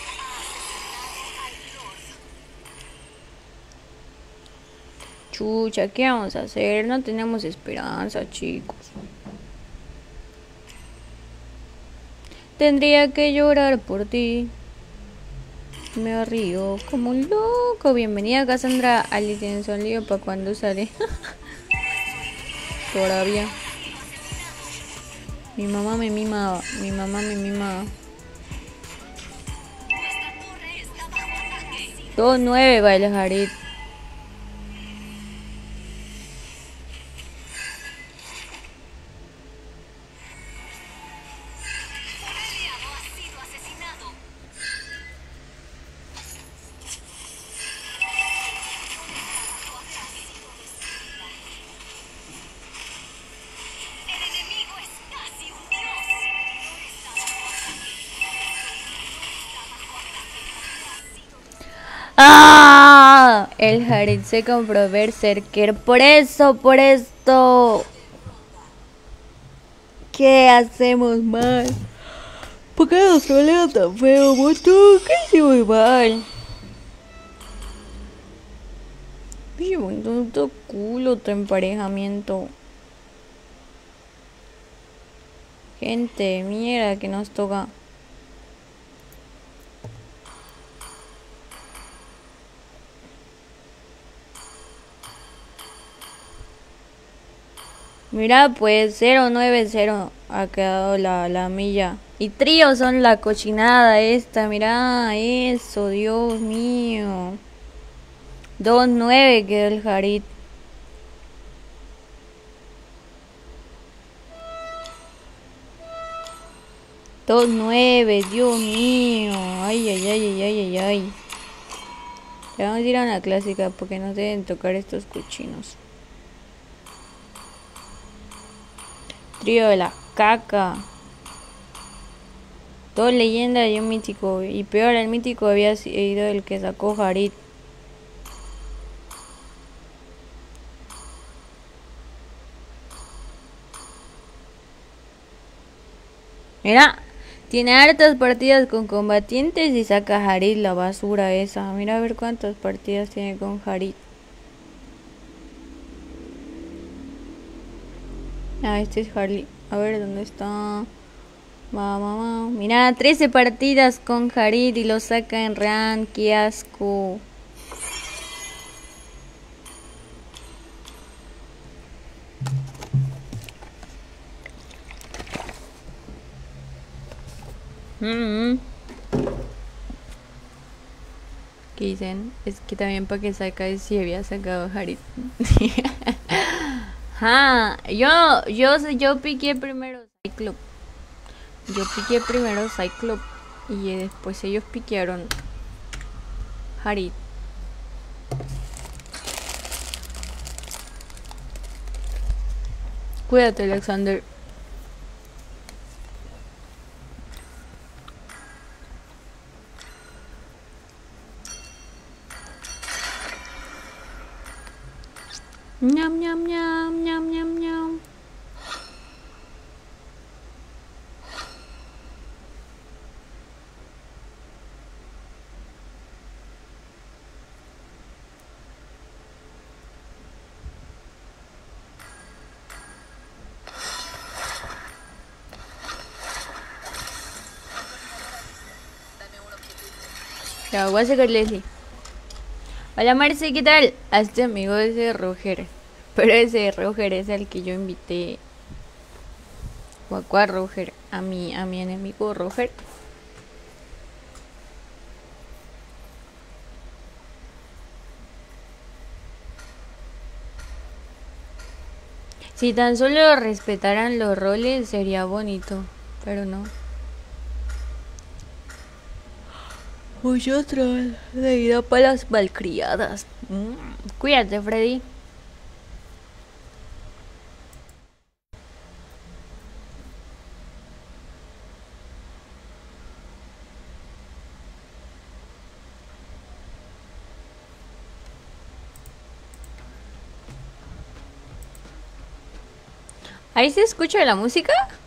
Chucha, ¿qué vamos a hacer? No tenemos esperanza, chicos. Tendría que llorar por ti. Me río como un loco. Bienvenida, Cassandra. Ali tiene un lío para cuando sale. Todavía. Mi mamá me mima. Mi mamá me mima. dos nueve va el Harit. ¡Ah! El Harit se compró Berserker. Por eso, por esto. ¿Qué hacemos mal? ¿Por qué nos trolea tan feo, moto? ¿Qué hicimos mal? Oye, bonito culo tu emparejamiento. Gente, mierda que nos toca. Mira, pues cero nueve cero ha quedado la, la milla. Y tríos son la cochinada esta, mira eso, Dios mío. dos nueve quedó el Harit. dos nueve, Dios mío. Ay, ay, ay, ay, ay, ay, ay. Le vamos a ir a una clásica porque no deben tocar estos cochinos. Trío de la caca. Dos leyendas y un mítico. Y peor, el mítico había sido el que sacó Harit. Mira, tiene hartas partidas con combatientes y saca Harit, la basura esa. Mira a ver cuántas partidas tiene con Harit. Ah, este es Harley. A ver, ¿dónde está? Mamá, mamá. Mira, trece partidas con Harit y lo saca en rank. Qué asco. Mm-hmm. ¿Qué dicen? Es que también para que saca si había sacado Harit. Ah, yo, yo, yo piqué primero Cyclops. Yo piqué primero Cyclops y después ellos piquearon Harit. Cuídate, Alexander. Ñam, ñam, ñam, ñam, ñam, ñam. Ya, voy a sacar Leslie. Hola Marce, ¿qué tal? Hazte amigo de ese Roger. Pero ese Roger es el que yo invité. ¿O a cuál Roger? A mi, a mi enemigo Roger. Si tan solo respetaran los roles sería bonito, pero no. Mucho troll de vida para las malcriadas. Mm. Cuídate, Freddy. ¿Ahí se escucha la música?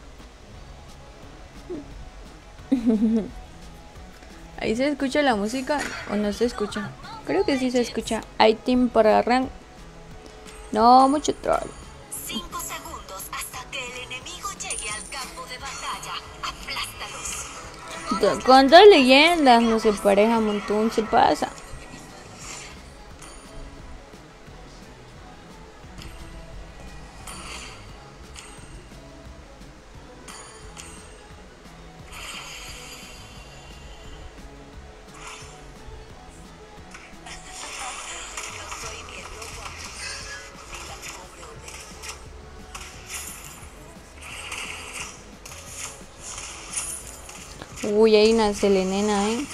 ¿Ahí se escucha la música o no se escucha? Creo que sí se escucha. Hay team para rank. No, mucho troll. Cinco segundos hasta que el enemigo llegue al campo de batalla. Aplástalos. Con dos leyendas no se pareja un montón, se pasa. Uy, hay una selenena, eh.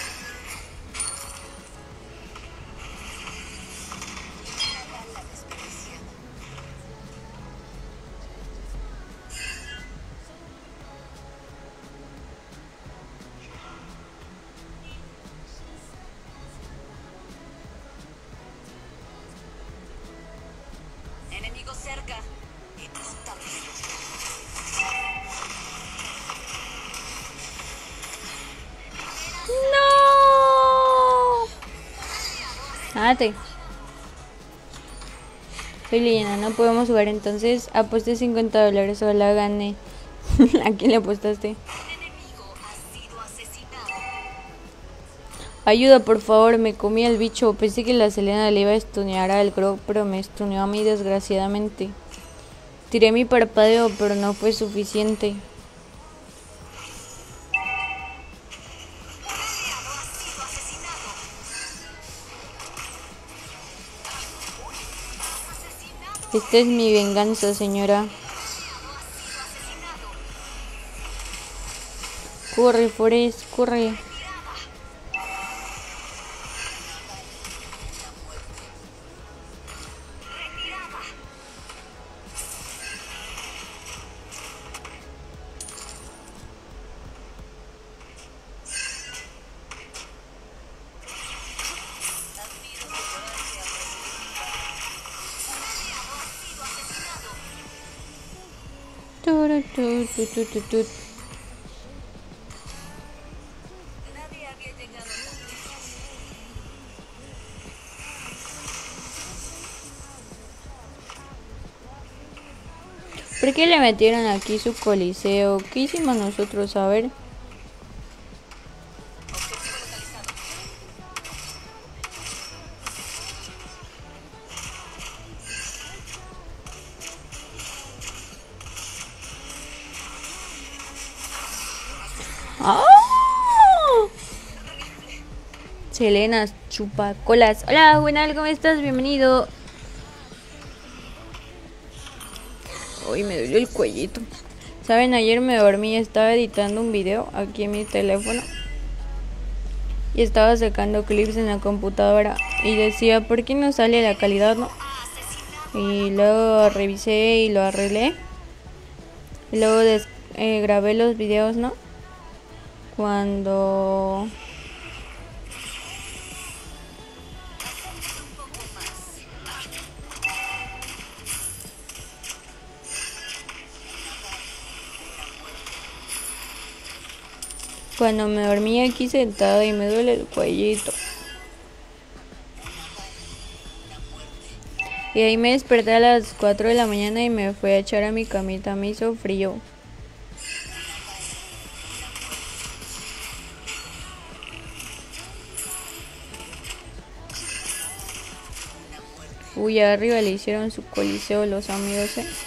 Enemigo cerca. Y tú también. No. Mate. Soy leyenda, no podemos jugar, entonces apueste cincuenta dólares o la gané. ¿A quién le apostaste? Ayuda, por favor, me comí el bicho. Pensé que la Selena le iba a stunear al Grog, pero me stuneó a mí desgraciadamente. Tiré mi parpadeo, pero no fue suficiente. Esta es mi venganza, señora. Corre, Forest, corre. Tu, tu, tu, tu, tu. ¿Por qué le metieron aquí su coliseo? ¿Qué hicimos nosotros? A ver. ¡Oh! Selena Chupacolas. Hola, Juvenal, ¿cómo estás? Bienvenido. Uy, me dolió el cuellito. Saben, ayer me dormí, estaba editando un video aquí en mi teléfono y estaba sacando clips en la computadora y decía, ¿por qué no sale la calidad, no? Y luego revisé y lo arreglé. Y luego des eh, grabé los videos, ¿no? Cuando... Cuando me dormí aquí sentada y me duele el cuellito. Y ahí me desperté a las cuatro de la mañana y me fui a echar a mi camita, me hizo frío. Uy, arriba le hicieron su coliseo los amigos, ¿eh?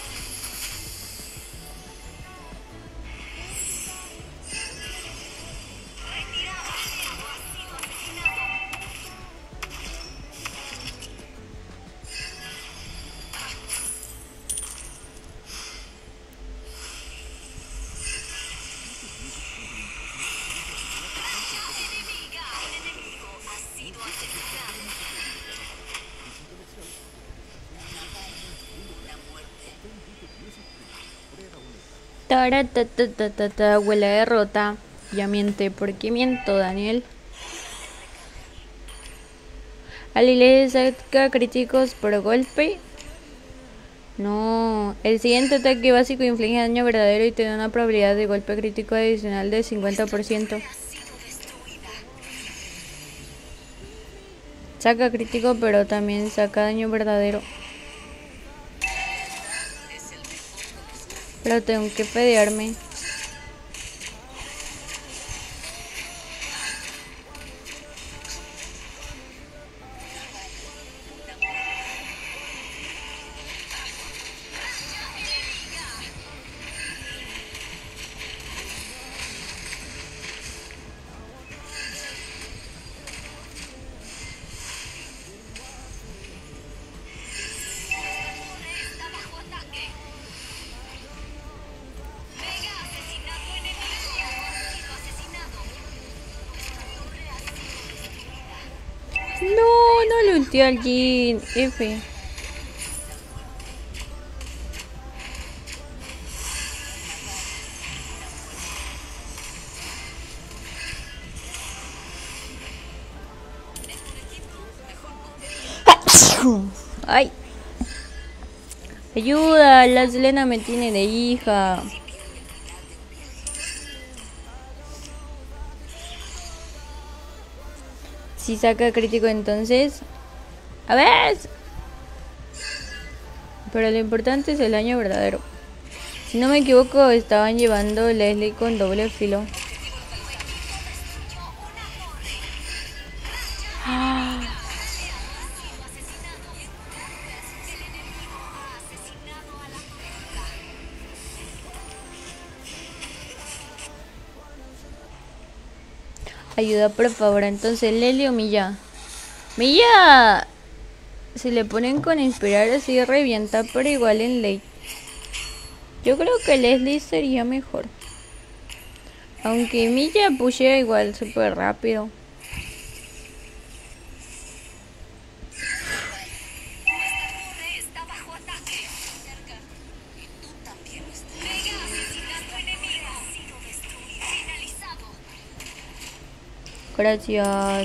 Taratatatatata, huele a derrota. Ya miente, ¿por qué miento, Daniel? Ali le saca críticos por golpe. No, el siguiente ataque básico inflige daño verdadero y te da una probabilidad de golpe crítico adicional de cincuenta por ciento. Saca crítico, pero también saca daño verdadero. Pero tengo que fedearme. No, no lo ultió al Jin. F. Ay. Ayuda, la Selena me tiene de hija. Si saca crítico entonces. A ver. Pero lo importante es el daño verdadero. Si no me equivoco, estaban llevando Leslie con doble filo. Ah. Ayuda, por favor. Entonces, Leslie o Milla. Milla. Si le ponen con inspirar así revienta, pero igual en late. Yo creo que Leslie sería mejor. Aunque Milla pushea igual súper rápido. Gracias.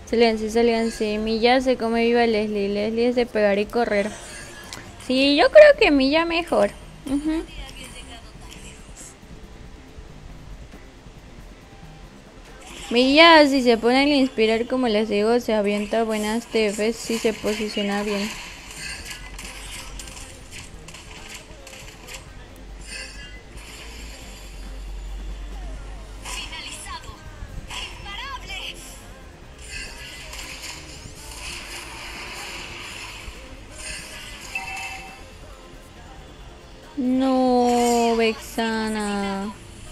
Sálganse, sálganse. Milla se come viva Leslie. Leslie es de pegar y correr. Sí, yo creo que Milla mejor. Uh-huh. Milla, si se pone a inspirar, como les digo, se avienta buenas T Fs si se posiciona bien. No, Vexana.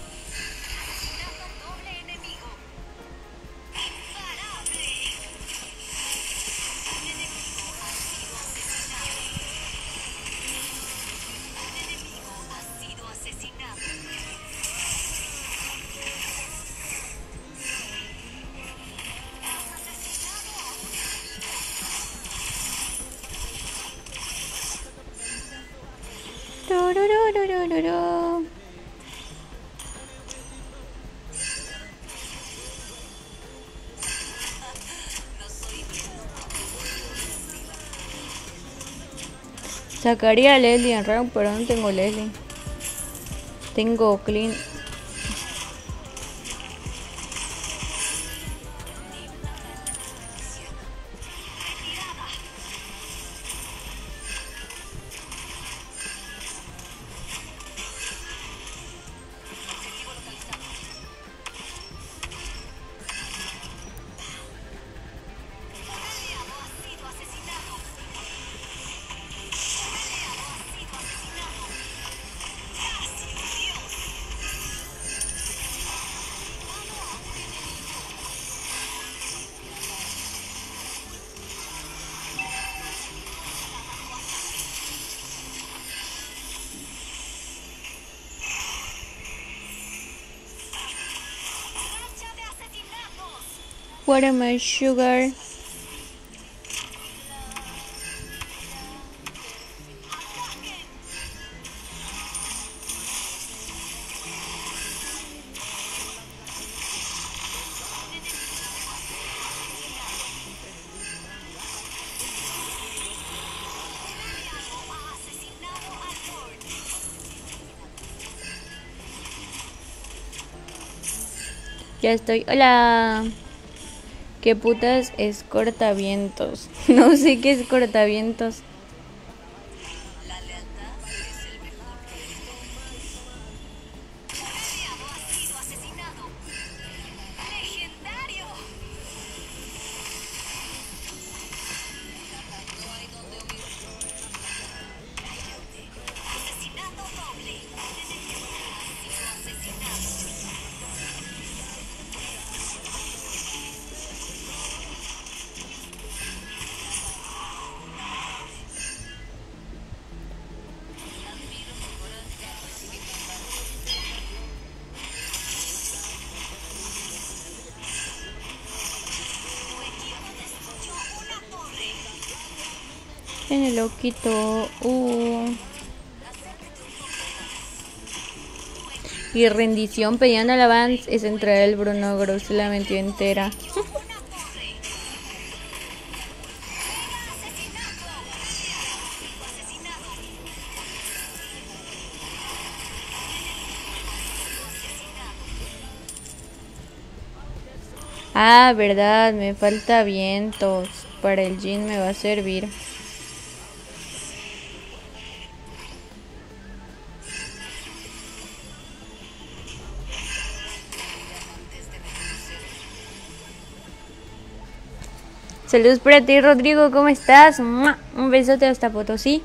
Sacaría a Leslie en rank, pero no tengo Leslie. Tengo Clean. What am I, sugar? Ya estoy. Hola. ¿Qué putas es cortavientos? No sé qué es cortavientos. La lealtad es el mejor gesto. Un aliado ha sido asesinado. ¡Legendario! No hay donde huir. Asesinato doble. Ha sido asesinado. En el loquito. Uh. Y rendición pedían al avance. Es entrar el Bruno Gross. Se la metió entera. Ah, verdad, me falta vientos. Para el Jhin me va a servir. Saludos para ti, Rodrigo, ¿cómo estás? ¡Mua! Un besote hasta Potosí.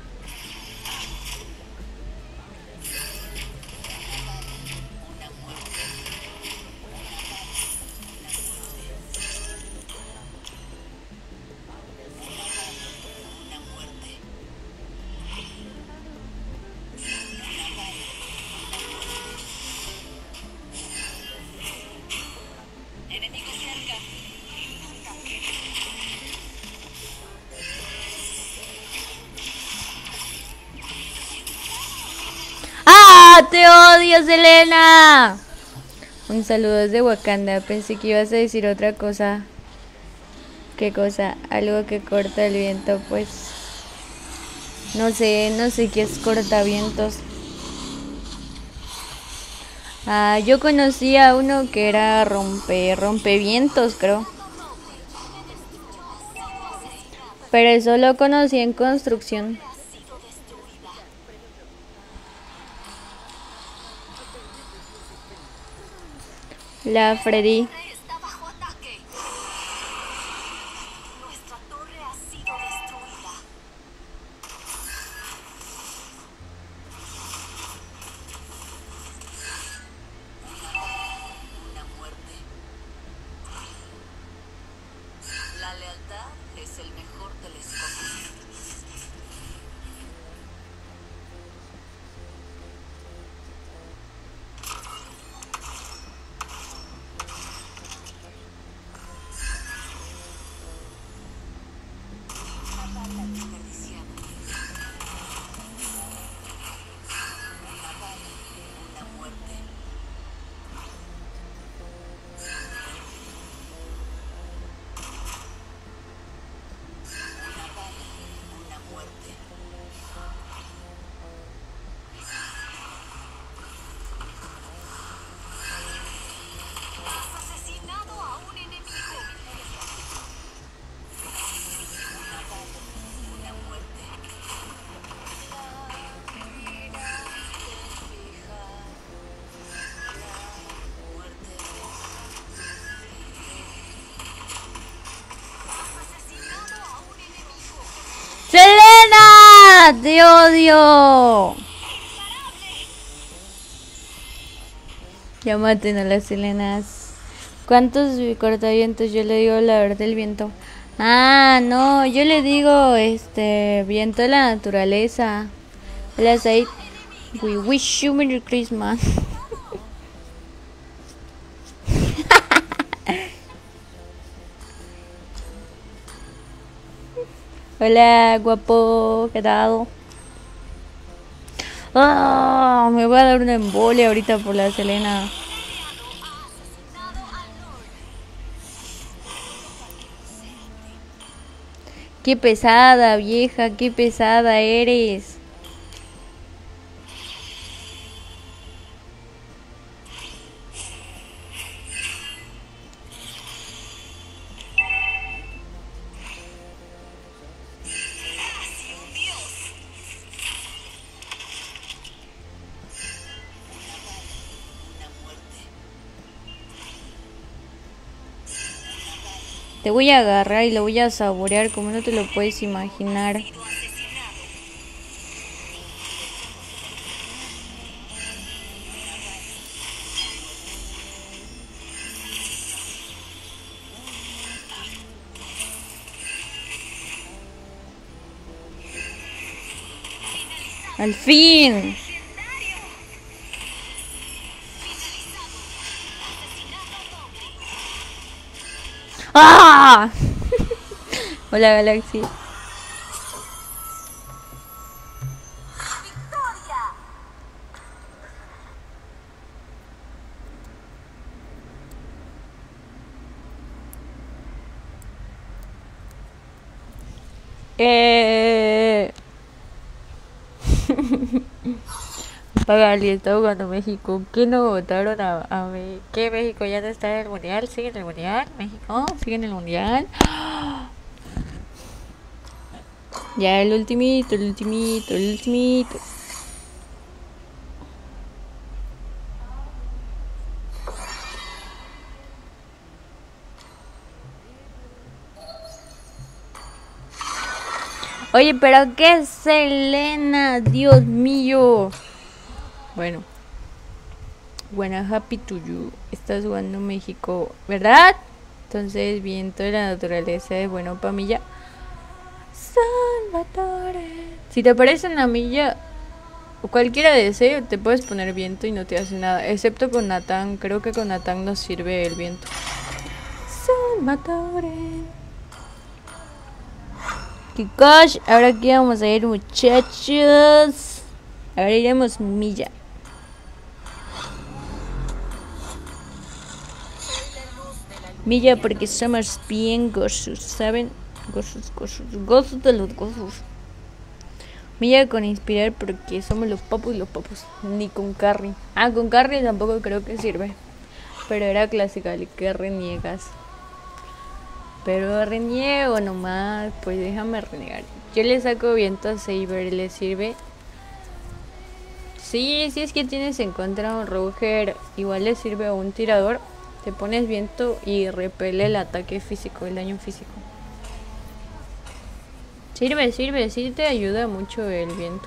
¡Ah! ¡Te odio, Selena! Un saludo desde Wakanda. Pensé que ibas a decir otra cosa. ¿Qué cosa? Algo que corta el viento, pues no sé, no sé qué es cortavientos. Ah, yo conocí a uno que era rompe, rompevientos, creo. Pero eso lo conocí en construcción. La Freddy. Está bajo ataque. Nuestra torre ha sido destruida. Una muerte. La lealtad es el mejor telescopio. Desperdiciada. Una bala, una muerte. Una bala, una muerte. Has asesinado a un enemigo. Una bala, una muerte. La vida te fija. La muerte. Has asesinado a un enemigo. ¡Selena! ¡Te odio! Ya maten a las Selenas. ¿Cuántos cortavientos? Yo le digo la verdad del viento. Ah, no, yo le digo este viento de la naturaleza. Hola, Said. We wish you Merry Christmas. Hola, guapo, ¿qué tal? Ah, me voy a dar una embolia ahorita por la Selena. Qué pesada, vieja, qué pesada eres. Te voy a agarrar y lo voy a saborear como no te lo puedes imaginar. Al fin. ¡Ah! Hola, Galaxy. Eh. Pagali está jugando México. ¿Qué no votaron a, a mí? ¿Qué México ya no está en el mundial? ¿Sigue en el mundial? ¿México? ¿Sigue en el mundial? Ya el ultimito, el ultimito, el ultimito. Oye, pero qué es Selena, Dios mío. Bueno, buena happy to you. Estás jugando México, ¿verdad? Entonces, viento de la naturaleza de bueno pa' mí ya. Salvatore. Si te parece en la milla o cualquiera de ese, te puedes poner viento y no te hace nada. Excepto con Natán, creo que con Natán nos sirve el viento. Salvatore. Chicos, ahora aquí vamos a ir, muchachos. Ahora iremos milla. Soy la luz de la Milla porque somos bien gozos, ¿saben? Gozos, gozos, gozos de los gozos. Milla con inspirar porque somos los papus y los papus. Ni con Carrie. Ah, con Carrie tampoco creo que sirve. Pero era clásica, ¿y que reniegas? Pero reniego nomás, pues déjame renegar. Yo le saco viento a Saber, ¿le sirve? Sí, si es que tienes en contra un Roger, igual le sirve a un tirador. Te pones viento y repele el ataque físico, el daño físico. Sirve, sirve, sí te ayuda mucho el viento.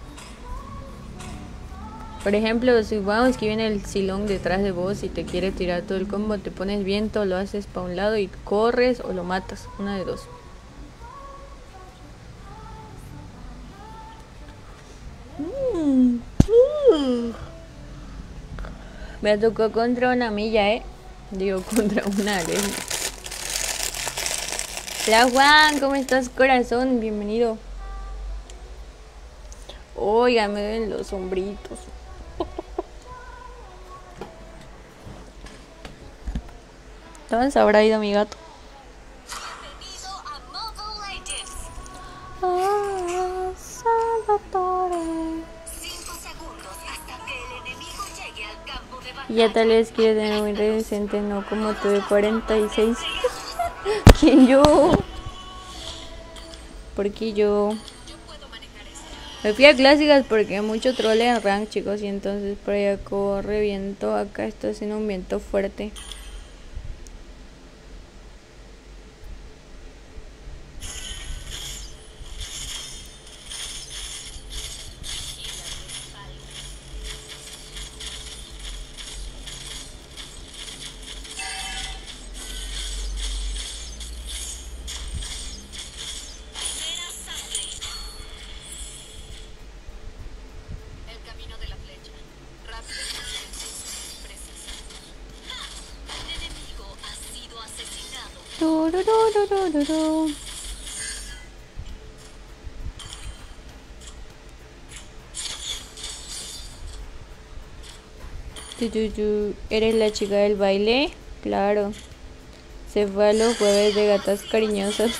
Por ejemplo, si vamos que viene el Silong detrás de vos y te quiere tirar todo el combo, te pones viento, lo haces para un lado y corres o lo matas, una de dos. Mm. Uh. Me tocó contra una Milla, eh. Digo, contra una Arely. Hola Juan, ¿cómo estás, corazón? Bienvenido. Oiga, me ven los hombritos. ¿Dónde se habrá ido mi gato? Bienvenido a Mobile Legends. Ah, Salvatore. Cinco segundos hasta que el enemigo llegue al campo de batalla. Y ya tal vez quiere tener muy decente, no como tú de cuarenta y seis. ¿Quién yo? Porque yo me fui a clásicas porque mucho trole en rank, chicos, y entonces por allá corre viento. Acá está haciendo un viento fuerte. Tururururururu. Tu, tu, tu. ¿Eres la chica del baile? Claro. Se fue a los jueves de gatas cariñosas.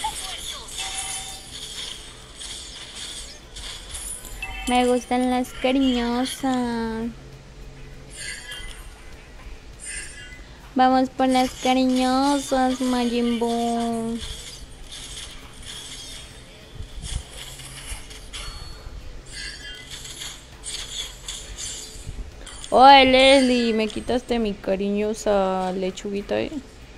Me gustan las cariñosas. Vamos por las cariñosas, Majin Buu. Oye, Leslie, me quitaste mi cariñosa lechuguita, eh.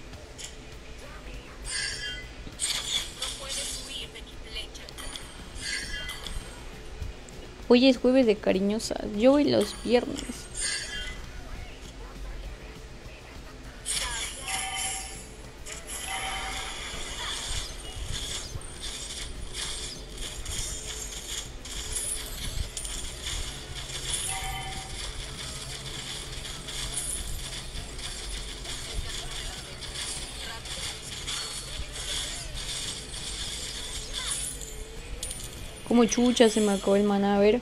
Hoy es jueves de cariñosas. Yo voy los viernes. Como chucha se me acabó el maná, a ver.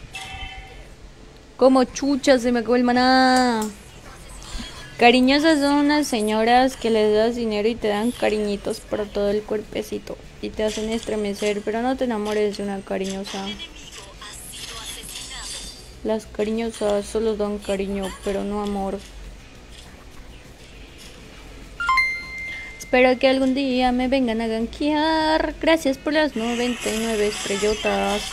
Como chucha se me acabó el maná. Cariñosas son unas señoras que les das dinero y te dan cariñitos por todo el cuerpecito. Y te hacen estremecer, pero no te enamores de una cariñosa. Las cariñosas solo dan cariño, pero no amor. Espero que algún día me vengan a gankear. Gracias por las noventa y nueve estrellotas.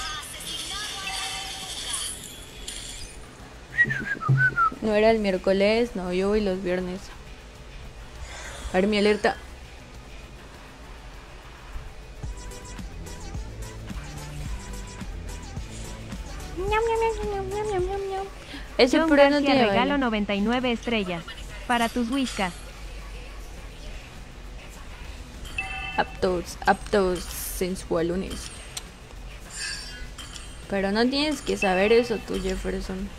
No era el miércoles, no, yo voy los viernes. A ver mi alerta. Ese John pro no García tiene regalo baile. noventa y nueve estrellas. Para tus whiskas. Aptos, aptos sensualones. Pero no tienes que saber eso tú, Jefferson.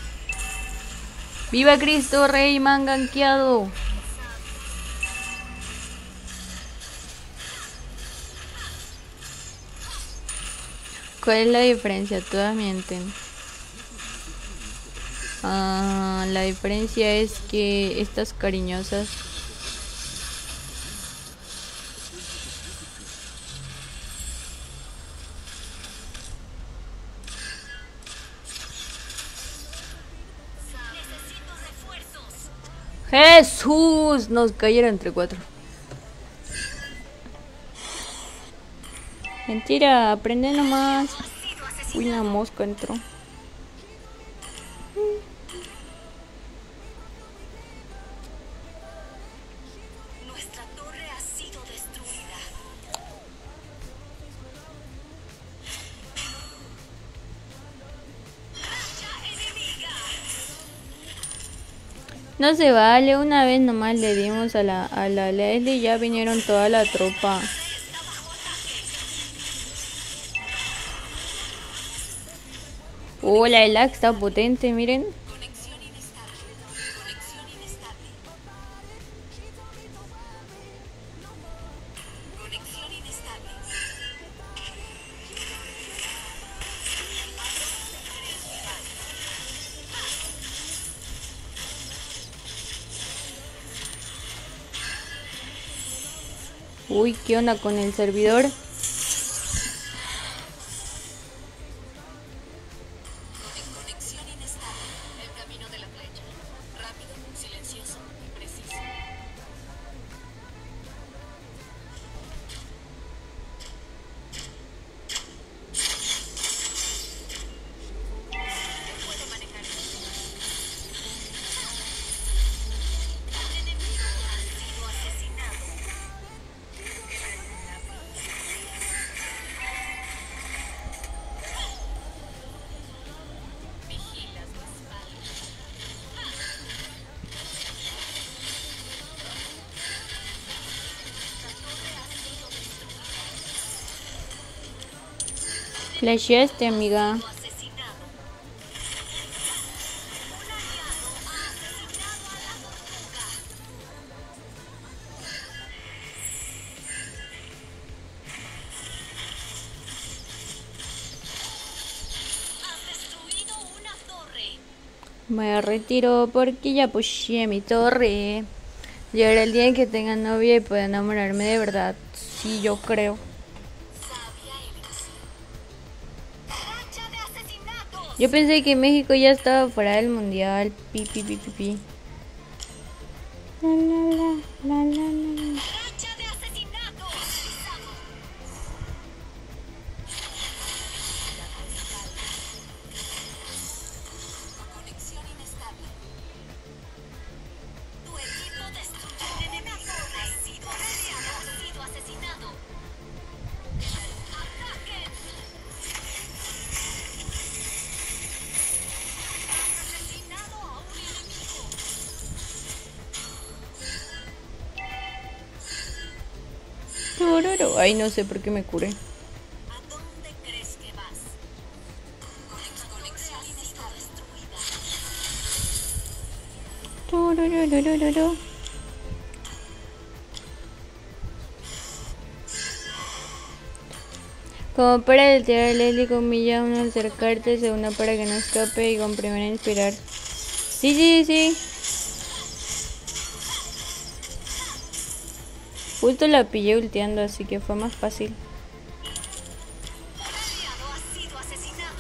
¡Viva Cristo Rey! ¡Me han gankeado! ¿Cuál es la diferencia? Todas mienten. Ah, la diferencia es que estas cariñosas Jesús, nos cayeron entre cuatro. Mentira, aprende nomás. Uy, una mosca entró. Nuestra torre ha sido destruida. Racha enemiga. No se vale, una vez nomás le dimos a la, a la Leslie y ya vinieron toda la tropa. Oh, la lag está potente, miren. Conexión inestable. Conexión inestable. Conexión inestable. Uy, ¿qué onda con el servidor? Conexión inestable. El camino de la flecha. Rápido, silencioso y preciso. Puedo manejar esto. El enemigo ha sido asesinado. Vigilas tu espalda. Flasheaste, amiga. Asesinado. Un aliado ha asesinado a la tortuga. Has destruido una torre. Me retiro porque ya pushe mi torre. Llegará el día en que tenga novia y pueda enamorarme de verdad. Sí, yo creo. Sabia elección. Racha de asesinatos. Yo pensé que México ya estaba fuera del mundial. Pi, pi, pi, pi, pi. La, la, la, la, la, la. Racha de asesinatos. Conexión inestable. Tu equipo destruyó un enemigo. Ha sido asesinado. Ha sido asesinado. ¡Ataquen! Has asesinado a un enemigo. Tururu. Ay, no sé por qué me curé. ¿A dónde crees que vas? Conexión inestable destruida. Turururururu. Como para detener a Leslie con Milla, uno acercarte, segunda para que no escape y con primera inspirar. Sí, sí, sí. Justo la pillé ulteando, así que fue más fácil. Un aliado ha sido asesinado.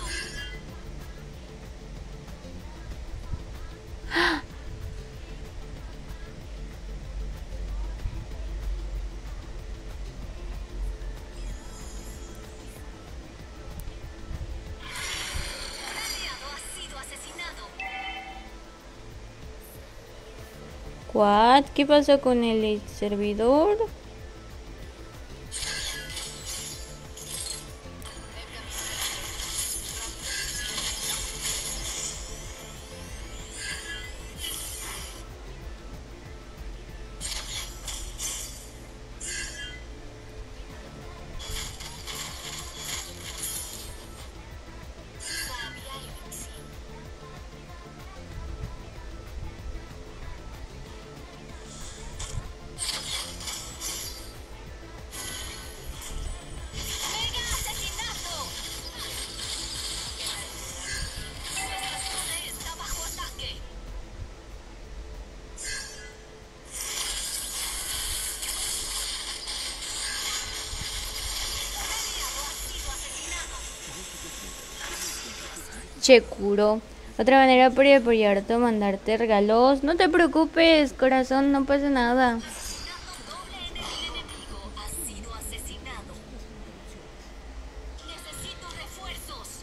Un aliado ha sido asesinado. What? ¿Qué pasó con el servidor? Sabia elección. Checuro. Otra manera para apoyarte o mandarte regalos. No te preocupes, corazón, no pasa nada. Asesinato doble en el enemigo ha sido asesinado. Necesito refuerzos.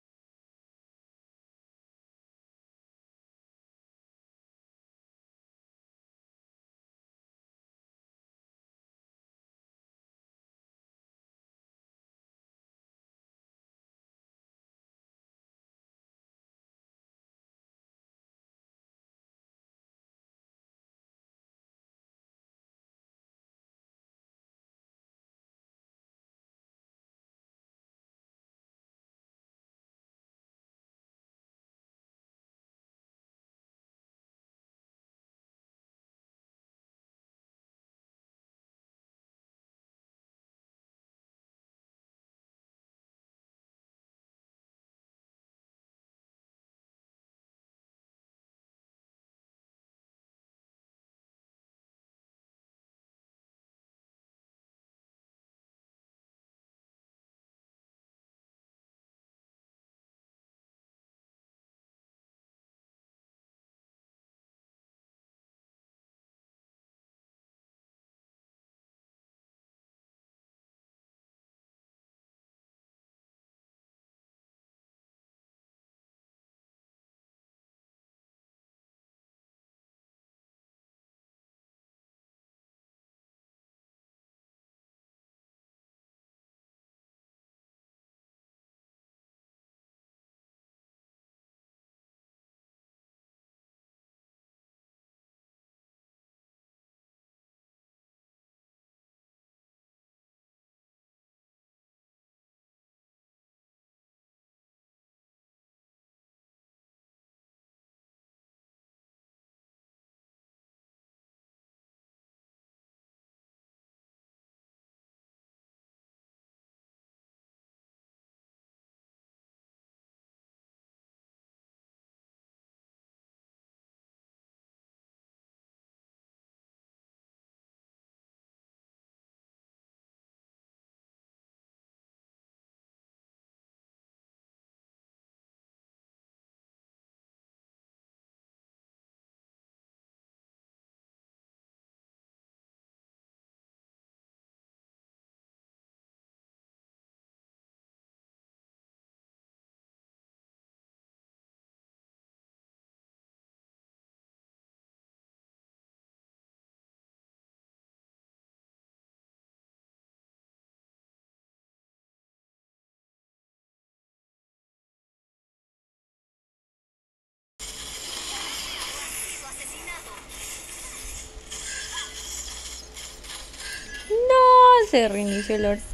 No, se reinició el Lord.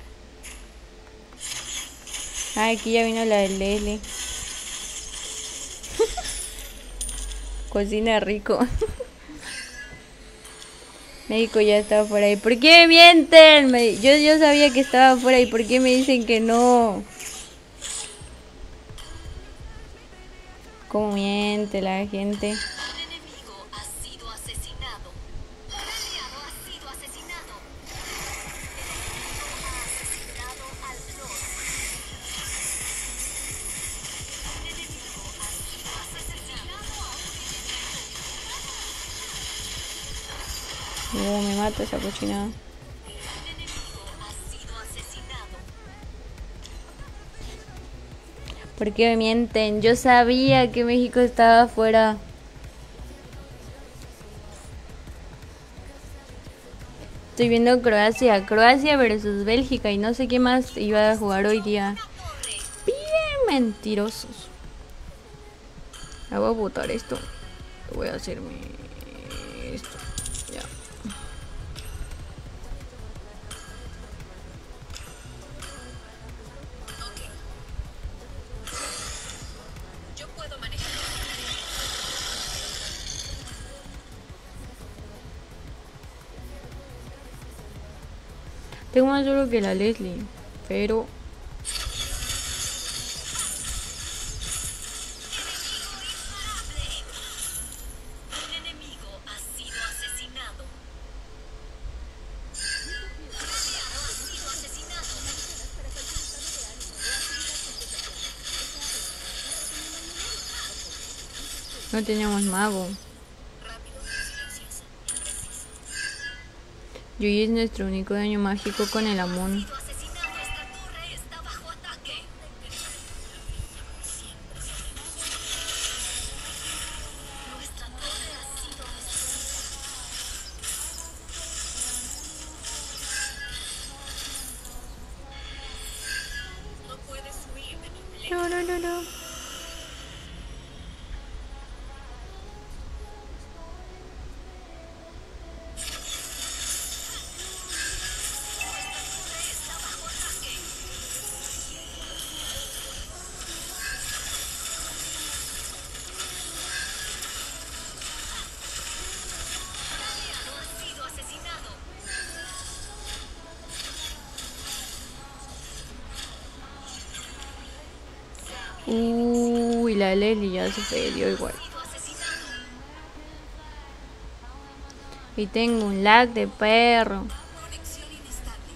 Ay, aquí ya vino la de Leslie. Cocina rico. México ya estaba por ahí. ¿Por qué me mienten? Me- yo, yo sabía que estaba por ahí. ¿Por qué me dicen que no? ¿Cómo miente la gente? Un enemigo ha sido asesinado. Un aliado ha sido asesinado. El enemigo ha asesinado al Lord. Un enemigo ha sido asesinado a un enemigo. Oh, me mata esa cochinada. Un enemigo ha sido asesinado. ¿Por qué me mienten? Yo sabía que México estaba afuera. Estoy viendo Croacia. Croacia versus Bélgica y no sé qué más iba a jugar hoy día. Bien mentirosos. Ah, voy a botar esto. Voy a hacerme esto. Ya. Yo puedo manejar. Tengo más duro que la Leslie, pero Un enemigo ha sido asesinado. Un aliado ha sido asesinado. No tenemos mago. Yui es nuestro único daño mágico con el Amon. Asesinado, esta torre está bajo ataque. Nuestra torre ha sido destruida. No puedes huir de mi pleno. No, no, no, no. Ha sido asesinado. Uy, la Lely ya se perdió igual. Ha sido asesinado. Y tengo un lag de perro. Conexión inestable.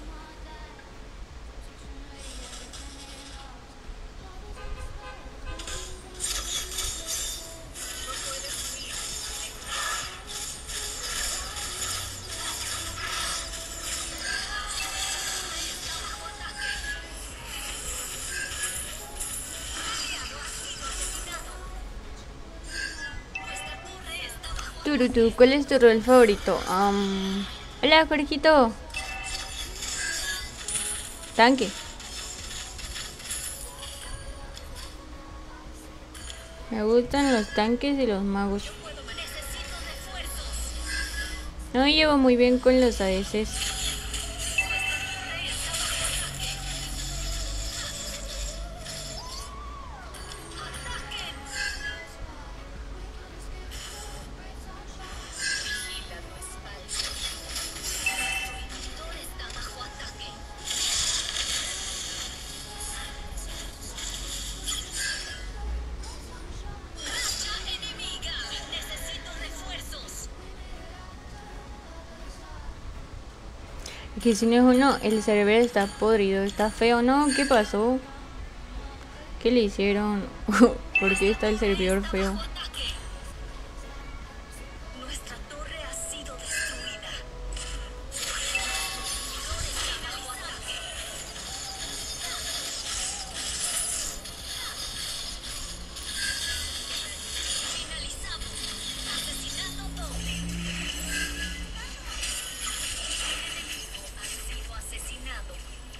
No puedes huir. Aliado ha sido asesinado. Nuestra torre está bajo Turutu, ¿cuál es tu rol favorito? Am, hola, Jorgito. Tanque. Me gustan los tanques y los magos. Necesito refuerzos. No me llevo muy bien con los A D Cs. Vigila tu espalda. Nuestro inhibidor está bajo ataque. Racha enemiga. Necesito refuerzos. Que si no es uno, el server está podrido, está feo, ¿no? ¿Qué pasó? ¿Qué le hicieron? ¿Por qué está el servidor feo? Ataque. Nuestra torre ha sido destruida. Inhibidor está bajo ataque. Finalizamos. Asesinato doble. Enemigo ha sido asesinado.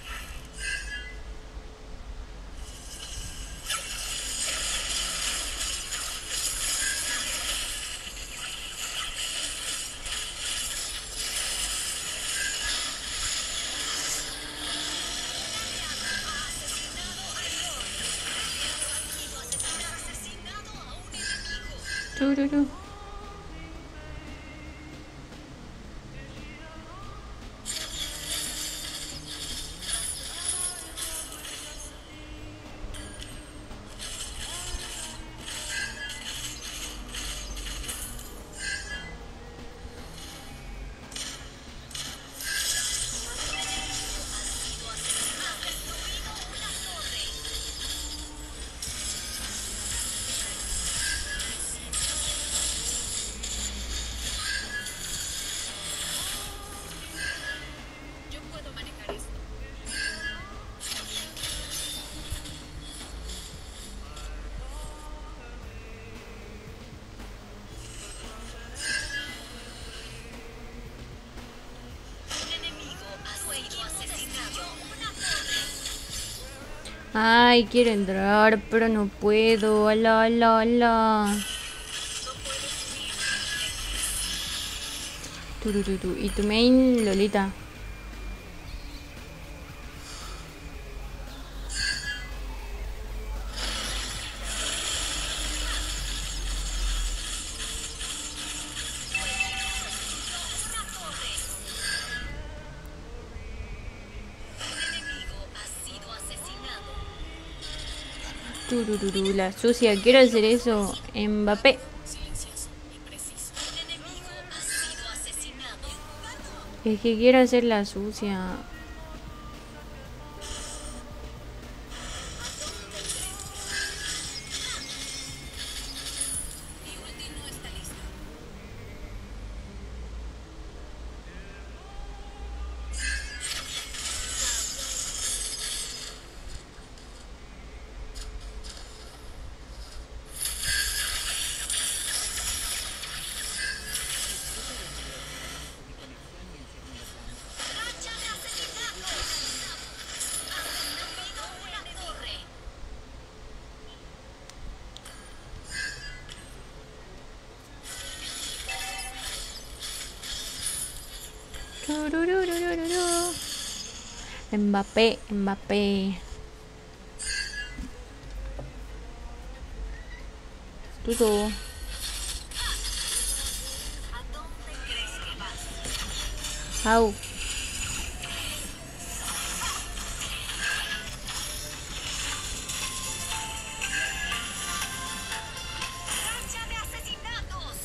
Asesinado a un enemigo. Tururú. Yo puedo manejar esto. Un enemigo ha sido asesinado. Una torre. Ay, quiero entrar, pero no puedo. Ala, ala, ala. Tururú. ¿Y tu main, Lolita? Un enemigo ha sido asesinado. Tururú, la sucia. Quiero hacer eso. Mbappé. Silencioso y preciso. Un enemigo ha sido asesinado. Es que quiero hacer la sucia. Mi Tururururururu. Mbappé, Mbappé. Tudo. ¿A dónde crees que vas? Au. ¡Racha de asesinatos!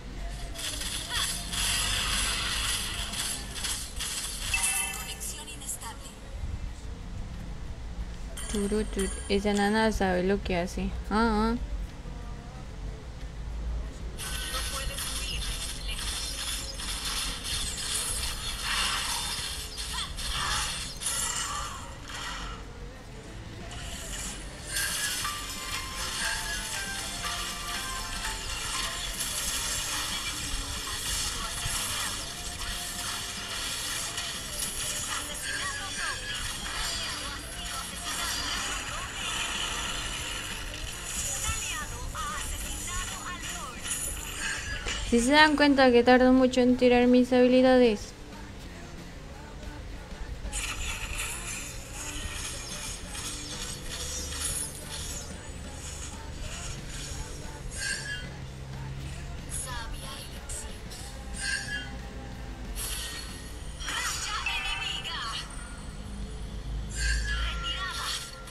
Conexión inestable. Turu, turu. Esa nana sabe lo que hace. Ah, ah. No puedes huir. Lejos. Asesinato doble. Un aliado ha asesinado al Lord. Si se dan cuenta que tardo mucho en tirar mis habilidades. Sabia elección. ¡Racha enemiga! Retirada.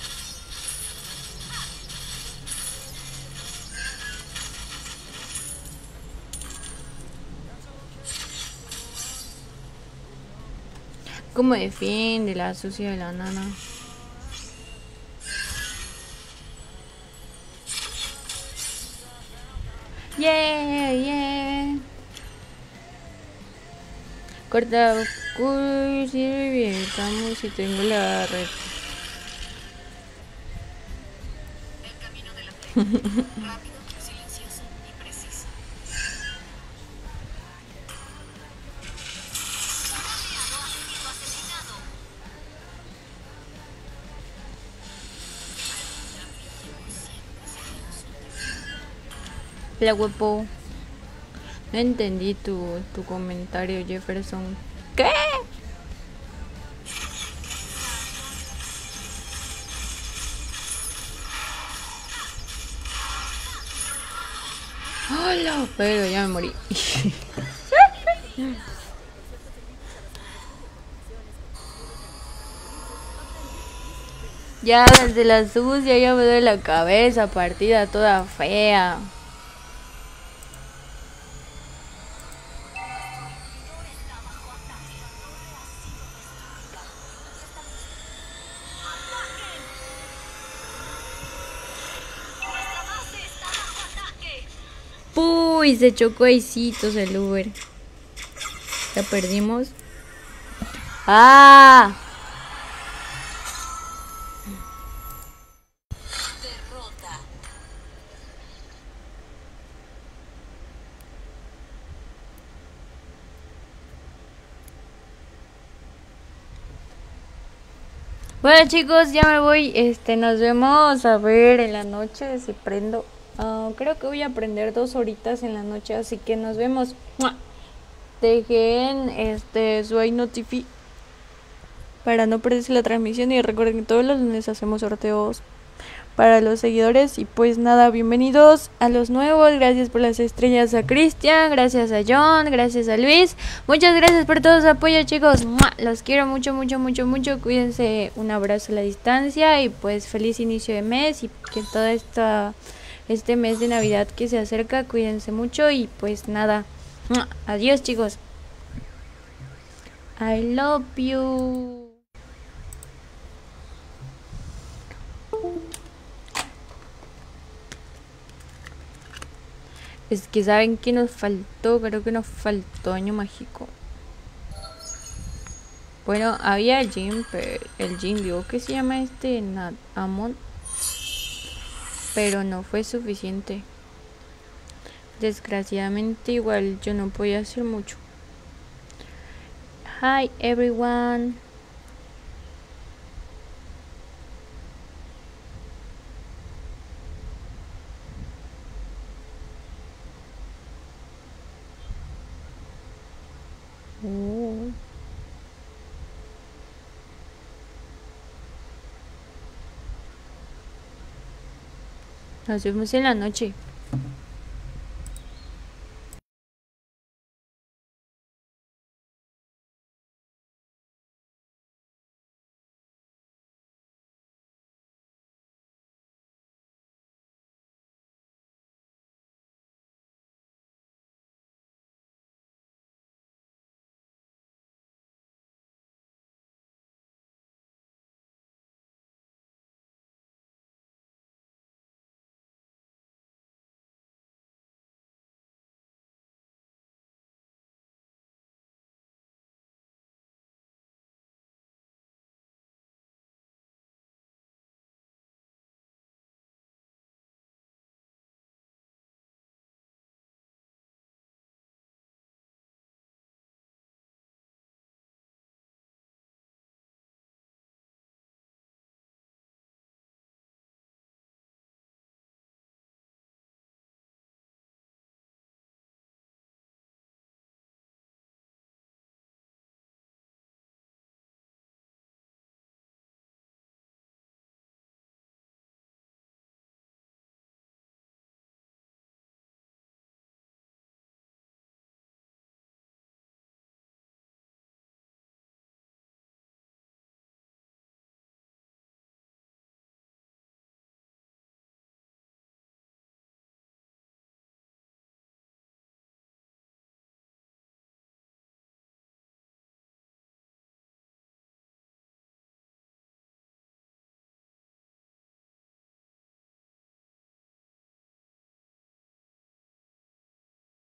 ¿Cómo defiende la sucia de la nana? Yeah, yeah. Corta oscuro, sirve bien. Estamos si tengo la red. El camino de la fe. Rápido, silencioso y preciso. Un aliado ha sido asesinado. La huepo. No entendí tu, tu comentario, Jefferson. ¿Qué? Hola, pero ya me morí. Ya desde la sucia ya me duele la cabeza, partida toda fea. Nuestra base está bajo ataque. Uy, se chocó Aisitos el Uber. Ya perdimos. ¡Ah! Derrota. Bueno chicos, ya me voy. Este, nos vemos a ver en la noche si prendo. Ah, creo que voy a prender dos horitas en la noche, así que nos vemos. ¡Mua! Dejen este su iNotify para no perderse la transmisión y recuerden que todos los lunes hacemos sorteos para los seguidores y pues nada, bienvenidos a los nuevos, gracias por las estrellas a Cristian, gracias a John, gracias a Luis, muchas gracias por todo su apoyo chicos, ¡mua! Los quiero mucho, mucho, mucho, mucho, cuídense, un abrazo a la distancia y pues feliz inicio de mes y que todo esta, este mes de Navidad que se acerca, cuídense mucho y pues nada, ¡mua! Adiós chicos, I love you. Es que saben que nos faltó, creo que nos faltó año mágico. Bueno, había Jin, pero el Jin digo que se llama este Nat Amon, pero no fue suficiente. Desgraciadamente igual yo no podía hacer mucho. Hi everyone. Oh. Nos vemos en la noche.